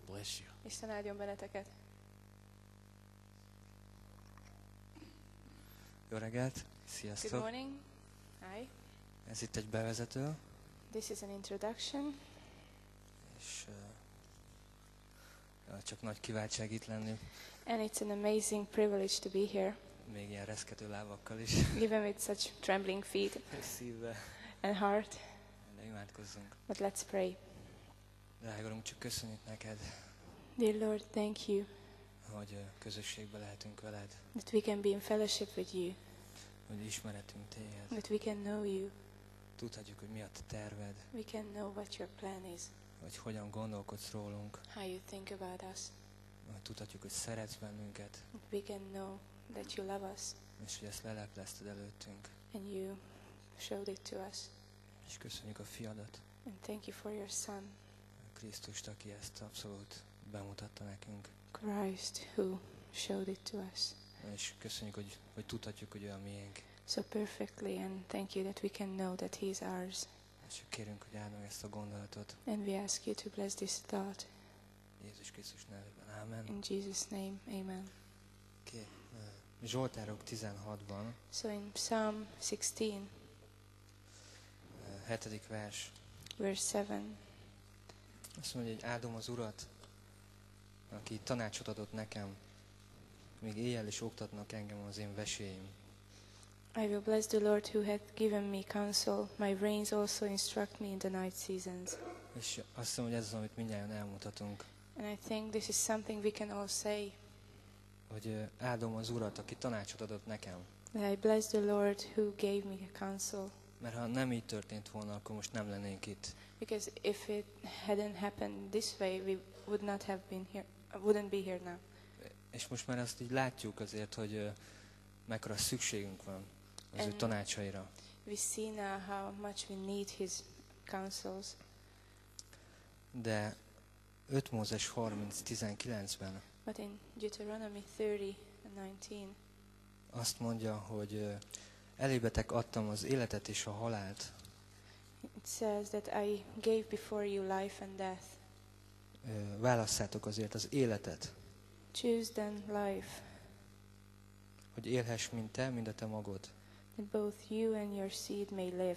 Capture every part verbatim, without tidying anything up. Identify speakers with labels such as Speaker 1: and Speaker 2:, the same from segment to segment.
Speaker 1: bless you.
Speaker 2: Isten áldjon benneteket.
Speaker 3: Jó reggelt,
Speaker 2: Good
Speaker 3: sziasztok!
Speaker 2: morning. Hi.
Speaker 3: Ez itt egy bevezető,
Speaker 2: This is an introduction.
Speaker 3: és uh, ja, csak nagy kiváltság itt lenni,
Speaker 2: And it's an amazing privilege to be here,
Speaker 3: még ilyen reszkető lábakkal is,
Speaker 2: even with such trembling feet
Speaker 3: és szívvel.
Speaker 2: and heart.
Speaker 3: De imádkozzunk.
Speaker 2: But let's pray.
Speaker 3: Drága Urunk, csak köszönjük neked,
Speaker 2: Dear Lord, thank you
Speaker 3: hogy uh, közösségbe lehetünk veled,
Speaker 2: that we can be in fellowship with you,
Speaker 3: hogy ismeretünk téged.
Speaker 2: that we can know you,
Speaker 3: Tudhatjuk, hogy mi a te terved,
Speaker 2: we can know what your plan is,
Speaker 3: hogy hogyan gondolkodsz rólunk,
Speaker 2: how you think about us.
Speaker 3: hogy tudhatjuk, hogy szeretsz bennünket,
Speaker 2: We can know that you love us
Speaker 3: és hogy ezt leleplezted előttünk.
Speaker 2: and you showed it to us.
Speaker 3: És köszönjük a fiadat,
Speaker 2: And thank you for your Son,
Speaker 3: Krisztust, aki ezt abszolút bemutatta nekünk.
Speaker 2: Christ, who showed it to us
Speaker 3: És köszönjük, hogy, hogy tudhatjuk, hogy ő a miénk.
Speaker 2: so perfectly, and thank you that we can know that He is ours.
Speaker 3: És kérünk, hogy áld meg ezt a gondolatot.
Speaker 2: And we ask you to bless this thought.
Speaker 3: Jézus Krisztus nevében. Ámen.
Speaker 2: In Jesus' name, amen.
Speaker 3: Okay. Zsoltárok tizenhatban,
Speaker 2: So in Psalm sixteen,
Speaker 3: hetedik vers,
Speaker 2: verse seven,
Speaker 3: azt mondja, hogy áldom az Urat, aki tanácsot adott nekem, még éjjel is oktatnak engem az én veséim.
Speaker 2: I will bless the Lord who hath given me counsel. My reins also instruct me in the night seasons.
Speaker 3: És azt hiszem, hogy ez az, amit mindjárt elmutatunk,
Speaker 2: And I think this is something we can all say.
Speaker 3: hogy ö, áldom az Urat, aki tanácsot adott nekem.
Speaker 2: That I bless the Lord who gave me counsel.
Speaker 3: Mert ha nem így történt volna, akkor most nem lennénk itt.
Speaker 2: Because if it hadn't happened this way, we would not have been here, wouldn't be here now.
Speaker 3: És most már azt így látjuk azért, hogy ö, mekkora szükségünk van az ő
Speaker 2: And-
Speaker 3: tanácsaira.
Speaker 2: We see now how much we need His counsels.
Speaker 3: De öt Mózes harminc tizenkilencben
Speaker 2: But in Deuteronomy thirty and nineteen,
Speaker 3: azt mondja, hogy ö, elébetek adtam az életet és a halált,
Speaker 2: it says that I gave before you life and death.
Speaker 3: Ö, válasszátok azért az életet,
Speaker 2: Choose then life,
Speaker 3: hogy élhess, mint te, mind a te magod.
Speaker 2: that both you and your seed may live.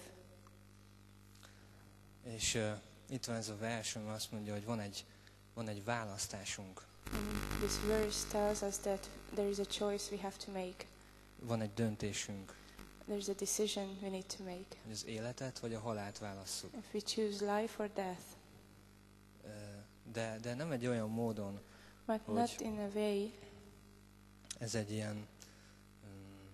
Speaker 3: És uh, itt van ez a vers, ami azt mondja, hogy van egy, van egy választásunk,
Speaker 2: And this verse tells us that there is a choice we have to make.
Speaker 3: van egy döntésünk,
Speaker 2: There's a decision we need to make.
Speaker 3: hogy az életet vagy a halált válasszuk.
Speaker 2: If we choose life or death,
Speaker 3: Ö, de, de nem egy olyan módon,
Speaker 2: but
Speaker 3: Hogy-
Speaker 2: not in a way,
Speaker 3: ez egy ilyen, mm,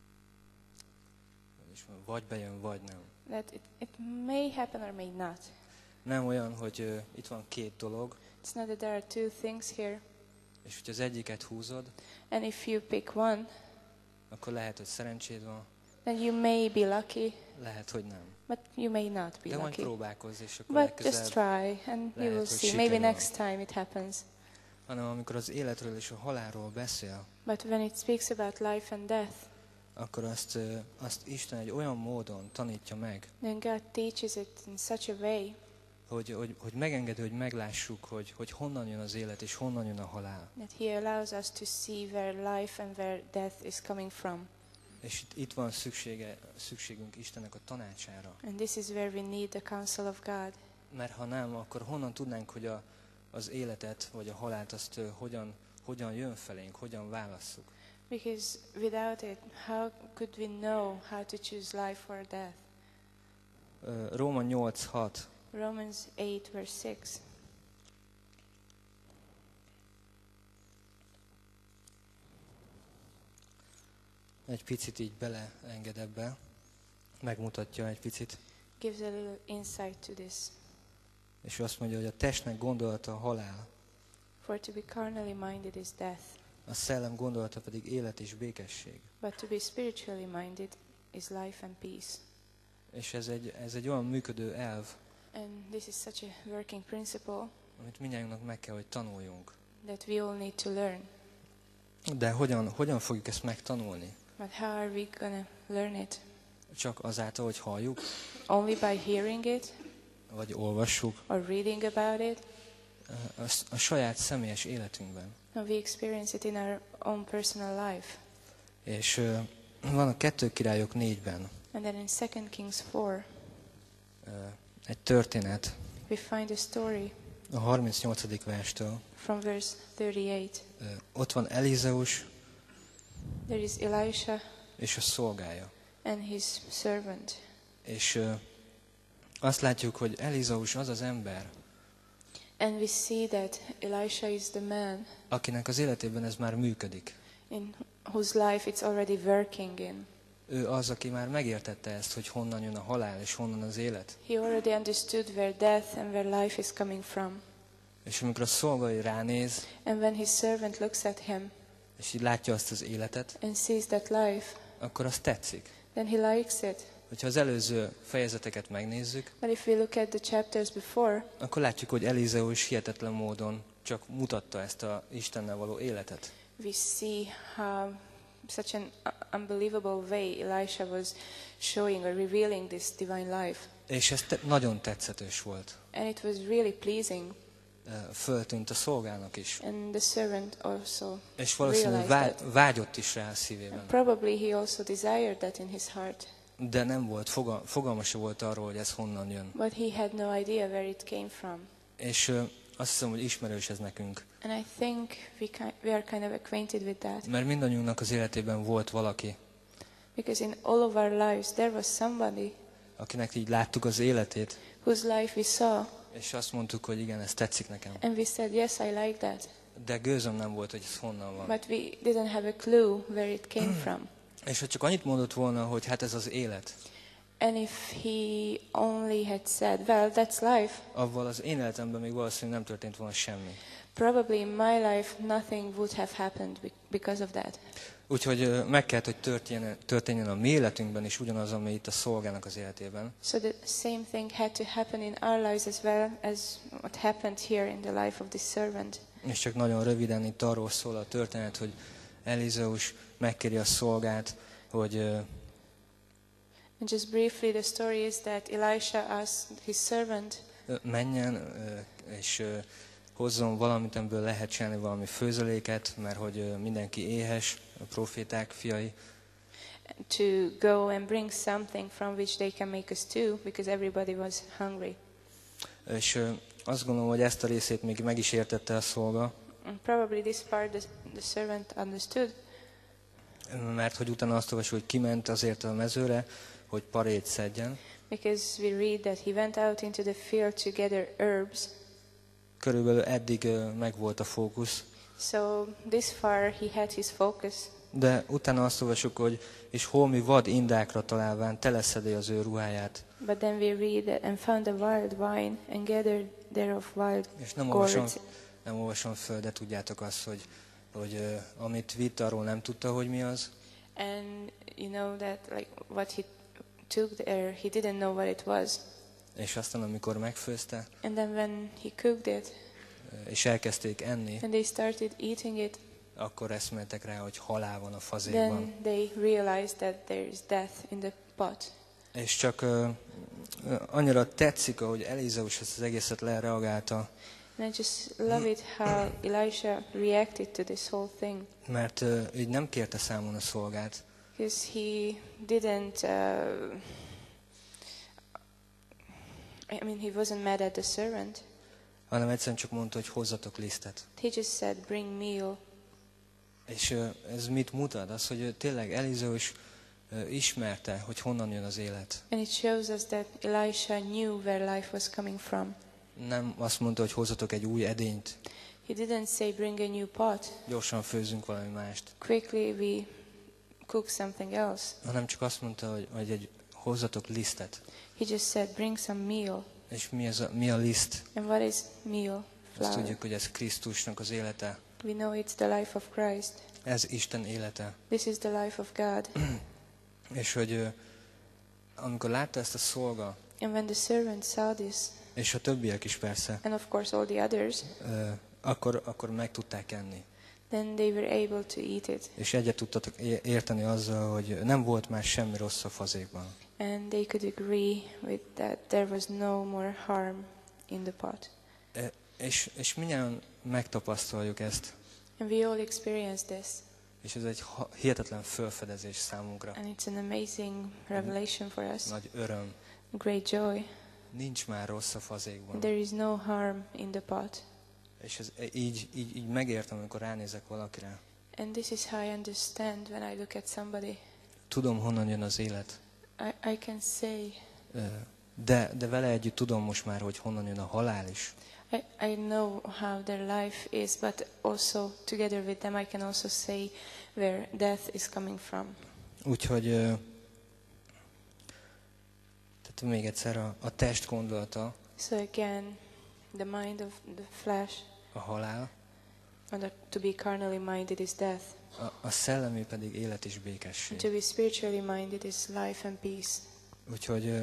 Speaker 3: hogy is mondjam, vagy bejön, vagy nem.
Speaker 2: that it, it may happen or may not.
Speaker 3: Nem olyan, hogy uh, itt van két dolog,
Speaker 2: It's not that there are two things here,
Speaker 3: és hogyha az egyiket húzod,
Speaker 2: and if you pick one,
Speaker 3: akkor lehet, hogy szerencséd van,
Speaker 2: then you may be lucky,
Speaker 3: lehet, hogy nem.
Speaker 2: but you may not be
Speaker 3: De majd
Speaker 2: lucky.
Speaker 3: próbálkozz, és akkor
Speaker 2: But just
Speaker 3: legközelebb.
Speaker 2: try, and you
Speaker 3: lehet,
Speaker 2: will
Speaker 3: hogy
Speaker 2: see. Maybe
Speaker 3: sikerül.
Speaker 2: next time it happens.
Speaker 3: Hanem amikor az életről és a halálról beszél,
Speaker 2: But when it speaks about life and death,
Speaker 3: akkor azt, ö, azt Isten egy olyan módon tanítja meg,
Speaker 2: then God teaches it in such a way
Speaker 3: hogy, hogy, hogy megengedi, hogy meglássuk, hogy, hogy honnan jön az élet és honnan jön a halál.
Speaker 2: that He allows us to see where life and where death is coming from.
Speaker 3: És itt, itt van szüksége, szükségünk Istennek a tanácsára.
Speaker 2: And this is where we need the counsel of God.
Speaker 3: Mert ha nem, akkor honnan tudnánk, hogy a, az életet vagy a halált azt ö, hogyan, hogyan jön felénk, hogyan válasszuk.
Speaker 2: Because without it, how could we know how to choose life or death?
Speaker 3: Ö, Róma nyolc hat.
Speaker 2: Romans eight verse six.
Speaker 3: Egy picit így beleenged ebbe, megmutatja egy picit,
Speaker 2: Gives a little insight to this.
Speaker 3: és azt mondja, hogy a testnek gondolata a halál,
Speaker 2: For to be carnally minded is death,
Speaker 3: a szellem gondolata pedig élet és békesség.
Speaker 2: but to be spiritually minded is life and peace.
Speaker 3: És ez egy, ez egy olyan működő elv,
Speaker 2: And this is such a working principle
Speaker 3: amit mindjárt meg kell, hogy tanuljunk.
Speaker 2: that we all need to learn.
Speaker 3: De hogyan, hogyan fogjuk ezt megtanulni?
Speaker 2: But how are we going to learn it?
Speaker 3: Csak azáltal, hogy halljuk,
Speaker 2: Only by hearing it
Speaker 3: vagy olvassuk,
Speaker 2: or reading about it?
Speaker 3: a, a saját személyes életünkben.
Speaker 2: No, we experience it in our own personal life.
Speaker 3: És uh, van a Kettő Királyok négyben
Speaker 2: And then in Second Kings four,
Speaker 3: uh, egy történet
Speaker 2: we find a story
Speaker 3: a harmincnyolcadik verstől.
Speaker 2: from verse thirty-eight.
Speaker 3: Uh, ott van Elizeus
Speaker 2: There is Elisha
Speaker 3: és a szolgája.
Speaker 2: and his servant.
Speaker 3: És uh, azt látjuk, hogy Elizeus az az ember,
Speaker 2: And we see that Elisha is the man
Speaker 3: akinek az életében ez már működik.
Speaker 2: in whose life it's already working in.
Speaker 3: Ő az, aki már megértette ezt, hogy honnan jön a halál és honnan az élet.
Speaker 2: He already understood where death and where life is coming from.
Speaker 3: És amikor a szolgai ránéz,
Speaker 2: And when his servant looks at him
Speaker 3: és így látja azt az életet,
Speaker 2: and sees that life,
Speaker 3: akkor az tetszik.
Speaker 2: then he likes it.
Speaker 3: Hogyha az előző fejezeteket megnézzük,
Speaker 2: But if we look at the chapters before,
Speaker 3: akkor látjuk, hogy Elizeus hihetetlen módon csak mutatta ezt a Istennel való életet.
Speaker 2: we see how such an unbelievable way Elisha was showing or revealing this divine life.
Speaker 3: És ez te- nagyon tetszetős volt.
Speaker 2: And it was really pleasing.
Speaker 3: Föltűnt a szolgának is.
Speaker 2: And the servant also
Speaker 3: És valószínűleg
Speaker 2: realized
Speaker 3: vágy, vágyott is rá a
Speaker 2: And
Speaker 3: szívében.
Speaker 2: probably he also desired that in his heart.
Speaker 3: De nem volt, fogal, fogalma se volt arról, hogy ez honnan jön.
Speaker 2: But he had no idea where it came from.
Speaker 3: És ö, azt hiszem, hogy ismerős ez nekünk.
Speaker 2: And I think we, ki- we are kind of acquainted with that.
Speaker 3: Mert mindannyiunknak az életében volt valaki,
Speaker 2: Because in all of our lives there was somebody
Speaker 3: akinek így láttuk az életét,
Speaker 2: whose life we saw.
Speaker 3: és azt mondtuk, hogy igen, ez tetszik nekem.
Speaker 2: And we said, yes, I like that.
Speaker 3: De gőzöm nem volt, hogy ez honnan van.
Speaker 2: But we didn't have a clue where it came from.
Speaker 3: És ha csak annyit mondott volna, hogy hát ez az élet,
Speaker 2: And if he only had said, well, that's life,
Speaker 3: avval az én életemben még valószínűleg nem történt volna semmi.
Speaker 2: probably in my life nothing would have happened be- because of that.
Speaker 3: Úgyhogy ö, meg kellett, hogy történjen, történjen a mi életünkben is ugyanaz, ami itt a szolgának az életében.
Speaker 2: So the same thing had to happen in our lives as well as what happened here in the life of this servant.
Speaker 3: És csak nagyon röviden itt arról szól a történet, hogy Elizeus megkéri a szolgát, hogy ö,
Speaker 2: And just briefly, the story is that Elisha asked his servant
Speaker 3: ö, menjen, ö, és ö, hozzon valamit, amiből lehet csinálni valami főzeléket, mert hogy ö, mindenki éhes, a proféták fiai.
Speaker 2: to go and bring something from which they can make a stew because everybody was hungry.
Speaker 3: És ö, azt gondolom, hogy ezt a részét még meg is értette a szolga,
Speaker 2: And probably this part the, the servant understood
Speaker 3: mert hogy utána azt olvasjuk, hogy kiment azért a mezőre, hogy parét szedjen.
Speaker 2: because we read that he went out into the field to gather herbs.
Speaker 3: Körülbelül eddig ö, megvolt a fókusz,
Speaker 2: So this far he had his focus.
Speaker 3: de utána azt olvasjuk, hogy és holmi vad indákra találván teleszedi az ő ruháját.
Speaker 2: But then we read that and found a wild vine and gathered thereof wild
Speaker 3: És nem olvasom,
Speaker 2: gourds.
Speaker 3: nem olvasom föl, de tudjátok azt, hogy, hogy ö, amit vitt, arról nem tudta, hogy mi az.
Speaker 2: And you know that like what he took there, he didn't know what it was.
Speaker 3: És aztán, amikor megfőzte,
Speaker 2: And then when he cooked it
Speaker 3: ö, és elkezdték enni,
Speaker 2: and they started eating it,
Speaker 3: akkor eszméltek rá, hogy halál van a fazékban.
Speaker 2: then they realized that there is death in the pot.
Speaker 3: És csak ö, ö, annyira tetszik, ahogy Elizeus ezt az egészet lereagálta,
Speaker 2: And I just love it how Elisha reacted to this whole thing.
Speaker 3: mert ö, így nem kérte számon a szolgát,
Speaker 2: Because he didn't, uh, I mean, he wasn't mad at the servant.
Speaker 3: hanem egyszerűen csak mondta, hogy hozzatok lisztet.
Speaker 2: He just said, bring meal.
Speaker 3: És ö, ez mit mutat? Az, hogy ö, tényleg Elizeus ö, ismerte, hogy honnan jön az élet.
Speaker 2: And it shows us that Elisha knew where life was coming from.
Speaker 3: Nem azt mondta, hogy hozzatok egy új edényt,
Speaker 2: He didn't say, bring a new pot.
Speaker 3: gyorsan főzünk valami mást,
Speaker 2: Quickly we cook something else.
Speaker 3: hanem csak azt mondta, hogy, hogy egy, hozzatok lisztet.
Speaker 2: He just said, bring some meal.
Speaker 3: És mi, ez a, mi a liszt?
Speaker 2: And what is meal?
Speaker 3: Azt
Speaker 2: Flour.
Speaker 3: tudjuk, hogy ez Krisztusnak az élete.
Speaker 2: We know it's the life of Christ.
Speaker 3: Ez Isten élete.
Speaker 2: This is the life of God.
Speaker 3: És hogy ö, amikor látta ezt a szolga,
Speaker 2: And when the servant saw this,
Speaker 3: és a többiek is persze,
Speaker 2: and of course all the others,
Speaker 3: ö, akkor, akkor meg tudták enni.
Speaker 2: then they were able to eat it.
Speaker 3: És egyet tudtak é- érteni azzal, hogy nem volt már semmi rossz a fazékban.
Speaker 2: And they could agree with that there was no more harm in the pot.
Speaker 3: E, És, és mindjárt megtapasztaljuk ezt,
Speaker 2: And we all experience this.
Speaker 3: és ez egy ha- hihetetlen felfedezés számunkra.
Speaker 2: And it's an amazing revelation for us.
Speaker 3: Nagy öröm.
Speaker 2: Great joy.
Speaker 3: Nincs már rossz a fazékban.
Speaker 2: There is no harm in the pot.
Speaker 3: És ez, így, így, így megértem, amikor ránézek valakire.
Speaker 2: And this is how I understand when I look at somebody.
Speaker 3: Tudom, honnan jön az élet.
Speaker 2: I, I can say,
Speaker 3: Ö, De, de vele együtt tudom most már, hogy honnan jön a halál is.
Speaker 2: I, I know how their life is, but also together with them I can also say where death is coming from.
Speaker 3: Úgyhogy, ö, tehát még egyszer a, a test gondolata,
Speaker 2: So again, the mind of the flesh,
Speaker 3: a halál,
Speaker 2: and that to be carnally minded is death.
Speaker 3: a, a szellemi pedig élet és békesség.
Speaker 2: And to be spiritually minded is life and peace.
Speaker 3: Úgyhogy ö,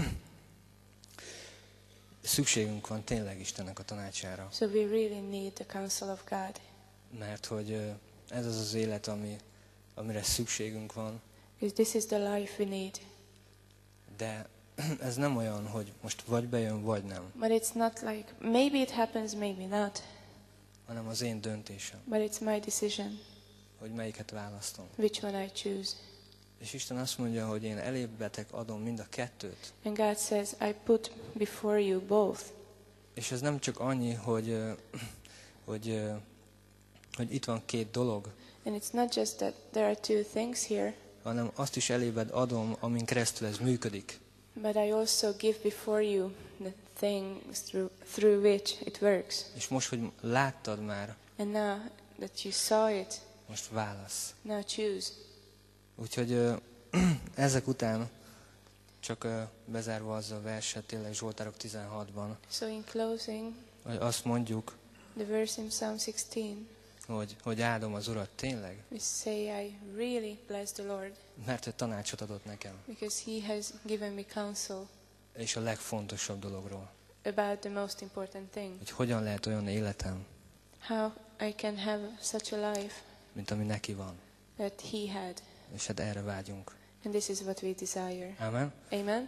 Speaker 3: szükségünk van tényleg Istennek a tanácsára,
Speaker 2: So we really need the counsel of God.
Speaker 3: mert hogy ö, ez az az élet, ami, amire szükségünk van,
Speaker 2: Because this is the life we need.
Speaker 3: de ez nem olyan, hogy most vagy bejön, vagy nem,
Speaker 2: But it's not like, maybe it happens, maybe not.
Speaker 3: hanem az én döntésem,
Speaker 2: But it's my decision,
Speaker 3: hogy melyiket választom.
Speaker 2: which one I choose.
Speaker 3: És Isten azt mondja, hogy én elébbetek adom mind a kettőt.
Speaker 2: And God says, I put before you both.
Speaker 3: És ez nem csak annyi, hogy, ö, hogy, ö, hogy itt van két dolog,
Speaker 2: And it's not just that there are two things here,
Speaker 3: hanem azt is elébed adom, amin keresztül ez működik.
Speaker 2: but I also give before you the things through, through which it works.
Speaker 3: És most, hogy láttad már,
Speaker 2: And now that you saw it,
Speaker 3: most válasz.
Speaker 2: now choose.
Speaker 3: Úgyhogy ö, ezek után, csak ö, bezárva azzal a verset, tényleg Zsoltárok tizenhatban,
Speaker 2: So in closing,
Speaker 3: hogy azt mondjuk,
Speaker 2: the verse in Psalm sixteen,
Speaker 3: hogy, hogy áldom az Urat tényleg,
Speaker 2: we say, I really bless the Lord,
Speaker 3: mert ő tanácsot adott nekem,
Speaker 2: because he has given me counsel
Speaker 3: és a legfontosabb dologról,
Speaker 2: about the most important thing.
Speaker 3: hogy hogyan lehet olyan életem,
Speaker 2: How I can have such a life
Speaker 3: mint ami neki van.
Speaker 2: that he had.
Speaker 3: És hát erre vágyunk.
Speaker 2: And this is what we desire.
Speaker 3: Amen.
Speaker 2: Amen.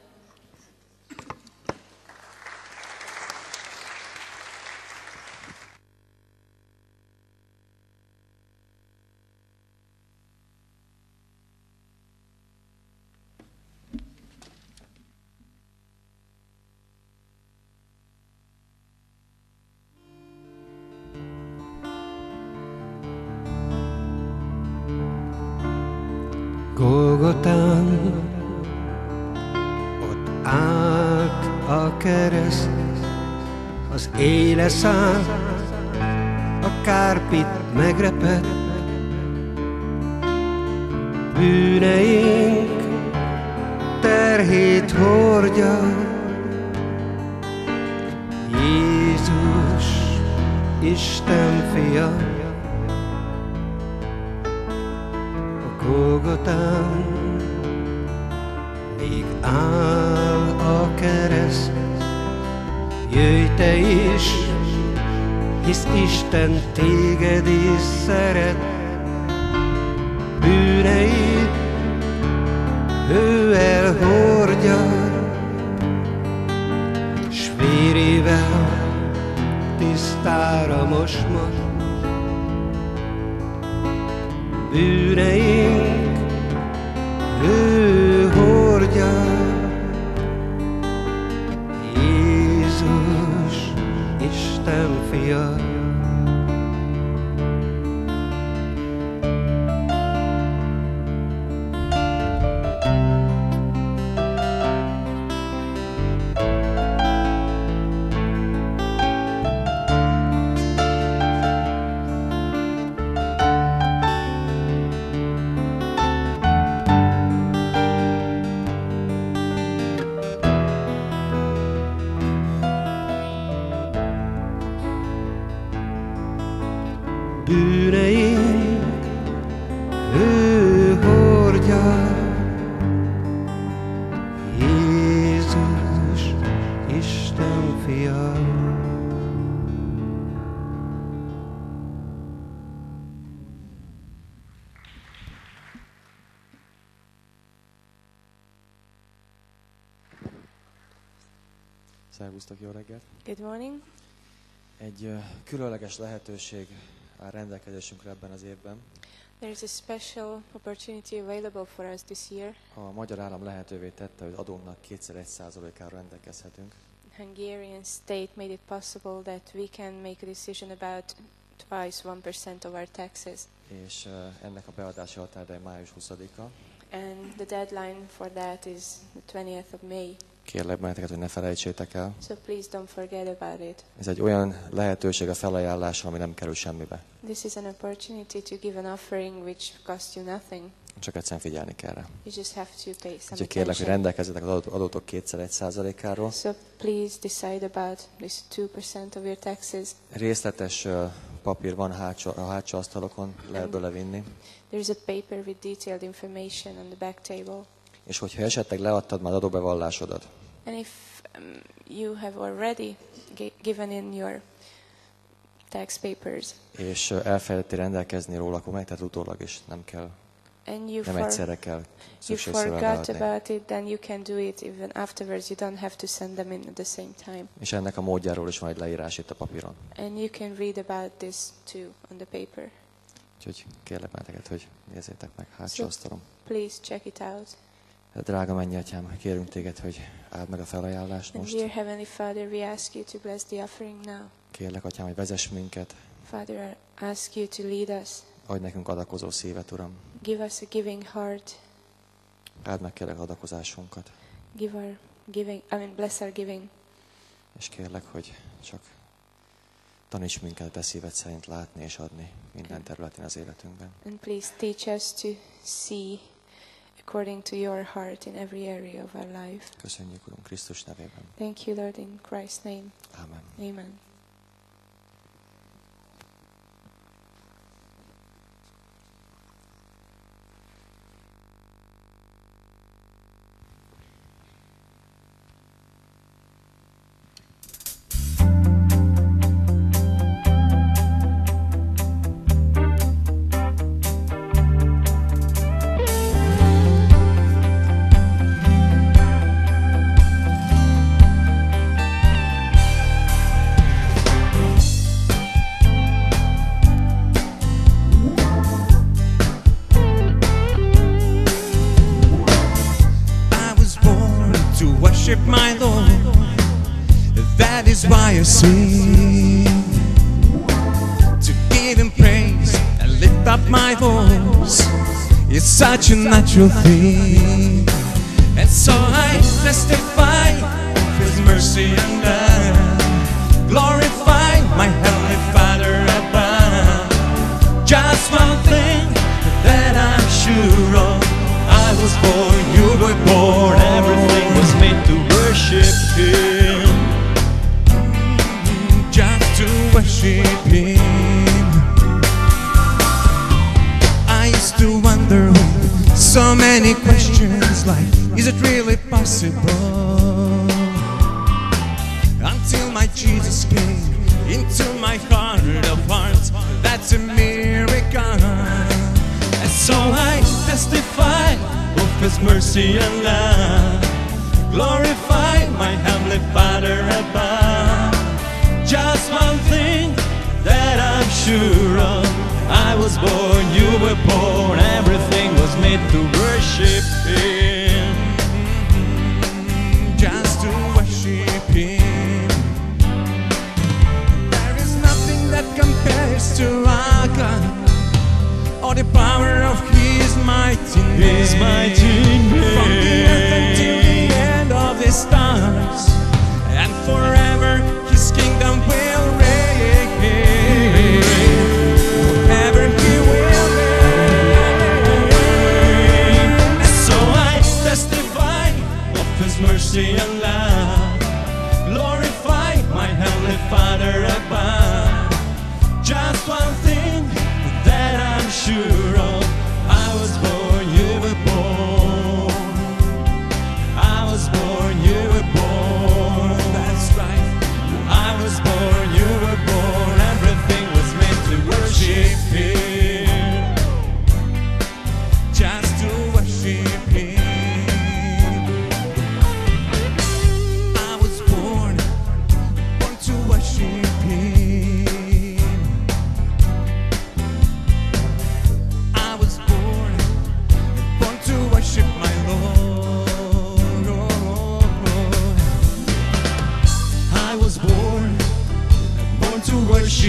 Speaker 1: Golgotán ott állt a kereszt, az éle szállt, a kárpit megrepett. Bűneink terhét hordja, Jézus, Isten fia. Golgotán még áll a kereszt, jöjj te is, hisz Isten téged is szeret. Bűneid ő elhordja, s vérével tisztára most most. Bűneink ő hordja, Jézus, Isten fia. Bűneink ő hordja, Jézus, Isten fia.
Speaker 4: Szervusztok, jó reggelt!
Speaker 2: Good morning.
Speaker 4: Egy ö, különleges lehetőség áll rendelkezésünkre ebben az évben.
Speaker 2: There is a special opportunity available for us this year.
Speaker 4: A magyar állam lehetővé tette, hogy adónknak kétszer egy százalékára rendelkezhetünk.
Speaker 2: Hungarian state made it possible that we can make a decision about twice one percent of our taxes.
Speaker 4: És ö, ennek a beadási határideje május huszadika.
Speaker 2: And the deadline for that is the twentieth of May.
Speaker 4: Kérlek benneteket, hogy ne felejtsétek el.
Speaker 2: So please don't forget about it.
Speaker 4: Ez egy olyan lehetőség a felajánlásra, ami nem kerül semmibe.
Speaker 2: This is an opportunity to give an offering which costs you nothing.
Speaker 4: Csak egyszerűen figyelni kell rá.
Speaker 2: You just have to pay some
Speaker 4: Úgyhogy kérlek, hogy
Speaker 2: attention.
Speaker 4: rendelkezzetek az adó- adótok kétszer egy százalékáról.
Speaker 2: So please decide about this two percent of your taxes.
Speaker 4: Részletes ö, papír van hátsó, a hátsó asztalokon, lehet belevinni.
Speaker 2: There is a paper with detailed information on the back table.
Speaker 4: És hogyha esetleg leadtad már adóbevallásodat,
Speaker 2: And if um, you have already gi- given in your tax papers
Speaker 4: és ö, elfelejtettél rendelkezni róla, akkor meg, tehát utólag is nem kell,
Speaker 2: and you,
Speaker 4: nem
Speaker 2: for,
Speaker 4: egyszerre kell
Speaker 2: you
Speaker 4: szükségszerűen
Speaker 2: forgot
Speaker 4: leadni.
Speaker 2: about it, then you can do it even afterwards. You don't have to send them in at the same time.
Speaker 4: És ennek a módjáról is van egy leírás itt a papíron.
Speaker 2: And you can read about this too on the paper.
Speaker 4: Úgyhogy kérlek benneteket, hogy nézzétek meg hátsó
Speaker 2: So-
Speaker 4: asztalon.
Speaker 2: Please check it out.
Speaker 4: Drága mennyi atyám, kérünk téged, hogy áld meg a felajánlást
Speaker 2: And
Speaker 4: most.
Speaker 2: dear Heavenly Father, we ask you to bless the offering now.
Speaker 4: Kérlek, atyám, hogy vezess minket,
Speaker 2: Father, I ask you to lead us.
Speaker 4: adj nekünk adakozó szívet, Uram.
Speaker 2: Give us a giving heart.
Speaker 4: Áld meg kérlek adakozásunkat.
Speaker 2: Give our giving, I mean, bless our giving.
Speaker 4: És kérlek, hogy csak taníts minket te szíved szerint látni és adni minden területén az életünkben.
Speaker 2: And please teach us to see according to your heart in every area of our life.
Speaker 4: Köszönjük, Urunk, Krisztus nevében.
Speaker 2: Thank you, Lord, in Christ's name.
Speaker 4: Ámen.
Speaker 2: Amen.
Speaker 1: I was born to worship my Lord. That is why I sing, to give Him praise and lift up my voice. It's such a natural thing, and so I testify of His mercy and love. Glorify my Heavenly Father above. Just one thing that I'm sure of: I was born, you were born, everything was made to worship Him. Just to worship Him. I used to wonder so many questions like, is it really possible? Until my Jesus came into my heart of hearts, that's a miracle. And so I testify of His mercy and love. Glorify my Heavenly Father above. Just one thing that I'm sure of: I was born, you were born, everything was made to worship Him. Just to worship Him. There is nothing that compares to our God, or the power of His mighty name. His mighty name. From the earth until the end of the stars, and forever His kingdom will reign. Forever He will reign. And so I testify of His mercy and love. Glorify my Heavenly Father above. Just one thing that I'm sure of: I was born, you were born. I was born, you were born. That's right. I was born, you were born. Everything was meant to worship Him. Just to worship Him. I was born, born to worship Him.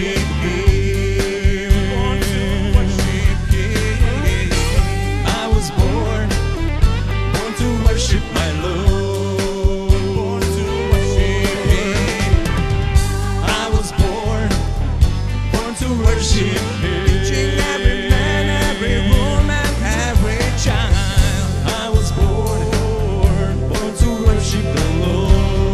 Speaker 1: worship Him. Born to worship Him. I was born, born to worship my Lord. Born to worship Him. I was born, born to worship Him. Reaching every man, every woman, every child. I was born, born to worship the Lord.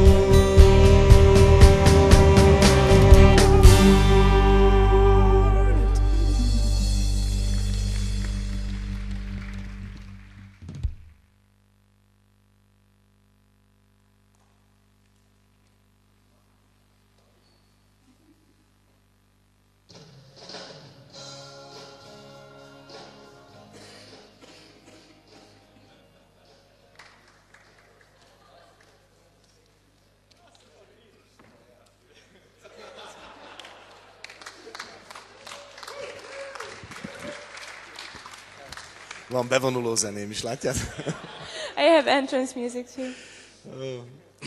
Speaker 5: Van bevonuló zeném is, látjátok?
Speaker 2: I have entrance music too.
Speaker 5: Oké.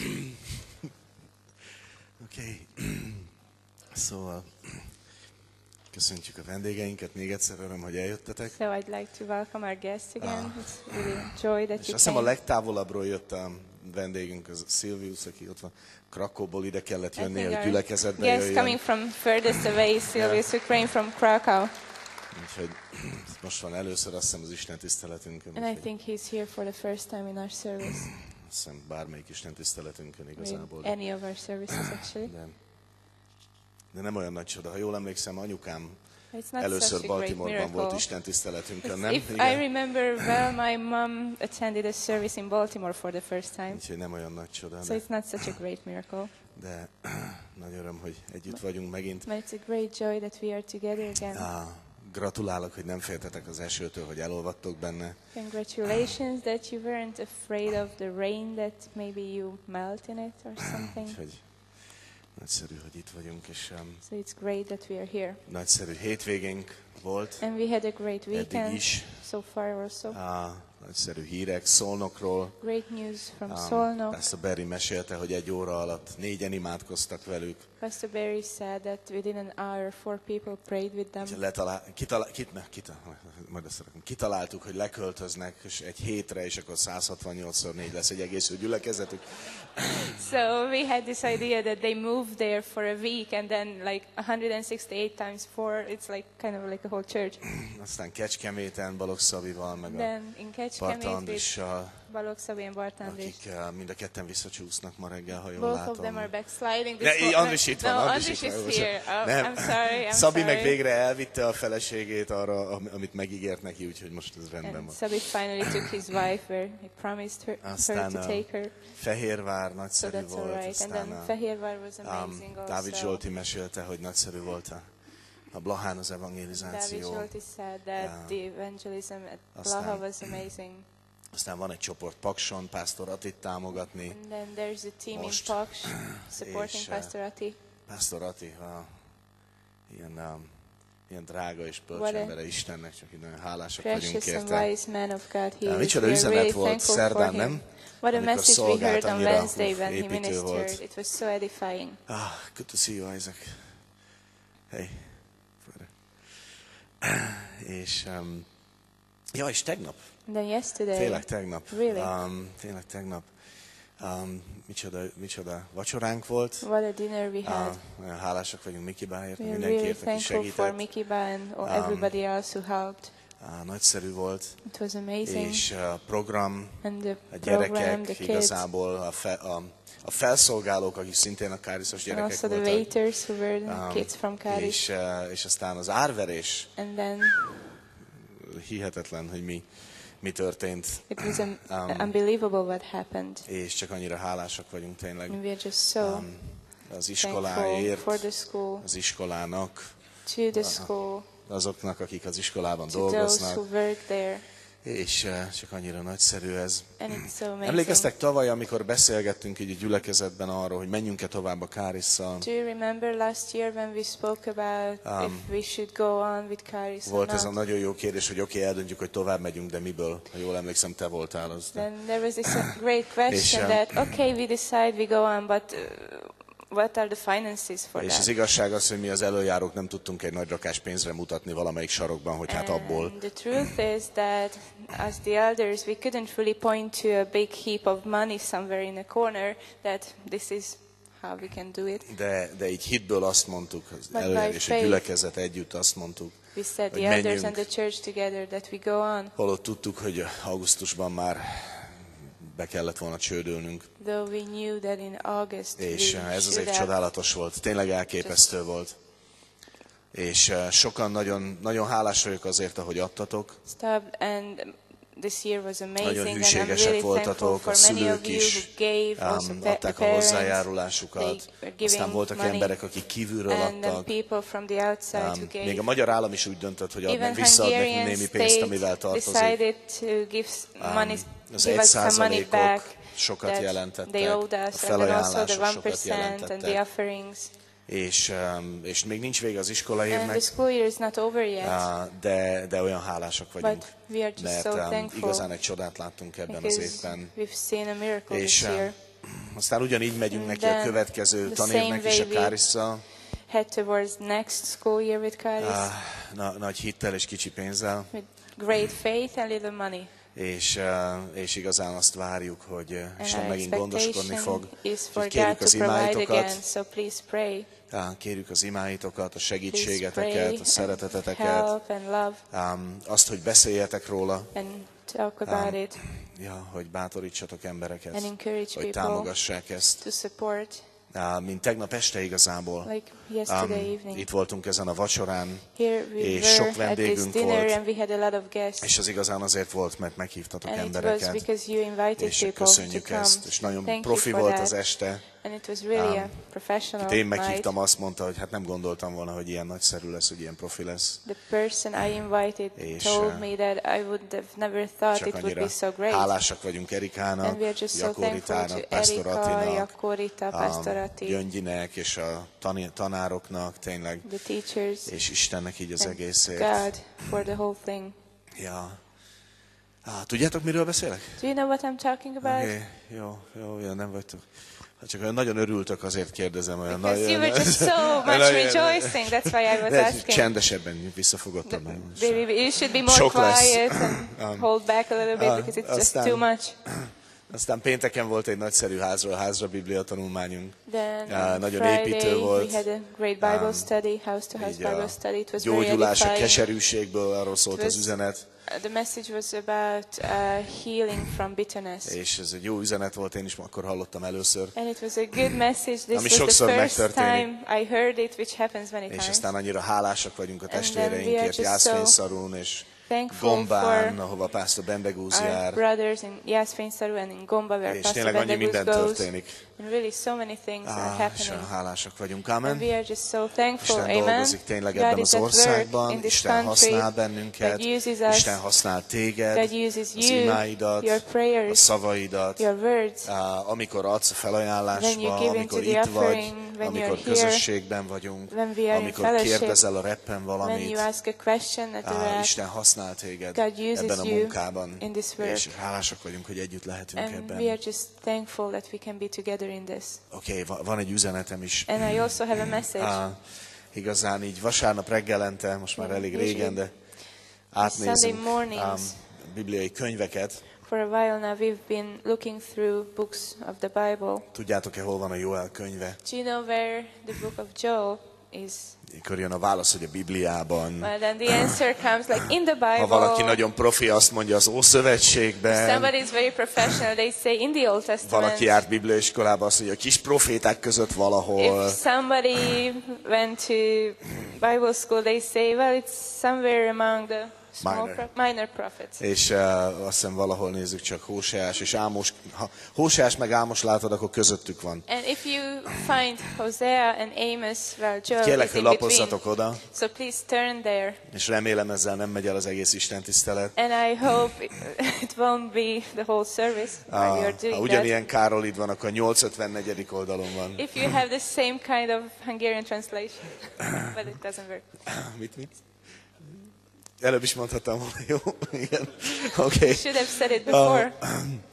Speaker 5: Okay. Szóval köszöntjük a vendégeinket, még egyszer öröm, hogy eljöttetek.
Speaker 2: So I'd like to welcome our guests again. It's really a joy that
Speaker 5: És
Speaker 2: you
Speaker 5: azt hiszem a
Speaker 2: came.
Speaker 5: legtávolabbról jött a vendégünk, az Silvius, aki ott van Krakóból, ide kellett
Speaker 2: I
Speaker 5: jönni,
Speaker 2: think
Speaker 5: hogy
Speaker 2: our
Speaker 5: gyülekezetbe
Speaker 2: guest coming
Speaker 5: jöjjön.
Speaker 2: from furthest away, Silvius Ukraine from Krakow.
Speaker 5: Úgyhogy most van először, azt hiszem, az Isten tiszteletünkön.
Speaker 2: And I
Speaker 5: úgyhogy
Speaker 2: think he's here for the first time in our service.
Speaker 5: Azt hiszem bármelyik Isten tiszteletünkön
Speaker 2: With
Speaker 5: igazából.
Speaker 2: any of our services actually.
Speaker 5: De, de nem olyan nagy csoda. Ha jól emlékszem, anyukám
Speaker 2: It's not
Speaker 5: először
Speaker 2: such a great
Speaker 5: Baltimore-ban volt
Speaker 2: miracle.
Speaker 5: Isten tiszteletünkön,
Speaker 2: It's-
Speaker 5: nem?
Speaker 2: If I remember well, my mom attended a service in Baltimore for the first time.
Speaker 5: Úgyhogy nem olyan nagy csoda,
Speaker 2: So
Speaker 5: de,
Speaker 2: it's not such a great miracle.
Speaker 5: de nagy öröm, hogy együtt vagyunk megint.
Speaker 2: But it's a great joy that we are together again.
Speaker 5: Á, gratulálok, hogy nem féltetek az esőtől, hogy elolvadtok benne.
Speaker 2: Congratulations that you weren't afraid of the rain, that maybe you melt in it or something.
Speaker 5: Úgyhogy nagyszerű, hogy itt vagyunk, és um,
Speaker 2: So it's great that we are here.
Speaker 5: nagyszerű hétvégénk volt,
Speaker 2: And we had a great
Speaker 5: eddig
Speaker 2: weekend
Speaker 5: is.
Speaker 2: so far also.
Speaker 5: Á, nagyszerű hírek Szolnokról.
Speaker 2: Great news from
Speaker 5: Um,
Speaker 2: Szolnok.
Speaker 5: Pastor Barry mesélte, hogy egy óra alatt négyen imádkoztak velük.
Speaker 2: Pastor Barry said that within an hour four people prayed with them.
Speaker 5: Úgyhogy Letalál, kitalál, kit, ne, kita, majd azt rakom. Kitaláltuk, hogy leköltöznek és egy hétre, és akkor száz hatvannyolcszor négy lesz egy egész ő gyülekezetük.
Speaker 2: So we had this idea that they moved there for a week and then like one hundred sixty-eight times four, it's like kind of like a whole church.
Speaker 5: Aztán Kecskeméten Balogh Szabival, meg a
Speaker 2: Then in Kecskemét
Speaker 5: Barta
Speaker 2: with
Speaker 5: Andrissal,
Speaker 2: Balogh Szabi and Bart Andris.
Speaker 5: akik uh, mind a ketten visszacsúsznak ma reggel, ha jól
Speaker 2: Both of them are
Speaker 5: látom.
Speaker 2: backsliding.
Speaker 5: De
Speaker 2: This
Speaker 5: így
Speaker 2: mo-
Speaker 5: Andris itt van,
Speaker 2: no,
Speaker 5: Andris
Speaker 2: Andris
Speaker 5: itt
Speaker 2: is
Speaker 5: van.
Speaker 2: here. Oh,
Speaker 5: Nem.
Speaker 2: I'm sorry, I'm
Speaker 5: Szabi
Speaker 2: sorry.
Speaker 5: meg végre elvitte a feleségét arra, am- amit megígért neki, úgyhogy most ez rendben
Speaker 2: And
Speaker 5: van.
Speaker 2: Szabi finally took his wife where he promised her, her
Speaker 5: Aztán
Speaker 2: to
Speaker 5: uh,
Speaker 2: take her.
Speaker 5: Fehérvár
Speaker 2: So
Speaker 5: nagyszerű
Speaker 2: that's all
Speaker 5: volt.
Speaker 2: right. And
Speaker 5: Aztán
Speaker 2: then
Speaker 5: uh,
Speaker 2: Fehérvár was amazing
Speaker 5: um,
Speaker 2: also.
Speaker 5: Dávid Zsolti mesélte, hogy nagyszerű volt a, a Blahán az
Speaker 2: David
Speaker 5: evangelizáció.
Speaker 2: Zsolti said that
Speaker 5: Yeah.
Speaker 2: the evangelism at
Speaker 5: Aztán-
Speaker 2: Blaha was amazing.
Speaker 5: Aztán van egy csoport Pakson, Pásztor Atit támogatni.
Speaker 2: And then there's a team
Speaker 5: Most.
Speaker 2: in Paks supporting
Speaker 5: És, uh,
Speaker 2: Pastor Ati.
Speaker 5: Pásztor Ati, a, ilyen, um, ilyen drága és bölcs
Speaker 2: What a
Speaker 5: embere Istennek, csak így nagyon hálásak vagyunk
Speaker 2: Precious and
Speaker 5: érte.
Speaker 2: wise man of God, he
Speaker 5: Ja,
Speaker 2: is.
Speaker 5: micsoda
Speaker 2: We are
Speaker 5: üzenet
Speaker 2: really
Speaker 5: volt
Speaker 2: thankful for
Speaker 5: szerdán,
Speaker 2: him.
Speaker 5: nem?
Speaker 2: What a
Speaker 5: Amikor
Speaker 2: message we
Speaker 5: szolgált,
Speaker 2: heard on
Speaker 5: annyira
Speaker 2: Wednesday when he
Speaker 5: építő
Speaker 2: ministered.
Speaker 5: volt.
Speaker 2: It was so edifying.
Speaker 5: Ah, good to see you, Isaac. Hey, brother. És, um, ja, és tegnap,
Speaker 2: And then yesterday,
Speaker 5: tényleg tegnap,
Speaker 2: Really?
Speaker 5: um, tényleg tegnap, um, micsoda, micsoda vacsoránk volt.
Speaker 2: what a dinner we had.
Speaker 5: Ah, nagyon hálásak vagyunk Miki Báért,
Speaker 2: We are really
Speaker 5: mindenkiért, aki
Speaker 2: thankful for
Speaker 5: segített.
Speaker 2: Miki Ba and all-
Speaker 5: Um,
Speaker 2: everybody else who helped.
Speaker 5: Ah, nagyszerű volt,
Speaker 2: It was amazing.
Speaker 5: és a program,
Speaker 2: And the
Speaker 5: a
Speaker 2: program,
Speaker 5: gyerekek,
Speaker 2: the kids,
Speaker 5: igazából a, fe, a, a felszolgálók, akik szintén a káriszos
Speaker 2: and
Speaker 5: gyerekek
Speaker 2: also the
Speaker 5: voltak.
Speaker 2: waiters who were
Speaker 5: Um,
Speaker 2: kids from Karis.
Speaker 5: és, eh, és aztán az árverés,
Speaker 2: And then
Speaker 5: hihetetlen, hogy mi, mi történt,
Speaker 2: it was um,
Speaker 5: Um,
Speaker 2: unbelievable what happened.
Speaker 5: és csak annyira hálásak vagyunk tényleg
Speaker 2: And we are just so
Speaker 5: um, az
Speaker 2: thankful
Speaker 5: iskoláért,
Speaker 2: for the school,
Speaker 5: az iskolának,
Speaker 2: to the school,
Speaker 5: azoknak, akik az iskolában
Speaker 2: to those who
Speaker 5: dolgoznak,
Speaker 2: work there.
Speaker 5: és eh, csak annyira nagyszerű ez.
Speaker 2: And it's so amazing.
Speaker 5: Emlékeztek tavaly, amikor beszélgettünk így a gyülekezetben arról, hogy menjünk-e tovább a Kárisszal?
Speaker 2: Do you remember last year when we spoke about
Speaker 5: Um,
Speaker 2: if we should go on with Karis or
Speaker 5: Volt ez a
Speaker 2: not?
Speaker 5: nagyon jó kérdés, hogy oké, okay, eldöntjük, hogy tovább megyünk, de miből? Ha jól emlékszem, te voltál az. De.
Speaker 2: Then there was this uh, great question
Speaker 5: És, uh,
Speaker 2: that, okay, we decide we go on, but uh, what are the finances for
Speaker 5: És az
Speaker 2: that?
Speaker 5: igazság az, hogy mi az előjárók nem tudtunk egy nagy rakás pénzre mutatni valamelyik sarokban, hogy hát abból.
Speaker 2: And the truth is that as the elders, we couldn't really point to a big heap of money somewhere in a corner that this is how we can do it.
Speaker 5: De, de így hitből azt mondtuk, az
Speaker 2: But
Speaker 5: előjár
Speaker 2: by
Speaker 5: és a
Speaker 2: faith,
Speaker 5: gyülekezet együtt azt mondtuk,
Speaker 2: We said,
Speaker 5: hogy
Speaker 2: the elders and
Speaker 5: menjünk.
Speaker 2: the church together, that we go on.
Speaker 5: Holott tudtuk, hogy augusztusban már be kellett volna csődölnünk.
Speaker 2: Though we knew that in August
Speaker 5: És
Speaker 2: we
Speaker 5: ez az
Speaker 2: should
Speaker 5: egy
Speaker 2: have
Speaker 5: csodálatos volt, tényleg elképesztő volt. És eh, sokan nagyon, nagyon hálás vagyok azért, ahogy adtatok.
Speaker 2: stopped, and this year was amazing,
Speaker 5: Nagyon
Speaker 2: and I'm
Speaker 5: hűségesek
Speaker 2: really thankful
Speaker 5: voltatok, a
Speaker 2: for many
Speaker 5: szülők
Speaker 2: of you
Speaker 5: is
Speaker 2: who gave, also
Speaker 5: um,
Speaker 2: pa- the
Speaker 5: adták a
Speaker 2: parents,
Speaker 5: hozzájárulásukat.
Speaker 2: they were giving
Speaker 5: Aztán voltak
Speaker 2: money,
Speaker 5: emberek, akik kívülről
Speaker 2: and then
Speaker 5: adtak.
Speaker 2: people from the outside who
Speaker 5: Um,
Speaker 2: gave.
Speaker 5: még a magyar állam is úgy döntött, hogy ad
Speaker 2: Even
Speaker 5: meg visszaad nekünk
Speaker 2: Hungarian
Speaker 5: némi pénzt,
Speaker 2: state
Speaker 5: amivel tartozik.
Speaker 2: decided to give s- money,
Speaker 5: Az
Speaker 2: give
Speaker 5: egy
Speaker 2: us some money
Speaker 5: százalékok
Speaker 2: back
Speaker 5: sokat
Speaker 2: that
Speaker 5: jelentettek,
Speaker 2: they owed
Speaker 5: a
Speaker 2: us, and then also the
Speaker 5: felajánlások
Speaker 2: one
Speaker 5: sokat
Speaker 2: percent and the
Speaker 5: jelentettek.
Speaker 2: offerings.
Speaker 5: És, um, és még nincs vége az iskola
Speaker 2: And the
Speaker 5: évnek,
Speaker 2: school year is not over yet,
Speaker 5: uh, de, de olyan hálásak vagyunk,
Speaker 2: but we are just
Speaker 5: mert
Speaker 2: so
Speaker 5: um,
Speaker 2: thankful
Speaker 5: igazán egy csodát láttunk ebben az
Speaker 2: because
Speaker 5: évben.
Speaker 2: we've seen a miracle
Speaker 5: És
Speaker 2: this
Speaker 5: um,
Speaker 2: year.
Speaker 5: aztán ugyanígy megyünk neki a
Speaker 2: then
Speaker 5: következő
Speaker 2: the
Speaker 5: tanévnek
Speaker 2: same
Speaker 5: is, a
Speaker 2: way we-
Speaker 5: Kárisszal,
Speaker 2: Head towards next school year with Charis,
Speaker 5: uh, na, nagy hittel és kicsi pénzzel.
Speaker 2: with great faith and little money.
Speaker 5: És, uh, és igazán azt várjuk, hogy uh,
Speaker 2: And
Speaker 5: Isten
Speaker 2: our
Speaker 5: megint gondoskodni
Speaker 2: expectation
Speaker 5: fog.
Speaker 2: is for
Speaker 5: Úgyhogy
Speaker 2: God
Speaker 5: kérjük
Speaker 2: to
Speaker 5: az
Speaker 2: provide
Speaker 5: imáitokat,
Speaker 2: again, so please pray.
Speaker 5: uh, kérjük az imáitokat, a
Speaker 2: Please
Speaker 5: segítségeteket,
Speaker 2: pray
Speaker 5: a szereteteteket,
Speaker 2: and help and love
Speaker 5: um, azt, hogy beszéljetek róla,
Speaker 2: and talk about it
Speaker 5: ja, hogy bátorítsatok embereket,
Speaker 2: and encourage
Speaker 5: hogy
Speaker 2: people
Speaker 5: támogassák ezt.
Speaker 2: to support,
Speaker 5: Uh, mint tegnap este igazából.
Speaker 2: like yesterday
Speaker 5: Um,
Speaker 2: evening.
Speaker 5: itt voltunk ezen a vacsorán,
Speaker 2: Here we
Speaker 5: és
Speaker 2: were
Speaker 5: sok
Speaker 2: at this
Speaker 5: vendégünk
Speaker 2: dinner
Speaker 5: volt.
Speaker 2: and we had a lot of guests.
Speaker 5: És az igazán azért volt, mert meghívtatok
Speaker 2: And it was
Speaker 5: embereket,
Speaker 2: because you invited
Speaker 5: és
Speaker 2: people to
Speaker 5: köszönjük
Speaker 2: come.
Speaker 5: ezt. És nagyon
Speaker 2: Thank you
Speaker 5: profi
Speaker 2: for
Speaker 5: volt
Speaker 2: that.
Speaker 5: az este.
Speaker 2: And it was really
Speaker 5: Um,
Speaker 2: a professional
Speaker 5: Én
Speaker 2: night.
Speaker 5: meghívtam, azt mondta, hogy hát nem gondoltam volna, hogy ilyen nagyszerű lesz, hogy ilyen profi lesz.
Speaker 2: The person I invited
Speaker 5: És,
Speaker 2: told
Speaker 5: uh,
Speaker 2: me that I would have never thought
Speaker 5: Csak
Speaker 2: it would
Speaker 5: annyira
Speaker 2: be so great.
Speaker 5: hálásak vagyunk
Speaker 2: And
Speaker 5: Erikának,
Speaker 2: we are just so thankful
Speaker 5: Jakoritának,
Speaker 2: to
Speaker 5: Pásztor
Speaker 2: Erika,
Speaker 5: Attinak,
Speaker 2: Jakorita, Pastor
Speaker 5: a
Speaker 2: Atti,
Speaker 5: Gyöngyinek és a tani- tanároknak, tényleg,
Speaker 2: the teachers,
Speaker 5: és Istennek így az
Speaker 2: and
Speaker 5: egészért.
Speaker 2: God for the whole thing.
Speaker 5: Ja. Ah, tudjátok, miről beszélek?
Speaker 2: Do you know what I'm talking about?
Speaker 5: Okay. Jó, jó, jó, nem vagytok. Hát csak olyan nagyon örültök, azért kérdezem. Olyan
Speaker 2: Because you
Speaker 5: nagyon-
Speaker 2: were just so much
Speaker 5: nagyon-
Speaker 2: rejoicing, that's why I was
Speaker 5: De
Speaker 2: asking.
Speaker 5: csendesebben, visszafogottam. nagyon.
Speaker 2: Baby, you should be more
Speaker 5: Sok lesz.
Speaker 2: quiet and hold back a little bit
Speaker 5: Ah,
Speaker 2: because it's just
Speaker 5: aztán-
Speaker 2: too much.
Speaker 5: Aztán pénteken volt egy nagyszerű házról házra Biblia tanulmányunk.
Speaker 2: Then
Speaker 5: Ah,
Speaker 2: on
Speaker 5: nagyon
Speaker 2: Friday
Speaker 5: építő volt.
Speaker 2: we had a great Bible
Speaker 5: Um,
Speaker 2: study, house to house
Speaker 5: Így a
Speaker 2: Bible study. It was very
Speaker 5: gyógyulás a
Speaker 2: edifying.
Speaker 5: keserűségből, arról szólt
Speaker 2: It
Speaker 5: az
Speaker 2: was-
Speaker 5: üzenet.
Speaker 2: Uh, The message was about uh, healing from bitterness.
Speaker 5: És ez egy jó üzenet volt, én is akkor hallottam először.
Speaker 2: And it was a good message. This
Speaker 5: Ami
Speaker 2: was
Speaker 5: sokszor
Speaker 2: the first
Speaker 5: megtörténik.
Speaker 2: time I heard it, which happens many
Speaker 5: És
Speaker 2: times.
Speaker 5: aztán annyira hálásak vagyunk a
Speaker 2: then we are
Speaker 5: testvéreinkért,
Speaker 2: just
Speaker 5: Jászfényszarún és
Speaker 2: Thankful
Speaker 5: Gombán,
Speaker 2: for
Speaker 5: ahova Pásztor Bendegúz
Speaker 2: our
Speaker 5: jár.
Speaker 2: brothers in Jászfényszarú and in Gomba, where
Speaker 5: És
Speaker 2: Pastor
Speaker 5: tényleg annyi
Speaker 2: Bendegúz
Speaker 5: minden
Speaker 2: goes.
Speaker 5: történik.
Speaker 2: And really so many things are
Speaker 5: Ah, és
Speaker 2: happening.
Speaker 5: olyan hálásak vagyunk.
Speaker 2: And
Speaker 5: Amen.
Speaker 2: we are just so thankful.
Speaker 5: Isten
Speaker 2: Amen.
Speaker 5: dolgozik tényleg
Speaker 2: God
Speaker 5: ebben
Speaker 2: is
Speaker 5: az
Speaker 2: at work
Speaker 5: országban,
Speaker 2: in this
Speaker 5: Isten
Speaker 2: country.
Speaker 5: használ bennünket,
Speaker 2: God uses us.
Speaker 5: Isten használ téged,
Speaker 2: God uses
Speaker 5: az
Speaker 2: you,
Speaker 5: imáidat,
Speaker 2: your
Speaker 5: a
Speaker 2: prayers,
Speaker 5: szavaidat,
Speaker 2: your words.
Speaker 5: Ah, amikor adsz a
Speaker 2: When you
Speaker 5: felajánlásba,
Speaker 2: give
Speaker 5: amikor
Speaker 2: into the
Speaker 5: itt vagy,
Speaker 2: offering, when
Speaker 5: amikor
Speaker 2: you're here,
Speaker 5: közösségben vagyunk,
Speaker 2: when we are in
Speaker 5: amikor
Speaker 2: fellowship,
Speaker 5: kérdezel a reppen
Speaker 2: When
Speaker 5: valamit,
Speaker 2: you ask a question at the
Speaker 5: Ah,
Speaker 2: rap,
Speaker 5: Isten használ téged
Speaker 2: God uses
Speaker 5: ebben a
Speaker 2: you
Speaker 5: munkában,
Speaker 2: in this work.
Speaker 5: és hálásak vagyunk, hogy együtt lehetünk
Speaker 2: and
Speaker 5: ebben.
Speaker 2: we are just thankful that we can be together in this.
Speaker 5: Oké, okay, van egy üzenetem is.
Speaker 2: And I also have a message.
Speaker 5: Ah, igazán így vasárnap reggelente, most már
Speaker 2: Yeah,
Speaker 5: elég
Speaker 2: usually
Speaker 5: régen, de
Speaker 2: Sunday
Speaker 5: átnézünk
Speaker 2: mornings.
Speaker 5: um, bibliai könyveket.
Speaker 2: For a while now we've been looking through books of the Bible.
Speaker 5: Tudjátok-e, hol van a Joel könyve?
Speaker 2: Do you know where the book of Joel is?
Speaker 5: Akkor jön a válasz, hogy a Bibliában.
Speaker 2: Well, then the answer comes like in the Bible.
Speaker 5: Ha valaki nagyon profi, azt mondja az Ószövetségben.
Speaker 2: Somebody is very professional. They say in the Old Testament.
Speaker 5: Valaki járt bibliaiskolába, azt mondja, a kis proféták között valahol.
Speaker 2: If somebody went to Bible school, they say, well, it's somewhere among the small
Speaker 5: Minor.
Speaker 2: pro- minor prophets.
Speaker 5: És uh, azt hiszem valahol nézzük csak Hóseás és Ámos. Ha Hóseás meg Ámos látod, akkor közöttük van.
Speaker 2: And if you find Hosea and Amos, well, Joel
Speaker 5: Kérlek,
Speaker 2: is
Speaker 5: hogy
Speaker 2: in between.
Speaker 5: lapozzatok oda,
Speaker 2: So please turn there.
Speaker 5: és remélem ezzel nem megy el az egész Isten tisztelet.
Speaker 2: And I hope it, it won't be the whole service while
Speaker 5: Ah,
Speaker 2: you're
Speaker 5: ha
Speaker 2: doing that.
Speaker 5: ugyanilyen Károlid van, akkor a nyolcszázötvennegyedik oldalon van.
Speaker 2: If you have the same kind of Hungarian translation, but it doesn't work.
Speaker 5: Mit, mit? Előbb is mondhattam volna, jó? Igen. Oké.
Speaker 2: You should have said it before.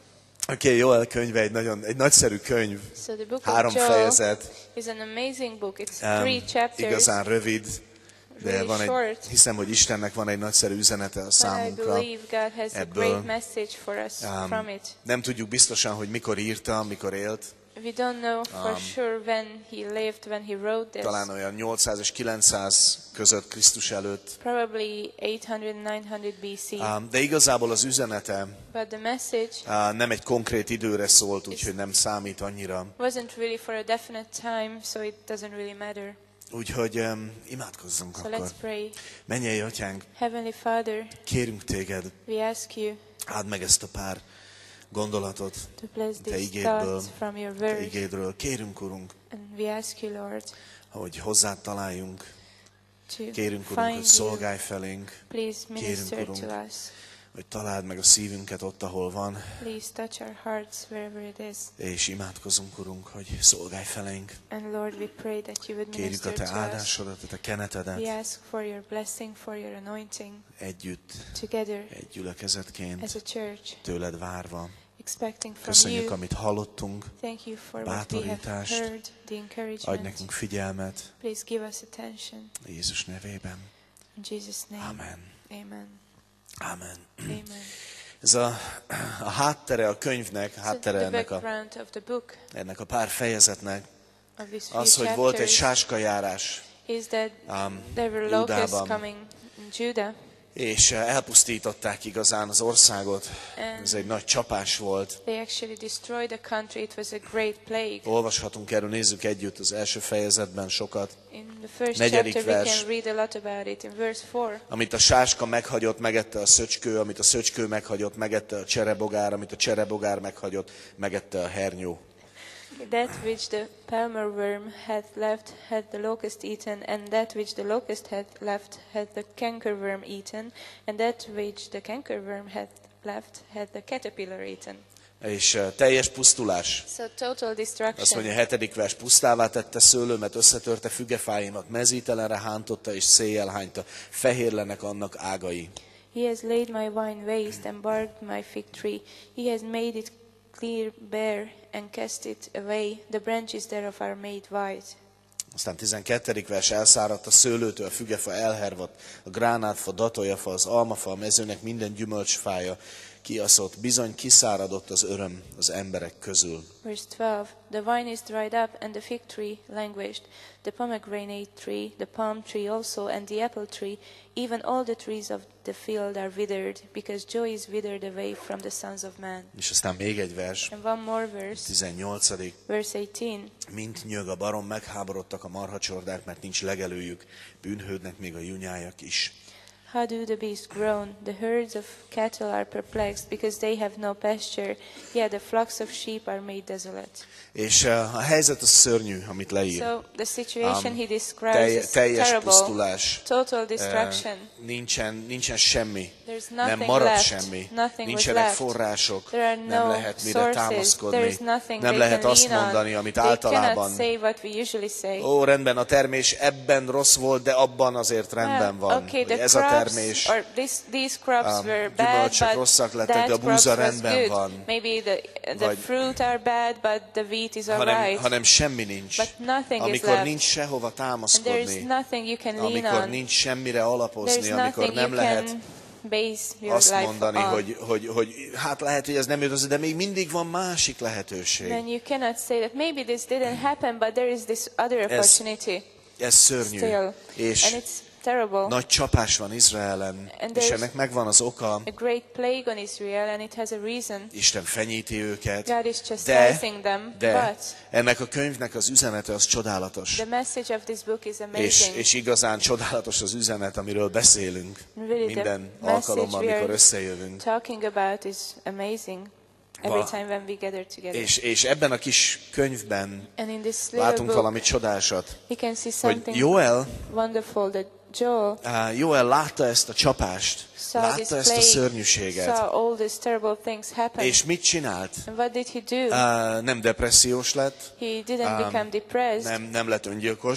Speaker 5: Oké, okay, Joel könyve egy nagyon egy nagyszerű könyv.
Speaker 2: So the book
Speaker 5: Három
Speaker 2: of Joel
Speaker 5: fejezet.
Speaker 2: is an amazing book. It's
Speaker 5: Um,
Speaker 2: three chapters.
Speaker 5: igazán rövid, de
Speaker 2: really
Speaker 5: van egy,
Speaker 2: short.
Speaker 5: hiszem, hogy Istennek van egy nagyszerű üzenete a
Speaker 2: But I
Speaker 5: számunkra.
Speaker 2: believe God has a
Speaker 5: ebből.
Speaker 2: great message for us from
Speaker 5: Um,
Speaker 2: it.
Speaker 5: nem tudjuk biztosan, hogy mikor írta, mikor élt.
Speaker 2: We don't know for sure when he lived, when he wrote this.
Speaker 5: Talán olyan nyolcszáz és kilencszáz között Krisztus előtt.
Speaker 2: Probably eight hundred, nine hundred B C.
Speaker 5: Um, de igazából az üzenete
Speaker 2: But the message
Speaker 5: uh, nem egy konkrét időre szólt, úgyhogy nem számít annyira.
Speaker 2: wasn't really for a definite time, so it doesn't really matter.
Speaker 5: Úgyhogy um, imádkozzunk
Speaker 2: So
Speaker 5: akkor.
Speaker 2: let's pray.
Speaker 5: Mennyei Atyánk,
Speaker 2: Heavenly Father,
Speaker 5: kérünk téged,
Speaker 2: we ask you
Speaker 5: áld meg ezt a pár gondolatot
Speaker 2: to bless
Speaker 5: te
Speaker 2: these
Speaker 5: igédből,
Speaker 2: thoughts from your
Speaker 5: te
Speaker 2: word.
Speaker 5: igédről. Kérünk, Urunk,
Speaker 2: And we ask you, Lord,
Speaker 5: hogy hozzád találjunk.
Speaker 2: to
Speaker 5: Kérünk, Urunk, hogy
Speaker 2: find you.
Speaker 5: szolgálj felénk,
Speaker 2: Please minister
Speaker 5: Kérünk,
Speaker 2: to
Speaker 5: Urunk.
Speaker 2: us.
Speaker 5: hogy találd meg a szívünket ott, ahol van,
Speaker 2: Please touch our hearts wherever it is.
Speaker 5: és imádkozunk, Urunk, hogy szolgálj felénk.
Speaker 2: And Lord, we pray that you would
Speaker 5: Kérjük a
Speaker 2: minister
Speaker 5: te
Speaker 2: to us.
Speaker 5: áldásodat, a te kenetedet
Speaker 2: We ask for your blessing, for your anointing,
Speaker 5: együtt,
Speaker 2: together
Speaker 5: egy
Speaker 2: as
Speaker 5: gyülekezetként,
Speaker 2: a church,
Speaker 5: tőled várva.
Speaker 2: expecting from
Speaker 5: Köszönjük,
Speaker 2: you.
Speaker 5: amit hallottunk,
Speaker 2: Thank you for what we have
Speaker 5: bátorítást.
Speaker 2: heard, the
Speaker 5: adj
Speaker 2: encouragement.
Speaker 5: nekünk figyelmet,
Speaker 2: Please give us attention.
Speaker 5: Jézus nevében.
Speaker 2: In Jesus' name.
Speaker 5: Amen.
Speaker 2: Amen.
Speaker 5: Amen.
Speaker 2: Amen.
Speaker 5: Ez a, a háttere a könyvnek, a
Speaker 2: So
Speaker 5: háttere
Speaker 2: the
Speaker 5: ennek a,
Speaker 2: background of the book,
Speaker 5: ennek a pár fejezetnek,
Speaker 2: of these few
Speaker 5: az, hogy volt egy
Speaker 2: chapters,
Speaker 5: sáskajárás,
Speaker 2: is that
Speaker 5: um,
Speaker 2: there were locusts
Speaker 5: Júdában.
Speaker 2: coming in Judah.
Speaker 5: és elpusztították igazán az országot. Ez egy nagy csapás volt.
Speaker 2: They actually destroyed the country. It was a great plague.
Speaker 5: Olvashatunk erről, nézzük együtt az első fejezetben sokat.
Speaker 2: In the first
Speaker 5: Negyedik
Speaker 2: chapter, we
Speaker 5: vers.
Speaker 2: can read a lot about it. In verse four,
Speaker 5: Amit a sáska meghagyott, megette a szöcskő, amit a szöcskő meghagyott, megette a cserebogár, amit a cserebogár meghagyott, megette a hernyó.
Speaker 2: that which the palmer worm hath left hath the locust eaten, and that which the locust hath left hath the cankerworm eaten, and that which the cankerworm hath left hath the caterpillar eaten.
Speaker 5: És uh, teljes pusztulás.
Speaker 2: So total
Speaker 5: Azt
Speaker 2: destruction.
Speaker 5: mondja, a hetedik vers, pusztává tette szőlőmet, összetörte fügefáimat, mezítelenre hántotta és széjjel hányta, fehérlenek annak ágai.
Speaker 2: He has laid my vine waste and barred my fig tree. He has made it clear bare and cast it away. The branches thereof are made white.
Speaker 5: Aztán tizenkettedik vers, elszáradt a szőlőtől, a fügefa elhervadt, a gránátfa, datoljafa, az almafa, a mezőnek minden gyümölcsfája kiaszott, bizony kiszáradott az öröm az emberek közül.
Speaker 2: Verse twelve. The vine is dried up, and the fig tree languished. The pomegranate tree, the palm tree also, and the apple tree, even all the trees of the field are withered, because joy is withered away from the sons of man.
Speaker 5: És aztán még egy vers,
Speaker 2: And one more verse,
Speaker 5: tizennyolcadik
Speaker 2: verse eighteen.
Speaker 5: Mint nyög a barom, megháborodtak a marhacsordák, mert nincs legelőjük, bűnhődnek még a junyájak is.
Speaker 2: How do the beasts groan? The herds of cattle are perplexed, because they have no pasture. Yet the flocks of sheep are made desolate.
Speaker 5: És uh, a helyzet az szörnyű, amit leír.
Speaker 2: So the situation
Speaker 5: Um,
Speaker 2: he describes
Speaker 5: Telj,
Speaker 2: is
Speaker 5: teljes
Speaker 2: terrible,
Speaker 5: pusztulás.
Speaker 2: total
Speaker 5: Uh,
Speaker 2: destruction.
Speaker 5: nincsen, nincsen semmi.
Speaker 2: There's
Speaker 5: Nem
Speaker 2: nothing
Speaker 5: marad
Speaker 2: left.
Speaker 5: semmi.
Speaker 2: Nothing was
Speaker 5: Nincsenek
Speaker 2: left.
Speaker 5: források.
Speaker 2: There are
Speaker 5: Nem
Speaker 2: no
Speaker 5: lehet mire
Speaker 2: sources. There
Speaker 5: támaszkodni.
Speaker 2: is nothing
Speaker 5: Nem
Speaker 2: they
Speaker 5: lehet
Speaker 2: can
Speaker 5: azt
Speaker 2: lean on.
Speaker 5: mondani, amit
Speaker 2: They
Speaker 5: általában.
Speaker 2: cannot say what we usually say.
Speaker 5: Ó, rendben, a termés ebben rossz volt, de abban azért rendben
Speaker 2: Well,
Speaker 5: van.
Speaker 2: okay,
Speaker 5: Hogy
Speaker 2: the
Speaker 5: ez a
Speaker 2: crops,
Speaker 5: termés.
Speaker 2: or this, these crops
Speaker 5: um,
Speaker 2: were bad,
Speaker 5: gyümölcsök
Speaker 2: but
Speaker 5: rosszak lettek,
Speaker 2: that
Speaker 5: de a
Speaker 2: crops
Speaker 5: búza
Speaker 2: was
Speaker 5: rendben
Speaker 2: good.
Speaker 5: van.
Speaker 2: Maybe the, the
Speaker 5: Vagy-
Speaker 2: fruit are bad, but the wheat is
Speaker 5: hanem,
Speaker 2: alright.
Speaker 5: hanem semmi nincs.
Speaker 2: But nothing is
Speaker 5: Amikor
Speaker 2: left.
Speaker 5: nincs sehova
Speaker 2: And there is
Speaker 5: támaszkodni,
Speaker 2: nothing you can lean
Speaker 5: amikor
Speaker 2: on.
Speaker 5: nincs semmire
Speaker 2: There
Speaker 5: alapozni,
Speaker 2: is
Speaker 5: amikor
Speaker 2: nothing you
Speaker 5: nem lehet
Speaker 2: can base your
Speaker 5: azt
Speaker 2: life
Speaker 5: mondani,
Speaker 2: on.
Speaker 5: hogy, hogy, hogy hát lehet, hogy ez nem jött össze, de még mindig van másik lehetőség.
Speaker 2: Then you cannot say that maybe this didn't happen, but there is this other opportunity
Speaker 5: Ez szörnyű.
Speaker 2: still.
Speaker 5: És
Speaker 2: And it's terrible.
Speaker 5: nagy csapás van Izraelen,
Speaker 2: And
Speaker 5: és
Speaker 2: there's-
Speaker 5: ennek megvan az oka.
Speaker 2: A great plague on Israel, and it has a reason.
Speaker 5: Isten fenyíti őket,
Speaker 2: God is
Speaker 5: de,
Speaker 2: chastising them,
Speaker 5: de
Speaker 2: but
Speaker 5: ennek a könyvnek az üzenete az csodálatos.
Speaker 2: the message of this book is
Speaker 5: És,
Speaker 2: amazing.
Speaker 5: és igazán csodálatos az üzenet, amiről beszélünk
Speaker 2: Really, the
Speaker 5: minden
Speaker 2: message
Speaker 5: alkalommal,
Speaker 2: we are
Speaker 5: amikor összejövünk.
Speaker 2: talking about is amazing every
Speaker 5: Va-
Speaker 2: time when we gather together.
Speaker 5: És, és ebben a kis könyvben
Speaker 2: And in this little
Speaker 5: látunk
Speaker 2: book,
Speaker 5: valami csodásat,
Speaker 2: we can see
Speaker 5: hogy
Speaker 2: something
Speaker 5: Joel,
Speaker 2: wonderful that Joel
Speaker 5: uh, Joel látta ezt a csapást,
Speaker 2: saw this
Speaker 5: látta ezt a
Speaker 2: plague,
Speaker 5: szörnyűséget,
Speaker 2: saw all these terrible things happen.
Speaker 5: és mit csinált?
Speaker 2: And what did he do?
Speaker 5: Uh, nem depressziós lett,
Speaker 2: He didn't
Speaker 5: um,
Speaker 2: become depressed.
Speaker 5: nem, nem lett öngyilkos,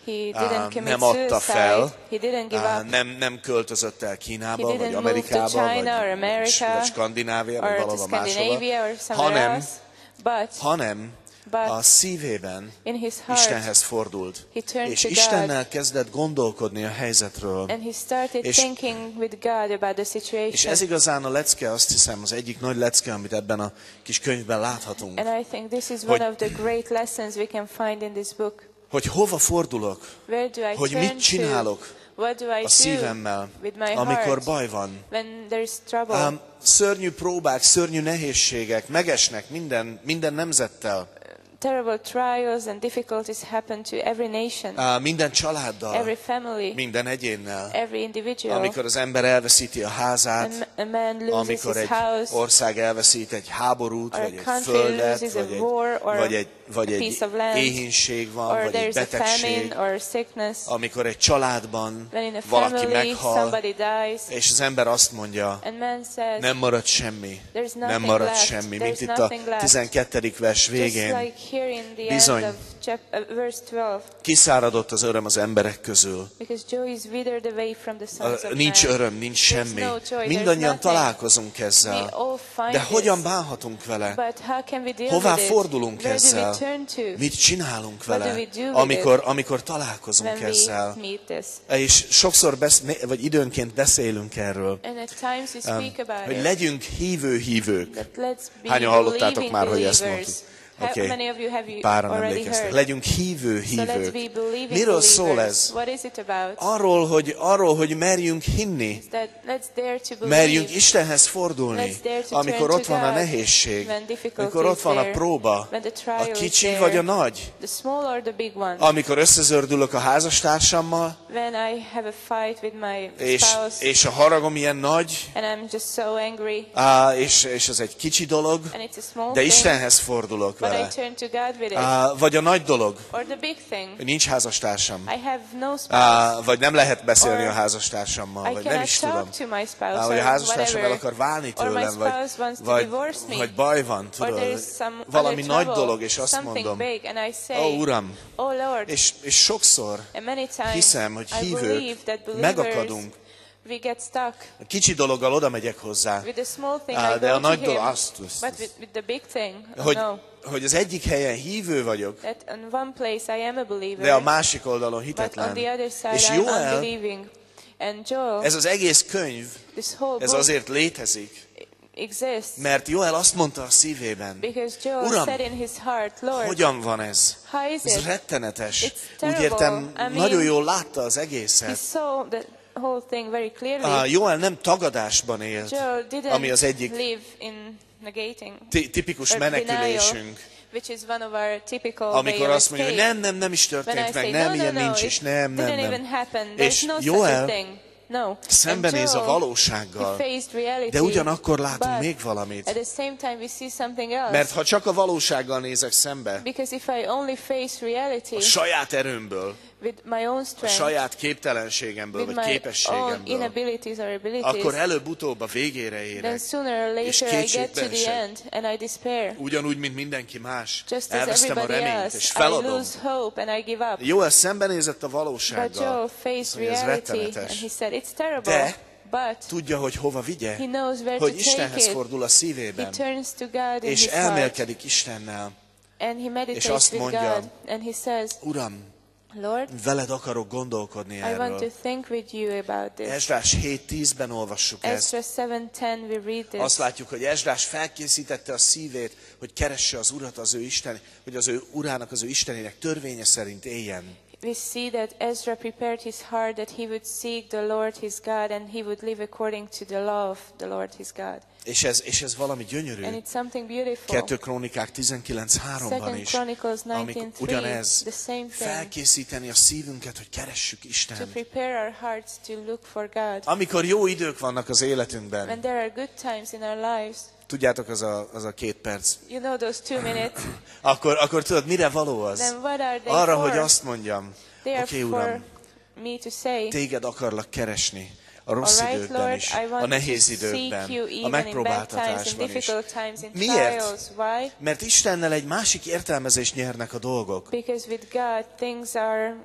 Speaker 2: He didn't
Speaker 5: Á,
Speaker 2: commit
Speaker 5: nem adta fel,
Speaker 2: suicide. He didn't give
Speaker 5: á,
Speaker 2: up.
Speaker 5: nem, nem költözött el
Speaker 2: He
Speaker 5: Kínába,
Speaker 2: didn't
Speaker 5: vagy
Speaker 2: move to
Speaker 5: Amerikába,
Speaker 2: China or
Speaker 5: vagy,
Speaker 2: America
Speaker 5: vagy Skandinávia, vagy
Speaker 2: or to
Speaker 5: valahova máshova,
Speaker 2: Scandinavia or somewhere
Speaker 5: hanem,
Speaker 2: else. But
Speaker 5: hanem
Speaker 2: But
Speaker 5: a szívében
Speaker 2: in his heart,
Speaker 5: Istenhez fordult,
Speaker 2: he turned
Speaker 5: és
Speaker 2: to God.
Speaker 5: Istennel kezdett gondolkodni a helyzetről.
Speaker 2: And he started
Speaker 5: És-
Speaker 2: thinking with God about the
Speaker 5: És
Speaker 2: situation.
Speaker 5: ez igazán a lecke, azt hiszem, az egyik nagy lecke, amit ebben a kis könyvben láthatunk.
Speaker 2: And I think this is
Speaker 5: Hogy-
Speaker 2: one of the great lessons we can find in this book.
Speaker 5: Hogy hova fordulok,
Speaker 2: Where do I
Speaker 5: hogy
Speaker 2: turn
Speaker 5: mit csinálok
Speaker 2: to? What do I
Speaker 5: a szívemmel,
Speaker 2: do with my
Speaker 5: amikor
Speaker 2: heart
Speaker 5: baj van.
Speaker 2: when there's trouble?
Speaker 5: Ám szörnyű próbák, szörnyű nehézségek megesnek minden, minden nemzettel,
Speaker 2: Terrible trials and difficulties happen to every nation,
Speaker 5: á, minden családdal,
Speaker 2: every family,
Speaker 5: minden egyénnel.
Speaker 2: every individual.
Speaker 5: Amikor az ember elveszíti a házát,
Speaker 2: A, a man loses
Speaker 5: amikor
Speaker 2: his
Speaker 5: egy
Speaker 2: house,
Speaker 5: ország elveszít egy háborút,
Speaker 2: or a
Speaker 5: vagy egy
Speaker 2: country
Speaker 5: földet,
Speaker 2: loses a
Speaker 5: vagy egy,
Speaker 2: war, or
Speaker 5: vagy egy, vagy
Speaker 2: a
Speaker 5: egy
Speaker 2: piece of land,
Speaker 5: éhínség van,
Speaker 2: or
Speaker 5: vagy egy
Speaker 2: there's a
Speaker 5: betegség,
Speaker 2: famine or sickness.
Speaker 5: amikor egy családban
Speaker 2: When in a
Speaker 5: valaki
Speaker 2: family
Speaker 5: meghal,
Speaker 2: somebody dies,
Speaker 5: és az ember azt mondja,
Speaker 2: and man says,
Speaker 5: nem marad semmi,
Speaker 2: There's
Speaker 5: nem
Speaker 2: nothing
Speaker 5: marad
Speaker 2: left.
Speaker 5: semmi,
Speaker 2: There's
Speaker 5: mint itt a
Speaker 2: nothing left.
Speaker 5: tizenkettedik vers
Speaker 2: just
Speaker 5: végén.
Speaker 2: like here in the
Speaker 5: Bizony.
Speaker 2: end of chap- uh, verse twelve,
Speaker 5: Kiszáradott az öröm az emberek közül.
Speaker 2: because joy is withered away from the sons
Speaker 5: A-
Speaker 2: of
Speaker 5: Nincs
Speaker 2: man.
Speaker 5: öröm, nincs
Speaker 2: There's
Speaker 5: semmi.
Speaker 2: no joy, there's
Speaker 5: Mindannyian
Speaker 2: nothing.
Speaker 5: találkozunk
Speaker 2: We
Speaker 5: ezzel.
Speaker 2: all find
Speaker 5: De
Speaker 2: this.
Speaker 5: hogyan bánhatunk vele?
Speaker 2: But how can we deal
Speaker 5: Hová
Speaker 2: with it?
Speaker 5: fordulunk
Speaker 2: Where
Speaker 5: ezzel?
Speaker 2: do we turn to
Speaker 5: Mit csinálunk
Speaker 2: What do
Speaker 5: vele,
Speaker 2: we do with
Speaker 5: amikor, amikor találkozunk
Speaker 2: when we
Speaker 5: ezzel?
Speaker 2: meet this?
Speaker 5: És sokszor, besz, ne- vagy időnként beszélünk erről,
Speaker 2: And at times we speak about
Speaker 5: hogy
Speaker 2: it.
Speaker 5: legyünk hívő-hívők.
Speaker 2: That let's be
Speaker 5: Hányan hallottátok
Speaker 2: believing
Speaker 5: már, hogy ezt
Speaker 2: believers.
Speaker 5: mondtuk?
Speaker 2: How
Speaker 5: Oké,
Speaker 2: many of you have you
Speaker 5: páran
Speaker 2: already
Speaker 5: emlékeztek.
Speaker 2: heard?
Speaker 5: Legyünk
Speaker 2: So let's
Speaker 5: hívő-hívők.
Speaker 2: be believing
Speaker 5: Miről szól
Speaker 2: believers.
Speaker 5: ez?
Speaker 2: What is it about?
Speaker 5: Arról, hogy, arról, hogy merjünk hinni,
Speaker 2: That let's dare to believe.
Speaker 5: merjünk Istenhez fordulni,
Speaker 2: Let's dare to
Speaker 5: amikor
Speaker 2: turn
Speaker 5: ott
Speaker 2: to
Speaker 5: van a
Speaker 2: God
Speaker 5: nehézség,
Speaker 2: when difficulty
Speaker 5: amikor ott
Speaker 2: is
Speaker 5: van a
Speaker 2: there,
Speaker 5: próba,
Speaker 2: when the trial
Speaker 5: a
Speaker 2: is
Speaker 5: kicsi
Speaker 2: there,
Speaker 5: vagy a nagy,
Speaker 2: the small or the big one.
Speaker 5: amikor összezördülök a házastársammal,
Speaker 2: When I have a fight with my
Speaker 5: és,
Speaker 2: spouse
Speaker 5: és a haragom ilyen nagy,
Speaker 2: and I'm just so angry
Speaker 5: á, és, és ez egy kicsi dolog,
Speaker 2: and it's a small
Speaker 5: de
Speaker 2: thing,
Speaker 5: Istenhez fordulok
Speaker 2: but I
Speaker 5: vele.
Speaker 2: turn to God with it.
Speaker 5: Á, vagy a nagy dolog,
Speaker 2: Or the big thing,
Speaker 5: hogy nincs házastársam,
Speaker 2: I have no spouse.
Speaker 5: Á, vagy nem lehet beszélni
Speaker 2: Or
Speaker 5: a házastársammal,
Speaker 2: I
Speaker 5: vagy nem
Speaker 2: cannot
Speaker 5: is tudom.
Speaker 2: talk to my spouse
Speaker 5: Á,
Speaker 2: or
Speaker 5: vagy a házastársam el
Speaker 2: whatever.
Speaker 5: akar válni
Speaker 2: Or my
Speaker 5: tőlem, vagy,
Speaker 2: spouse wants to
Speaker 5: vagy,
Speaker 2: divorce me.
Speaker 5: vagy baj van,
Speaker 2: Or
Speaker 5: tudod,
Speaker 2: there is some
Speaker 5: valami
Speaker 2: other
Speaker 5: nagy
Speaker 2: trouble,
Speaker 5: dolog, és azt
Speaker 2: something
Speaker 5: mondom,
Speaker 2: big, and I say,
Speaker 5: ó Uram,
Speaker 2: oh Lord,
Speaker 5: és, és sokszor
Speaker 2: and many times
Speaker 5: hiszem, hogy
Speaker 2: I
Speaker 5: hívők
Speaker 2: believe that believers,
Speaker 5: megakadunk.
Speaker 2: we get stuck.
Speaker 5: A kicsi dologgal oda megyek hozzá,
Speaker 2: With the small thing
Speaker 5: Á,
Speaker 2: I
Speaker 5: de
Speaker 2: go
Speaker 5: a nagy
Speaker 2: to
Speaker 5: dolog,
Speaker 2: him,
Speaker 5: azt
Speaker 2: but
Speaker 5: azt-
Speaker 2: with, with the big thing, oh
Speaker 5: hogy,
Speaker 2: no.
Speaker 5: hogy az egyik helyen hívő vagyok,
Speaker 2: That on one place I am a believer,
Speaker 5: de a másik oldalon
Speaker 2: but
Speaker 5: hitetlen.
Speaker 2: on the other side
Speaker 5: És
Speaker 2: I'm
Speaker 5: Joel,
Speaker 2: unbelieving. And Joel,
Speaker 5: ez az egész könyv,
Speaker 2: this whole
Speaker 5: ez
Speaker 2: book
Speaker 5: azért létezik,
Speaker 2: exists
Speaker 5: mert Joel azt mondta a szívében,
Speaker 2: because Joel
Speaker 5: Uram,
Speaker 2: said in his heart, Lord,
Speaker 5: hogyan van ez?
Speaker 2: how is
Speaker 5: Ez
Speaker 2: it?
Speaker 5: rettenetes.
Speaker 2: It's
Speaker 5: Úgy
Speaker 2: terrible.
Speaker 5: értem,
Speaker 2: I mean,
Speaker 5: nagyon jól látta az
Speaker 2: He
Speaker 5: egészet.
Speaker 2: saw the whole thing very clearly.
Speaker 5: Uh, Joel nem tagadásban élt,
Speaker 2: Joel didn't
Speaker 5: ami az egyik
Speaker 2: live in negating
Speaker 5: ti- tipikus
Speaker 2: or denial,
Speaker 5: menekülésünk,
Speaker 2: which is one of our typical
Speaker 5: amikor
Speaker 2: way of
Speaker 5: azt mondja, hogy
Speaker 2: escape.
Speaker 5: nem, nem, nem is
Speaker 2: When I
Speaker 5: történt
Speaker 2: say,
Speaker 5: meg,
Speaker 2: no,
Speaker 5: nem,
Speaker 2: no,
Speaker 5: ilyen
Speaker 2: no,
Speaker 5: nincs
Speaker 2: it
Speaker 5: is, nem, nem,
Speaker 2: didn't even
Speaker 5: nem.
Speaker 2: happen. There's
Speaker 5: És
Speaker 2: no such
Speaker 5: Joel
Speaker 2: a thing. No.
Speaker 5: szembenéz
Speaker 2: And
Speaker 5: a
Speaker 2: Joel,
Speaker 5: valósággal,
Speaker 2: he faced reality,
Speaker 5: de ugyanakkor látunk
Speaker 2: but
Speaker 5: még valamit.
Speaker 2: at the same time we see something else.
Speaker 5: Mert ha csak a valósággal nézek szembe,
Speaker 2: Because if I only face reality
Speaker 5: a saját erőmből,
Speaker 2: with my own
Speaker 5: a
Speaker 2: strength,
Speaker 5: saját képtelenségemből,
Speaker 2: with
Speaker 5: vagy
Speaker 2: my own
Speaker 5: képességemből,
Speaker 2: inabilities or abilities,
Speaker 5: akkor előbb-utóbb a végére
Speaker 2: then
Speaker 5: érek.
Speaker 2: sooner or
Speaker 5: és
Speaker 2: later I get to
Speaker 5: kétségbe
Speaker 2: the
Speaker 5: esek.
Speaker 2: end and I despair.
Speaker 5: Ugyanúgy, mint mindenki más.
Speaker 2: Just as
Speaker 5: Elvesztem a
Speaker 2: everybody
Speaker 5: reményt,
Speaker 2: else,
Speaker 5: és
Speaker 2: I
Speaker 5: feladom.
Speaker 2: lose hope and I give up.
Speaker 5: Joel szembenézett a
Speaker 2: But Joel
Speaker 5: valósággal,
Speaker 2: faced
Speaker 5: hogy ez
Speaker 2: reality and
Speaker 5: rettenetes.
Speaker 2: he said, it's terrible,
Speaker 5: De
Speaker 2: but
Speaker 5: tudja, hogy hova vigye,
Speaker 2: he knows where
Speaker 5: hogy
Speaker 2: to
Speaker 5: Istenhez
Speaker 2: take it.
Speaker 5: fordul a
Speaker 2: He
Speaker 5: szívében,
Speaker 2: turns to God in
Speaker 5: és
Speaker 2: his heart
Speaker 5: elmélkedik Istennel.
Speaker 2: and he meditates
Speaker 5: azt
Speaker 2: with
Speaker 5: mondja,
Speaker 2: God and he says,
Speaker 5: Uram,
Speaker 2: Lord,
Speaker 5: veled akarok gondolkodni
Speaker 2: I want to
Speaker 5: erről.
Speaker 2: think with you about this.
Speaker 5: Esdrás hét tízben olvassuk ezt.
Speaker 2: Ezra seven ten we read this.
Speaker 5: Azt látjuk, hogy Esdrás felkészítette a szívét, hogy keresse az Urat, az ő Isten, hogy az ő Urának, az ő Istenének törvénye szerint éljen.
Speaker 2: We see that Ezra prepared his heart that he would seek the Lord his God and he would live according to the law of the Lord his God.
Speaker 5: És ez, és ez valami gyönyörű.
Speaker 2: And it's something beautiful.
Speaker 5: Kettő Krónikák tizenkilenc háromban
Speaker 2: Second
Speaker 5: is,
Speaker 2: Chronicles
Speaker 5: amikor
Speaker 2: nineteen three,
Speaker 5: ugyanez,
Speaker 2: the same thing.
Speaker 5: felkészíteni a szívünket, hogy keressük
Speaker 2: To
Speaker 5: Istent.
Speaker 2: prepare our hearts to look for God.
Speaker 5: Amikor jó idők vannak az életünkben,
Speaker 2: When there are good times in our lives,
Speaker 5: tudjátok, az a, az a két perc,
Speaker 2: you know those two minutes,
Speaker 5: akkor, akkor tudod, mire való az?
Speaker 2: then what are they
Speaker 5: Arra,
Speaker 2: for?
Speaker 5: hogy azt mondjam,
Speaker 2: They are
Speaker 5: oké,
Speaker 2: for
Speaker 5: Uram,
Speaker 2: me to say,
Speaker 5: téged akarlak keresni. A rossz
Speaker 2: all right,
Speaker 5: időkben
Speaker 2: Lord,
Speaker 5: is,
Speaker 2: I want
Speaker 5: a nehéz
Speaker 2: to
Speaker 5: időkben,
Speaker 2: seek you
Speaker 5: a
Speaker 2: even in bad times, in
Speaker 5: megpróbáltatásban is.
Speaker 2: difficult times, in
Speaker 5: Miért?
Speaker 2: trials. Why?
Speaker 5: Mert Istennel egy másik értelmezést nyernek a dolgok.
Speaker 2: Because with God things are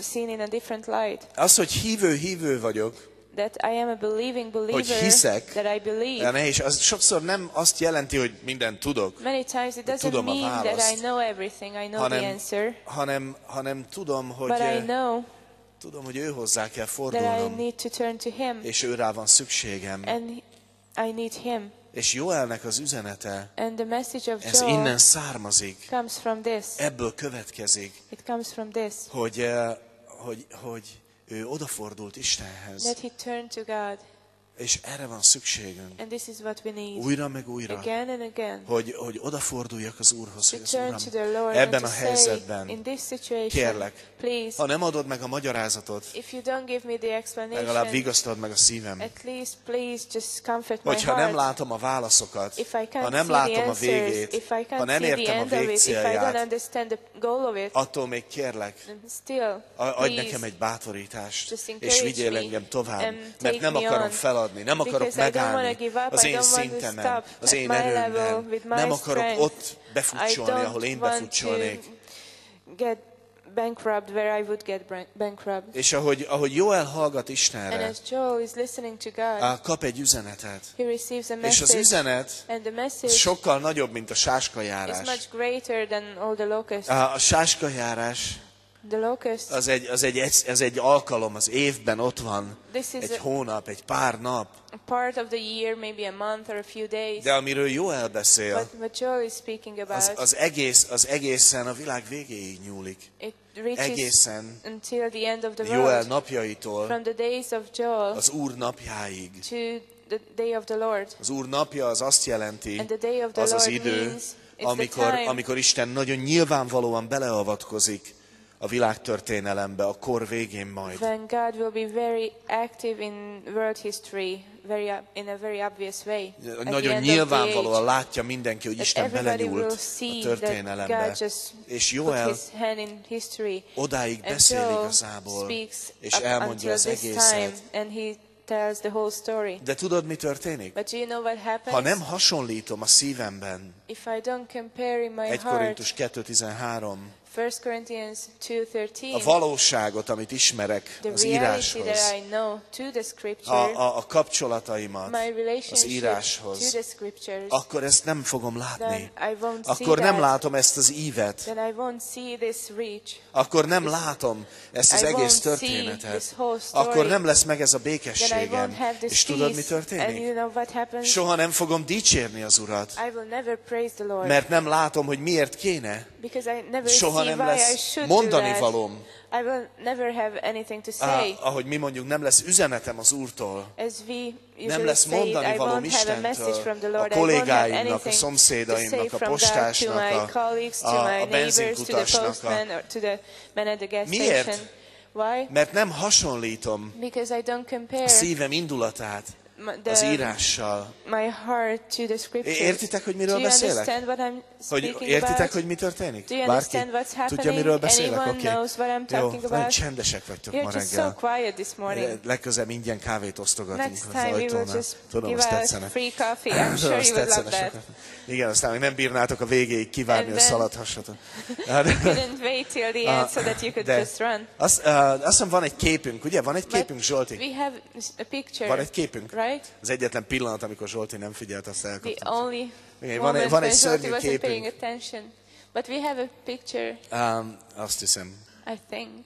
Speaker 2: seen in a different light.
Speaker 5: Az, hogy hívő, hívő vagyok,
Speaker 2: That I am a believing
Speaker 5: hogy
Speaker 2: believer,
Speaker 5: hiszek,
Speaker 2: that I believe.
Speaker 5: és az sokszor nem azt jelenti, hogy mindent tudok,
Speaker 2: Many times it doesn't
Speaker 5: tudom a
Speaker 2: mean that
Speaker 5: választ,
Speaker 2: I know everything, I know the
Speaker 5: hanem,
Speaker 2: answer,
Speaker 5: hanem, hanem tudom, hogy,
Speaker 2: but I
Speaker 5: eh,
Speaker 2: know
Speaker 5: tudom, hogy ő hozzá kell
Speaker 2: that I
Speaker 5: fordulnom,
Speaker 2: need to turn to Him,
Speaker 5: és őrá van szükségem.
Speaker 2: and I need Him.
Speaker 5: És Joelnek az üzenete,
Speaker 2: And the message of
Speaker 5: ez
Speaker 2: Joel
Speaker 5: innen származik,
Speaker 2: comes from this.
Speaker 5: ebből következik,
Speaker 2: It comes from this.
Speaker 5: hogy, eh, hogy, hogy ő odafordult Istenhez,
Speaker 2: That he turned to God.
Speaker 5: és erre van szükségünk.
Speaker 2: And this is what we need.
Speaker 5: Újra meg újra,
Speaker 2: Again and again.
Speaker 5: hogy, hogy odaforduljak az Úrhoz,
Speaker 2: To
Speaker 5: hogy az
Speaker 2: turn
Speaker 5: Uram,
Speaker 2: to the Lord
Speaker 5: ebben
Speaker 2: and
Speaker 5: a
Speaker 2: to say,
Speaker 5: helyzetben,
Speaker 2: in this situation,
Speaker 5: kérlek,
Speaker 2: please,
Speaker 5: ha nem adod meg a magyarázatot,
Speaker 2: if you don't give me the
Speaker 5: legalább
Speaker 2: explanation,
Speaker 5: vigasztald meg a szívem.
Speaker 2: at least please just comfort my
Speaker 5: Hogyha nem
Speaker 2: heart.
Speaker 5: látom a válaszokat,
Speaker 2: If I can't
Speaker 5: ha nem
Speaker 2: see the
Speaker 5: látom a
Speaker 2: answers,
Speaker 5: végét,
Speaker 2: if I
Speaker 5: ha
Speaker 2: can't
Speaker 5: nem
Speaker 2: see the
Speaker 5: értem a
Speaker 2: end of it, if I don't
Speaker 5: végcélját,
Speaker 2: understand the goal of it,
Speaker 5: attól még kérlek,
Speaker 2: then still,
Speaker 5: a- adj
Speaker 2: please,
Speaker 5: nekem egy bátorítást,
Speaker 2: just
Speaker 5: és
Speaker 2: encourage
Speaker 5: vigyél
Speaker 2: me
Speaker 5: engem tovább,
Speaker 2: and
Speaker 5: mert
Speaker 2: take
Speaker 5: nem
Speaker 2: me
Speaker 5: akarom
Speaker 2: on.
Speaker 5: feladni, nem akarok
Speaker 2: Because I don't wanna
Speaker 5: megállni
Speaker 2: give up,
Speaker 5: az
Speaker 2: I
Speaker 5: én
Speaker 2: don't want to
Speaker 5: szintemen,
Speaker 2: stop
Speaker 5: az
Speaker 2: at
Speaker 5: én
Speaker 2: my level,
Speaker 5: erőmben.
Speaker 2: with my
Speaker 5: Nem akarok
Speaker 2: strength.
Speaker 5: ott
Speaker 2: I
Speaker 5: befutcsolni, ahol
Speaker 2: don't
Speaker 5: én
Speaker 2: want
Speaker 5: befutcsolnék.
Speaker 2: to get bankrupt where I would get bran- bankrupt.
Speaker 5: És ahogy, ahogy Joel hallgat
Speaker 2: And
Speaker 5: Istenre,
Speaker 2: as Joel is listening to God,
Speaker 5: á, kap egy üzenetet.
Speaker 2: he receives a
Speaker 5: És az
Speaker 2: message,
Speaker 5: üzenet
Speaker 2: and the message
Speaker 5: az sokkal nagyobb, mint a
Speaker 2: is
Speaker 5: sáskajárás.
Speaker 2: much greater than all the locusts.
Speaker 5: Á, A sáskajárás
Speaker 2: The locusts,
Speaker 5: az egy, az, egy, az egy alkalom, az évben ott van,
Speaker 2: this is
Speaker 5: egy
Speaker 2: a
Speaker 5: hónap, egy pár nap.
Speaker 2: a part of the year, maybe a month or a few days.
Speaker 5: De amiről Joel beszél,
Speaker 2: But what Joel is speaking
Speaker 5: az,
Speaker 2: about,
Speaker 5: az, egész, az egészen a világ végéig nyúlik.
Speaker 2: it reaches
Speaker 5: Egészen
Speaker 2: until the end of the
Speaker 5: Joel
Speaker 2: world.
Speaker 5: napjaitól
Speaker 2: From the days of Joel
Speaker 5: az Úr napjáig.
Speaker 2: to the day of the Lord.
Speaker 5: Az Úr napja az azt jelenti,
Speaker 2: And the day of the
Speaker 5: az az
Speaker 2: Lord
Speaker 5: idő,
Speaker 2: means it's the
Speaker 5: amikor,
Speaker 2: time
Speaker 5: amikor Isten nagyon nyilvánvalóan beleavatkozik a világtörténelembe, a kor végén majd.
Speaker 2: when God will be very active in world history, very in a very obvious way. At the
Speaker 5: Nagyon
Speaker 2: end of the
Speaker 5: nyilvánvalóan
Speaker 2: age,
Speaker 5: látja mindenki, hogy
Speaker 2: that
Speaker 5: Isten
Speaker 2: everybody will
Speaker 5: belenyúlt
Speaker 2: see
Speaker 5: a
Speaker 2: that
Speaker 5: történelembe.
Speaker 2: God just
Speaker 5: És
Speaker 2: put
Speaker 5: Joel
Speaker 2: his hand in history.
Speaker 5: odáig
Speaker 2: And
Speaker 5: beszél
Speaker 2: Joel
Speaker 5: igazából,
Speaker 2: speaks
Speaker 5: és
Speaker 2: up
Speaker 5: elmondja
Speaker 2: until
Speaker 5: az
Speaker 2: this time,
Speaker 5: egészet.
Speaker 2: and he tells the whole story.
Speaker 5: De tudod, mi történik?
Speaker 2: But do you know what happens?
Speaker 5: Ha nem hasonlítom a szívemben,
Speaker 2: If I don't compare in my
Speaker 5: egy
Speaker 2: heart,
Speaker 5: Korintus kettő tizenhárom,
Speaker 2: First Corinthians two
Speaker 5: a
Speaker 2: thirteen,
Speaker 5: valóságot, amit ismerek
Speaker 2: the
Speaker 5: az
Speaker 2: reality
Speaker 5: íráshoz,
Speaker 2: that I know to the
Speaker 5: a,
Speaker 2: scripture,
Speaker 5: a, a kapcsolataimat
Speaker 2: my
Speaker 5: az
Speaker 2: relationship to
Speaker 5: íráshoz,
Speaker 2: the scriptures,
Speaker 5: akkor ezt nem fogom látni.
Speaker 2: then I won't see
Speaker 5: Akkor nem
Speaker 2: that.
Speaker 5: látom ezt az ívet.
Speaker 2: Then I won't see this reach.
Speaker 5: Akkor nem látom ezt az
Speaker 2: I
Speaker 5: egész
Speaker 2: won't see
Speaker 5: történetet.
Speaker 2: this whole story.
Speaker 5: Akkor nem lesz meg ez a
Speaker 2: Then I won't
Speaker 5: békességem.
Speaker 2: have this
Speaker 5: És tudod, mi
Speaker 2: peace. And you
Speaker 5: történik?
Speaker 2: know what happens?
Speaker 5: Soha nem fogom dicsérni az Urat,
Speaker 2: I will never praise the Lord.
Speaker 5: mert nem látom, hogy miért kéne.
Speaker 2: Because I never
Speaker 5: Soha
Speaker 2: see
Speaker 5: nem
Speaker 2: why I
Speaker 5: lesz
Speaker 2: should
Speaker 5: mondani
Speaker 2: do that.
Speaker 5: valóm.
Speaker 2: I will never have anything to
Speaker 5: Á,
Speaker 2: say.
Speaker 5: ahogy mi mondjuk, nem lesz üzenetem az Úrtól.
Speaker 2: As we
Speaker 5: Nem
Speaker 2: usually
Speaker 5: lesz
Speaker 2: say it,
Speaker 5: mondani
Speaker 2: I
Speaker 5: valóm
Speaker 2: won't have a message from the
Speaker 5: Istentől, a
Speaker 2: Lord. I won't have
Speaker 5: kollégáimnak, a
Speaker 2: anything to say
Speaker 5: szomszédaimnak, a
Speaker 2: from God to
Speaker 5: postásnak,
Speaker 2: my
Speaker 5: a,
Speaker 2: colleagues, to
Speaker 5: a,
Speaker 2: my
Speaker 5: a
Speaker 2: neighbors, to the
Speaker 5: benzinkutasnak.
Speaker 2: postman,
Speaker 5: A,
Speaker 2: or to the man at the gas
Speaker 5: Miért?
Speaker 2: station. Why?
Speaker 5: mert nem hasonlítom
Speaker 2: Because I don't compare
Speaker 5: a szívem indulatát
Speaker 2: my,
Speaker 5: az
Speaker 2: the,
Speaker 5: írásal.
Speaker 2: my heart to the scriptures.
Speaker 5: Értitek, hogy miről
Speaker 2: Do you
Speaker 5: beszélek?
Speaker 2: understand what I'm
Speaker 5: Hogy
Speaker 2: speaking
Speaker 5: értitek,
Speaker 2: about?
Speaker 5: hogy mi történik?
Speaker 2: Do you
Speaker 5: Bárki
Speaker 2: understand what's happening?
Speaker 5: tudja, miről beszélek?
Speaker 2: Anyone
Speaker 5: Oké.
Speaker 2: knows what I'm
Speaker 5: Jó,
Speaker 2: talking
Speaker 5: nagyon
Speaker 2: about?
Speaker 5: csendesek vagytok ma
Speaker 2: You're just so
Speaker 5: reggel.
Speaker 2: quiet this morning.
Speaker 5: Legközelebb ingyen kávét osztogatunk
Speaker 2: Next
Speaker 5: az
Speaker 2: time we will
Speaker 5: ajtónál.
Speaker 2: just
Speaker 5: Tudom,
Speaker 2: give
Speaker 5: azt
Speaker 2: out
Speaker 5: tetszene.
Speaker 2: free coffee. I'm
Speaker 5: Tudom,
Speaker 2: sure
Speaker 5: azt
Speaker 2: you would love
Speaker 5: tetszene
Speaker 2: that.
Speaker 5: sokat. Igen, aztán még nem bírnátok a végéig kivárni,
Speaker 2: And
Speaker 5: hogy
Speaker 2: then-
Speaker 5: szaladhassatok.
Speaker 2: Couldn't wait till the end so that you could
Speaker 5: De
Speaker 2: just run.
Speaker 5: azt, uh, azt hiszem van egy képünk, ugye? Van egy
Speaker 2: But
Speaker 5: képünk, Zsolti?
Speaker 2: we have a picture,
Speaker 5: Van egy képünk?
Speaker 2: right?
Speaker 5: Az egyetlen pillanat, amikor Zsolti nem figyelt, azt
Speaker 2: The
Speaker 5: elkaptam.
Speaker 2: only
Speaker 5: Igen, van egy-
Speaker 2: moment
Speaker 5: van egy
Speaker 2: when Zsolti
Speaker 5: szörnyű
Speaker 2: wasn't paying
Speaker 5: képünk.
Speaker 2: attention. But we have a picture,
Speaker 5: Um, azt hiszem.
Speaker 2: I think.